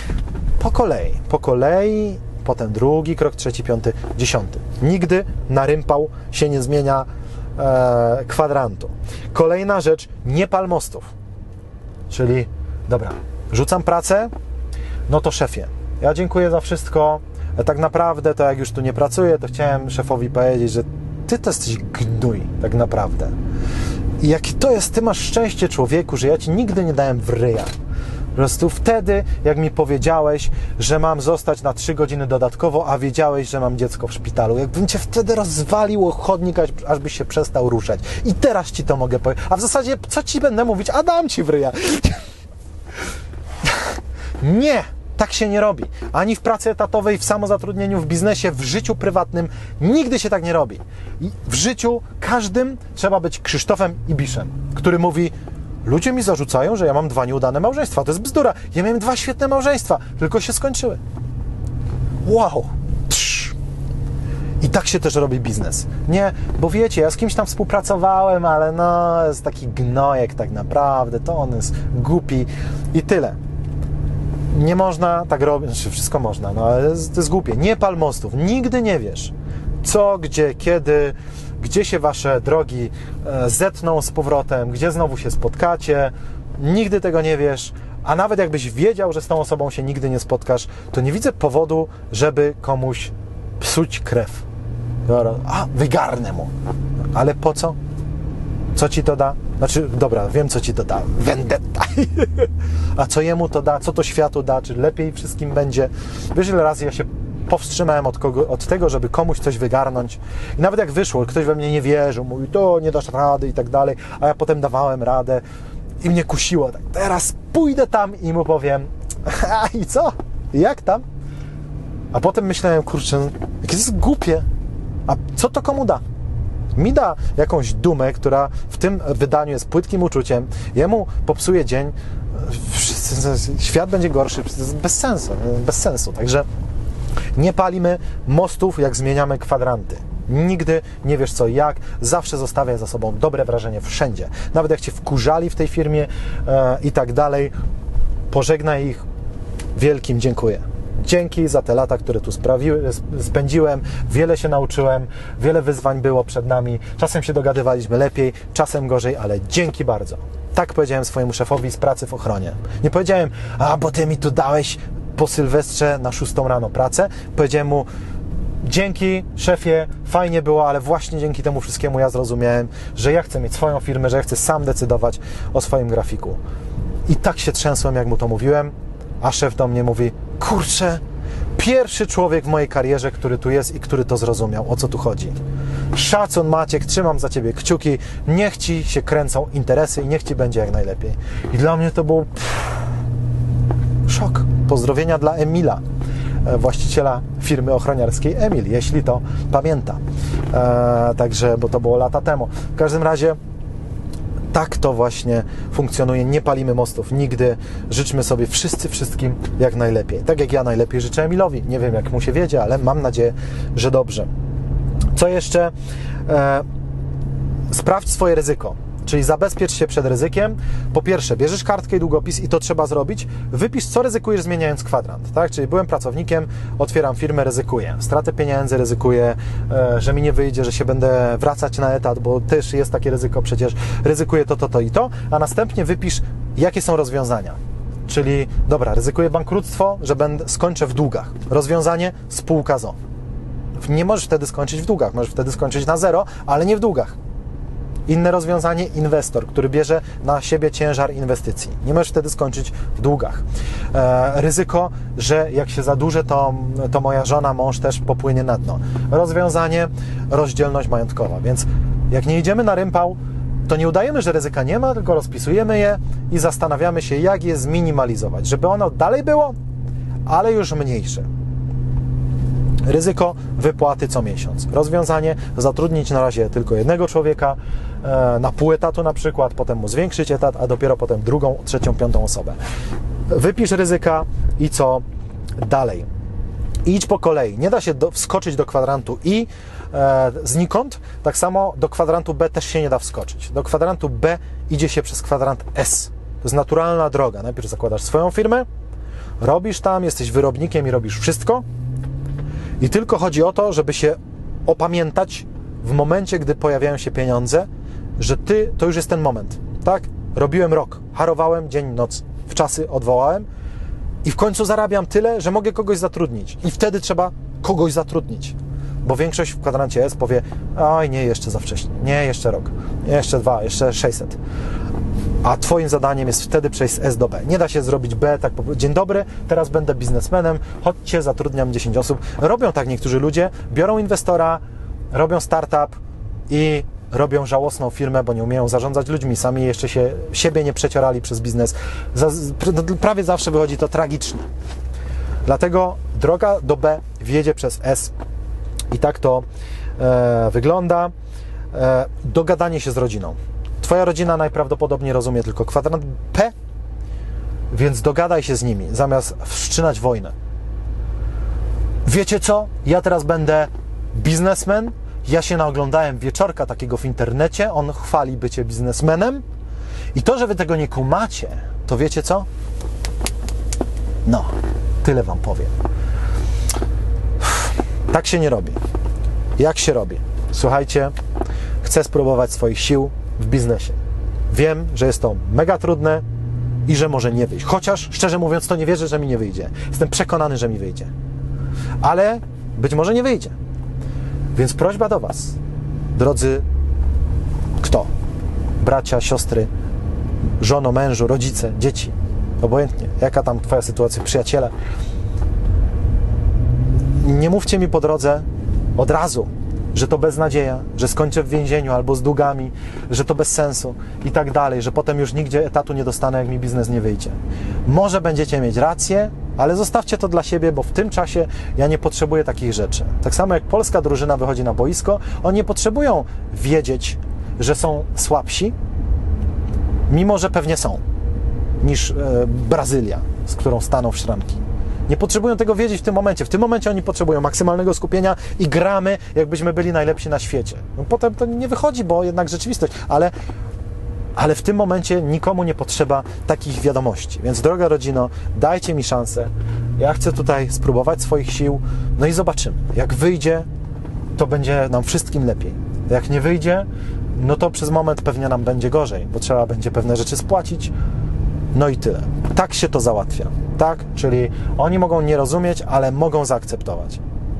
Speaker 2: po kolei, potem drugi krok, trzeci, 5, 10. Nigdy na rympał się nie zmienia kwadrantu. Kolejna rzecz, nie pal mostów. Czyli, dobra, rzucam pracę, no to szefie, ja dziękuję za wszystko, tak naprawdę to jak już tu nie pracuję, to chciałem szefowi powiedzieć, że ty to jesteś gnój, tak naprawdę. I jakie to jest, ty masz szczęście, człowieku, że ja ci nigdy nie dałem w ryja. Po prostu wtedy, jak mi powiedziałeś, że mam zostać na 3 godziny dodatkowo, a wiedziałeś, że mam dziecko w szpitalu, jakbym cię wtedy rozwalił o chodnik, aż byś się przestał ruszać. I teraz ci to mogę powiedzieć. A w zasadzie, co ci będę mówić? A dam ci w ryja. Nie! Tak się nie robi. Ani w pracy etatowej, w samozatrudnieniu, w biznesie, w życiu prywatnym. Nigdy się tak nie robi. I w życiu każdym trzeba być Krzysztofem Ibiszem, który mówi: ludzie mi zarzucają, że ja mam 2 nieudane małżeństwa. To jest bzdura. Ja miałem 2 świetne małżeństwa, tylko się skończyły. Wow! I tak się też robi biznes. Nie, bo wiecie, ja z kimś tam współpracowałem, ale no, jest taki gnojek tak naprawdę, to on jest głupi i tyle. Nie można tak robić, znaczy wszystko można, no ale to jest głupie. Nie pal mostów, nigdy nie wiesz, co, gdzie, kiedy, gdzie się wasze drogi zetną z powrotem, gdzie znowu się spotkacie, nigdy tego nie wiesz, a nawet jakbyś wiedział, że z tą osobą się nigdy nie spotkasz, to nie widzę powodu, żeby komuś psuć krew. A, wygarnę mu. Ale po co? Co ci to da? Znaczy, dobra, wiem, co ci to da. Vendetta. A co jemu to da? Co to światu da? Czy lepiej wszystkim będzie? Wiesz, ile razy ja się powstrzymałem od tego, żeby komuś coś wygarnąć. I nawet jak wyszło, ktoś we mnie nie wierzył, mówił, to nie dasz rady i tak dalej, a ja potem dawałem radę i mnie kusiło. Tak, teraz pójdę tam i mu powiem, a i co? I jak tam? A potem myślałem, kurczę, jakie to jest głupie. A co to komu da? Mi da jakąś dumę, która w tym wydaniu jest płytkim uczuciem, jemu popsuje dzień, świat będzie gorszy, to jest bez sensu. Także nie palimy mostów, jak zmieniamy kwadranty. Nigdy nie wiesz co i jak, zawsze zostawiaj za sobą dobre wrażenie wszędzie. Nawet jak cię wkurzali w tej firmie i tak dalej, pożegnaj ich wielkim dziękuję. Dzięki za te lata, które tu spędziłem, wiele się nauczyłem, wiele wyzwań było przed nami, czasem się dogadywaliśmy lepiej, czasem gorzej, ale dzięki bardzo. Tak powiedziałem swojemu szefowi z pracy w ochronie. Nie powiedziałem, bo ty mi tu dałeś po Sylwestrze na 6 rano pracę. Powiedziałem mu, dzięki szefie, fajnie było, ale właśnie dzięki temu wszystkiemu ja zrozumiałem, że ja chcę mieć swoją firmę, że ja chcę sam decydować o swoim grafiku. I tak się trzęsłem, jak mu to mówiłem, a szef do mnie mówi, kurczę, pierwszy człowiek w mojej karierze, który tu jest i który to zrozumiał, o co tu chodzi. Szacun Maciek, trzymam za ciebie kciuki, niech ci się kręcą interesy i niech ci będzie jak najlepiej. I dla mnie to był szok. Pozdrowienia dla Emila, właściciela firmy ochroniarskiej Emil, jeśli to pamięta. Także, bo to było lata temu. W każdym razie tak to właśnie funkcjonuje. Nie palimy mostów nigdy. Życzmy sobie wszyscy wszystkim jak najlepiej. Tak jak ja najlepiej życzę Emilowi. Nie wiem, jak mu się wiedzie, ale mam nadzieję, że dobrze. Co jeszcze? Sprawdź swoje ryzyko. Czyli zabezpiecz się przed ryzykiem. Po pierwsze, bierzesz kartkę i długopis i to trzeba zrobić. Wypisz, co ryzykujesz zmieniając kwadrant. Tak? Czyli byłem pracownikiem, otwieram firmę, ryzykuję. Stratę pieniędzy, ryzykuję, że mi nie wyjdzie, że się będę wracać na etat, bo też jest takie ryzyko przecież. Ryzykuję to i to. A następnie wypisz, jakie są rozwiązania. Czyli, dobra, ryzykuję bankructwo, że skończę w długach. Rozwiązanie, spółka z o.o. Nie możesz wtedy skończyć w długach. Możesz wtedy skończyć na zero, ale nie w długach. Inne rozwiązanie, inwestor, który bierze na siebie ciężar inwestycji. Nie możesz wtedy skończyć w długach. Ryzyko, że jak się zadłużę, to moja żona, mąż też popłynie na dno. Rozwiązanie, rozdzielność majątkowa. Więc jak nie idziemy na rympał, to nie udajemy, że ryzyka nie ma, tylko rozpisujemy je i zastanawiamy się, jak je zminimalizować, żeby ono dalej było, ale już mniejsze. Ryzyko wypłaty co miesiąc. Rozwiązanie, zatrudnić na razie tylko jednego człowieka na pół etatu na przykład, potem mu zwiększyć etat, a dopiero potem drugą, trzecią, piątą osobę. Wypisz ryzyka i co dalej. Idź po kolei. Nie da się wskoczyć do kwadrantu I znikąd, tak samo do kwadrantu B też się nie da wskoczyć. Do kwadrantu B idzie się przez kwadrant S. To jest naturalna droga. Najpierw zakładasz swoją firmę, robisz tam, jesteś wyrobnikiem i robisz wszystko. I tylko chodzi o to, żeby się opamiętać w momencie, gdy pojawiają się pieniądze, że to już jest ten moment, tak? Robiłem rok, harowałem dzień, noc, w czasy odwołałem i w końcu zarabiam tyle, że mogę kogoś zatrudnić. I wtedy trzeba kogoś zatrudnić, bo większość w kwadrancie S powie, oj nie, jeszcze za wcześnie, nie, jeszcze rok, jeszcze 2, jeszcze 600. A twoim zadaniem jest wtedy przejść z S do B. Nie da się zrobić B, tak dzień dobry, teraz będę biznesmenem, chodźcie, zatrudniam 10 osób. Robią tak niektórzy ludzie, biorą inwestora, robią startup i robią żałosną firmę, bo nie umieją zarządzać ludźmi, sami jeszcze siebie nie przeciorali przez biznes. Prawie zawsze wychodzi to tragicznie. Dlatego droga do B wiedzie przez S i tak to wygląda. Dogadanie się z rodziną. Twoja rodzina najprawdopodobniej rozumie tylko kwadrant P, więc dogadaj się z nimi, zamiast wszczynać wojnę. Wiecie co? Ja teraz będę biznesmen. Ja się naoglądałem wieczorka takiego w internecie. On chwali bycie biznesmenem. I to, że wy tego nie kumacie, to wiecie co? No, tyle wam powiem. Tak się nie robi. Jak się robi? Słuchajcie, chcę spróbować swoich sił w biznesie. Wiem, że jest to mega trudne i że może nie wyjść. Chociaż, szczerze mówiąc, to nie wierzę, że mi nie wyjdzie. Jestem przekonany, że mi wyjdzie. Ale być może nie wyjdzie. Więc prośba do was, drodzy kto? Bracia, siostry, żono, mężu, rodzice, dzieci. Obojętnie. Jaka tam twoja sytuacja, przyjaciele. Nie mówcie mi po drodze od razu, że to beznadzieja, że skończę w więzieniu albo z długami, że to bez sensu i tak dalej, że potem już nigdzie etatu nie dostanę, jak mi biznes nie wyjdzie. Może będziecie mieć rację, ale zostawcie to dla siebie, bo w tym czasie ja nie potrzebuję takich rzeczy. Tak samo jak polska drużyna wychodzi na boisko, oni nie potrzebują wiedzieć, że są słabsi, mimo że pewnie są, niż Brazylia, z którą staną w szranki. Nie potrzebują tego wiedzieć w tym momencie. W tym momencie oni potrzebują maksymalnego skupienia i gramy, jakbyśmy byli najlepsi na świecie. No potem to nie wychodzi, bo jednak rzeczywistość, ale w tym momencie nikomu nie potrzeba takich wiadomości. Więc droga rodzino, dajcie mi szansę. Ja chcę tutaj spróbować swoich sił, no i zobaczymy. Jak wyjdzie, to będzie nam wszystkim lepiej. Jak nie wyjdzie, no to przez moment pewnie nam będzie gorzej, bo trzeba będzie pewne rzeczy spłacić. No i tyle. Tak się to załatwia. Tak? Czyli oni mogą nie rozumieć, ale mogą zaakceptować.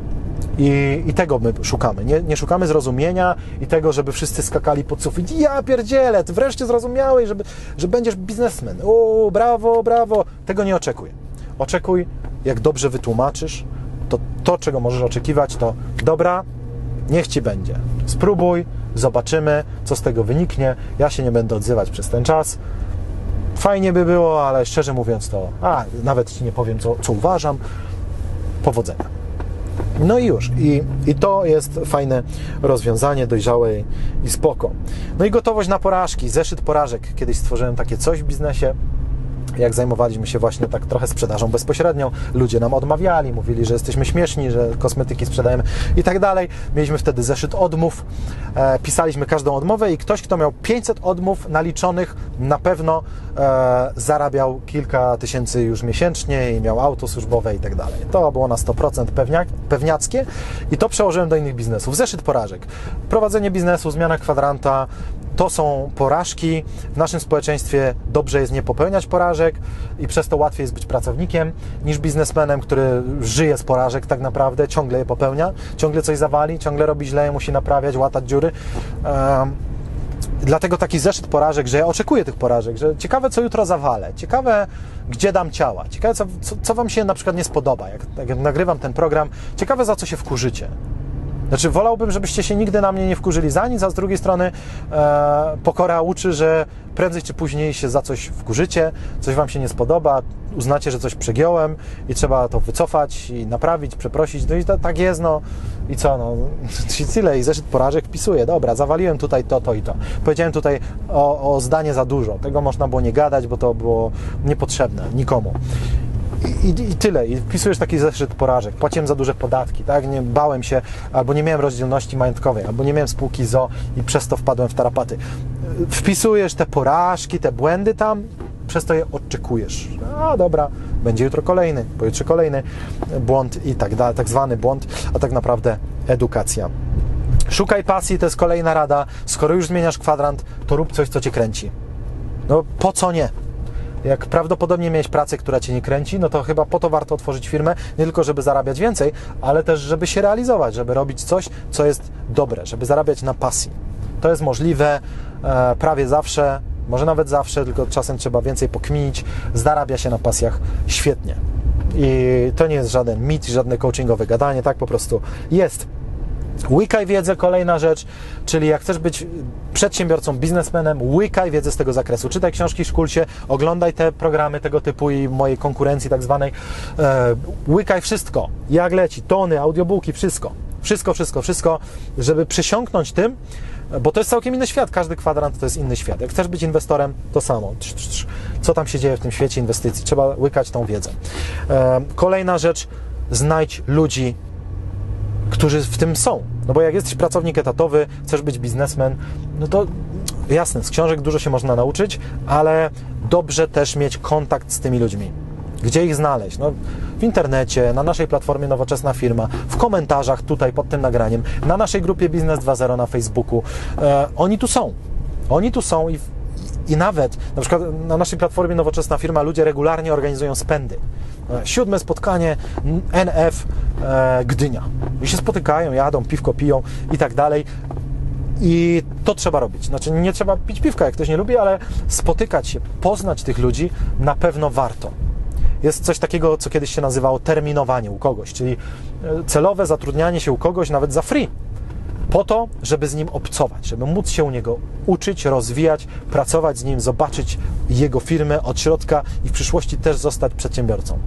Speaker 2: I tego my szukamy. Nie szukamy zrozumienia i tego, żeby wszyscy skakali pod sufit. Ja pierdzielę, ty wreszcie zrozumiałeś, że będziesz biznesmen. O, brawo, brawo. Tego nie oczekuj. Oczekuj, jak dobrze wytłumaczysz, to czego możesz oczekiwać, to dobra, niech ci będzie. Spróbuj, zobaczymy, co z tego wyniknie. Ja się nie będę odzywać przez ten czas. Fajnie by było, ale szczerze mówiąc to, nawet ci nie powiem, co uważam. Powodzenia. No i już. I to jest fajne rozwiązanie, dojrzałe i spoko. No i gotowość na porażki. Zeszyt porażek. Kiedyś stworzyłem takie coś w biznesie. Jak zajmowaliśmy się właśnie tak trochę sprzedażą bezpośrednią, ludzie nam odmawiali, mówili, że jesteśmy śmieszni, że kosmetyki sprzedajemy i tak dalej. Mieliśmy wtedy zeszyt odmów, pisaliśmy każdą odmowę i ktoś, kto miał 500 odmów naliczonych, na pewno zarabiał kilka tysięcy już miesięcznie i miał auto służbowe i tak dalej. To było na 100% pewniackie i to przełożyłem do innych biznesów. Zeszyt porażek. Prowadzenie biznesu, zmiana kwadrant, to są porażki. W naszym społeczeństwie dobrze jest nie popełniać porażek i przez to łatwiej jest być pracownikiem niż biznesmenem, który żyje z porażek tak naprawdę, ciągle je popełnia, ciągle coś zawali, ciągle robi źle, musi naprawiać, łatać dziury. Dlatego taki zeszyt porażek, że ja oczekuję tych porażek, że ciekawe, co jutro zawalę, ciekawe, gdzie dam ciała, ciekawe, co Wam się na przykład nie spodoba, jak nagrywam ten program, ciekawe, za co się wkurzycie. Znaczy, wolałbym, żebyście się nigdy na mnie nie wkurzyli za nic, a z drugiej strony pokora uczy, że prędzej czy później się za coś wkurzycie, coś Wam się nie spodoba, uznacie, że coś przegiąłem i trzeba to wycofać i naprawić, przeprosić, no i tak jest, no i co, no tyle i zeszyt porażek wpisuję, dobra, zawaliłem tutaj to i to. Powiedziałem tutaj o zdanie za dużo, tego można było nie gadać, bo to było niepotrzebne nikomu. I tyle. I wpisujesz taki zeszyt porażek. Płaciłem za duże podatki, tak? Nie bałem się, albo nie miałem rozdzielności majątkowej, albo nie miałem spółki ZO i przez to wpadłem w tarapaty. Wpisujesz te porażki, te błędy tam, przez to je odczekujesz. A dobra, będzie jutro kolejny, pojutrze kolejny błąd i tak dalej, tak zwany błąd, a tak naprawdę edukacja. Szukaj pasji, to jest kolejna rada. Skoro już zmieniasz kwadrant, to rób coś, co Cię kręci. No po co nie? Jak prawdopodobnie miałeś pracę, która Cię nie kręci, no to chyba po to warto otworzyć firmę, nie tylko żeby zarabiać więcej, ale też żeby się realizować, żeby robić coś, co jest dobre, żeby zarabiać na pasji. To jest możliwe prawie zawsze, może nawet zawsze, tylko czasem trzeba więcej pokminić, zarabia się na pasjach świetnie. I to nie jest żaden mit, żadne coachingowe gadanie, tak po prostu jest. Łykaj wiedzę, kolejna rzecz, czyli jak chcesz być przedsiębiorcą, biznesmenem, łykaj wiedzę z tego zakresu. Czytaj książki, szkól się, oglądaj te programy tego typu i mojej konkurencji tak zwanej. Łykaj wszystko, jak leci, tony, audiobooki, wszystko, żeby przysiągnąć tym, bo to jest całkiem inny świat, każdy kwadrant to jest inny świat. Jak chcesz być inwestorem, to samo. Co tam się dzieje w tym świecie inwestycji? Trzeba łykać tą wiedzę. Kolejna rzecz, znajdź ludzi, którzy w tym są. No bo jak jesteś pracownik etatowy, chcesz być biznesmen, no to jasne, z książek dużo się można nauczyć, ale dobrze też mieć kontakt z tymi ludźmi. Gdzie ich znaleźć? No, w internecie, na naszej platformie Nowoczesna Firma, w komentarzach tutaj pod tym nagraniem, na naszej grupie Biznes 2.0 na Facebooku. Oni tu są. Oni tu są i nawet na przykład na naszej platformie Nowoczesna Firma ludzie regularnie organizują spędy. 7. spotkanie NF Gdynia. I się spotykają, jadą, piwko piją i tak dalej. I to trzeba robić. Znaczy nie trzeba pić piwka, jak ktoś nie lubi, ale spotykać się, poznać tych ludzi na pewno warto. Jest coś takiego, co kiedyś się nazywało terminowanie u kogoś, czyli celowe zatrudnianie się u kogoś nawet za free. Po to, żeby z nim obcować, żeby móc się u niego uczyć, rozwijać, pracować z nim, zobaczyć jego firmę od środka i w przyszłości też zostać przedsiębiorcą.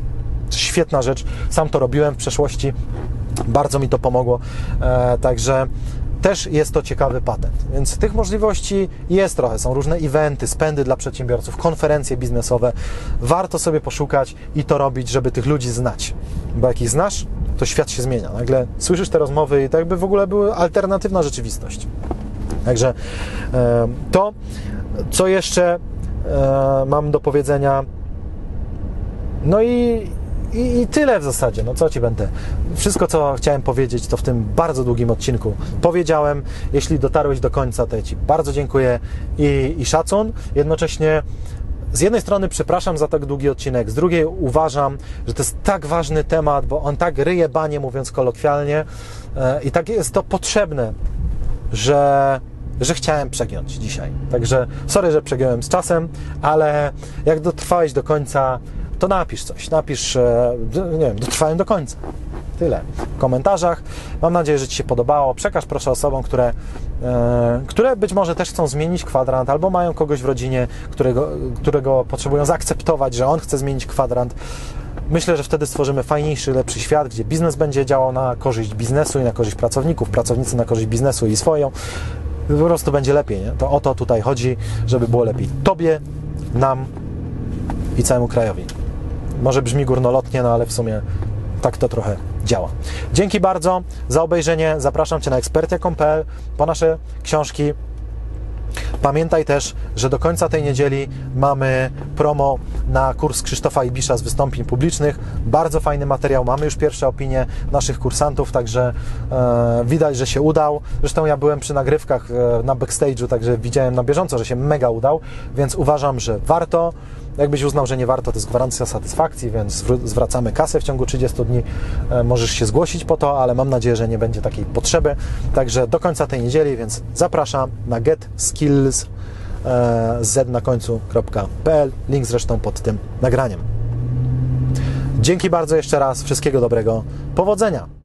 Speaker 2: Świetna rzecz, sam to robiłem w przeszłości, bardzo mi to pomogło, także też jest to ciekawy patent. Więc tych możliwości jest trochę. Są różne eventy, spędy dla przedsiębiorców, konferencje biznesowe. Warto sobie poszukać i to robić, żeby tych ludzi znać. Bo jak ich znasz, to świat się zmienia. Nagle słyszysz te rozmowy i tak jakby w ogóle była alternatywna rzeczywistość. Także to, co jeszcze mam do powiedzenia, no i tyle w zasadzie. No co Ci będę? Wszystko, co chciałem powiedzieć, to w tym bardzo długim odcinku powiedziałem. Jeśli dotarłeś do końca, to ja Ci bardzo dziękuję i szacun. Jednocześnie z jednej strony przepraszam za tak długi odcinek, z drugiej uważam, że to jest tak ważny temat, bo on tak ryje banie, mówiąc kolokwialnie, i tak jest to potrzebne, że chciałem przegiąć dzisiaj. Także sorry, że przegiąłem z czasem, ale jak dotrwałeś do końca, to napisz coś. Napisz, nie wiem, dotrwałem do końca. Tyle. W komentarzach. Mam nadzieję, że Ci się podobało. Przekaż proszę osobom, które być może też chcą zmienić kwadrant, albo mają kogoś w rodzinie, którego potrzebują zaakceptować, że on chce zmienić kwadrant. Myślę, że wtedy stworzymy fajniejszy, lepszy świat, gdzie biznes będzie działał na korzyść biznesu i na korzyść pracowników, pracownicy na korzyść biznesu i swoją. Po prostu będzie lepiej, nie? To o to tutaj chodzi, żeby było lepiej Tobie, nam i całemu krajowi. Może brzmi górnolotnie, no ale w sumie tak to trochę działa. Dzięki bardzo za obejrzenie. Zapraszam Cię na ekspertia.pl po nasze książki. Pamiętaj też, że do końca tej niedzieli mamy promo na kurs Krzysztofa Ibisza z wystąpień publicznych. Bardzo fajny materiał. Mamy już pierwsze opinie naszych kursantów, także widać, że się udał. Zresztą ja byłem przy nagrywkach na backstage'u, także widziałem na bieżąco, że się mega udał, więc uważam, że warto. Jakbyś uznał, że nie warto, to jest gwarancja satysfakcji, więc zwracamy kasę w ciągu 30 dni. Możesz się zgłosić po to, ale mam nadzieję, że nie będzie takiej potrzeby. Także do końca tej niedzieli, więc zapraszam na getskills z na końcu.pl. Link zresztą pod tym nagraniem. Dzięki bardzo jeszcze raz. Wszystkiego dobrego. Powodzenia!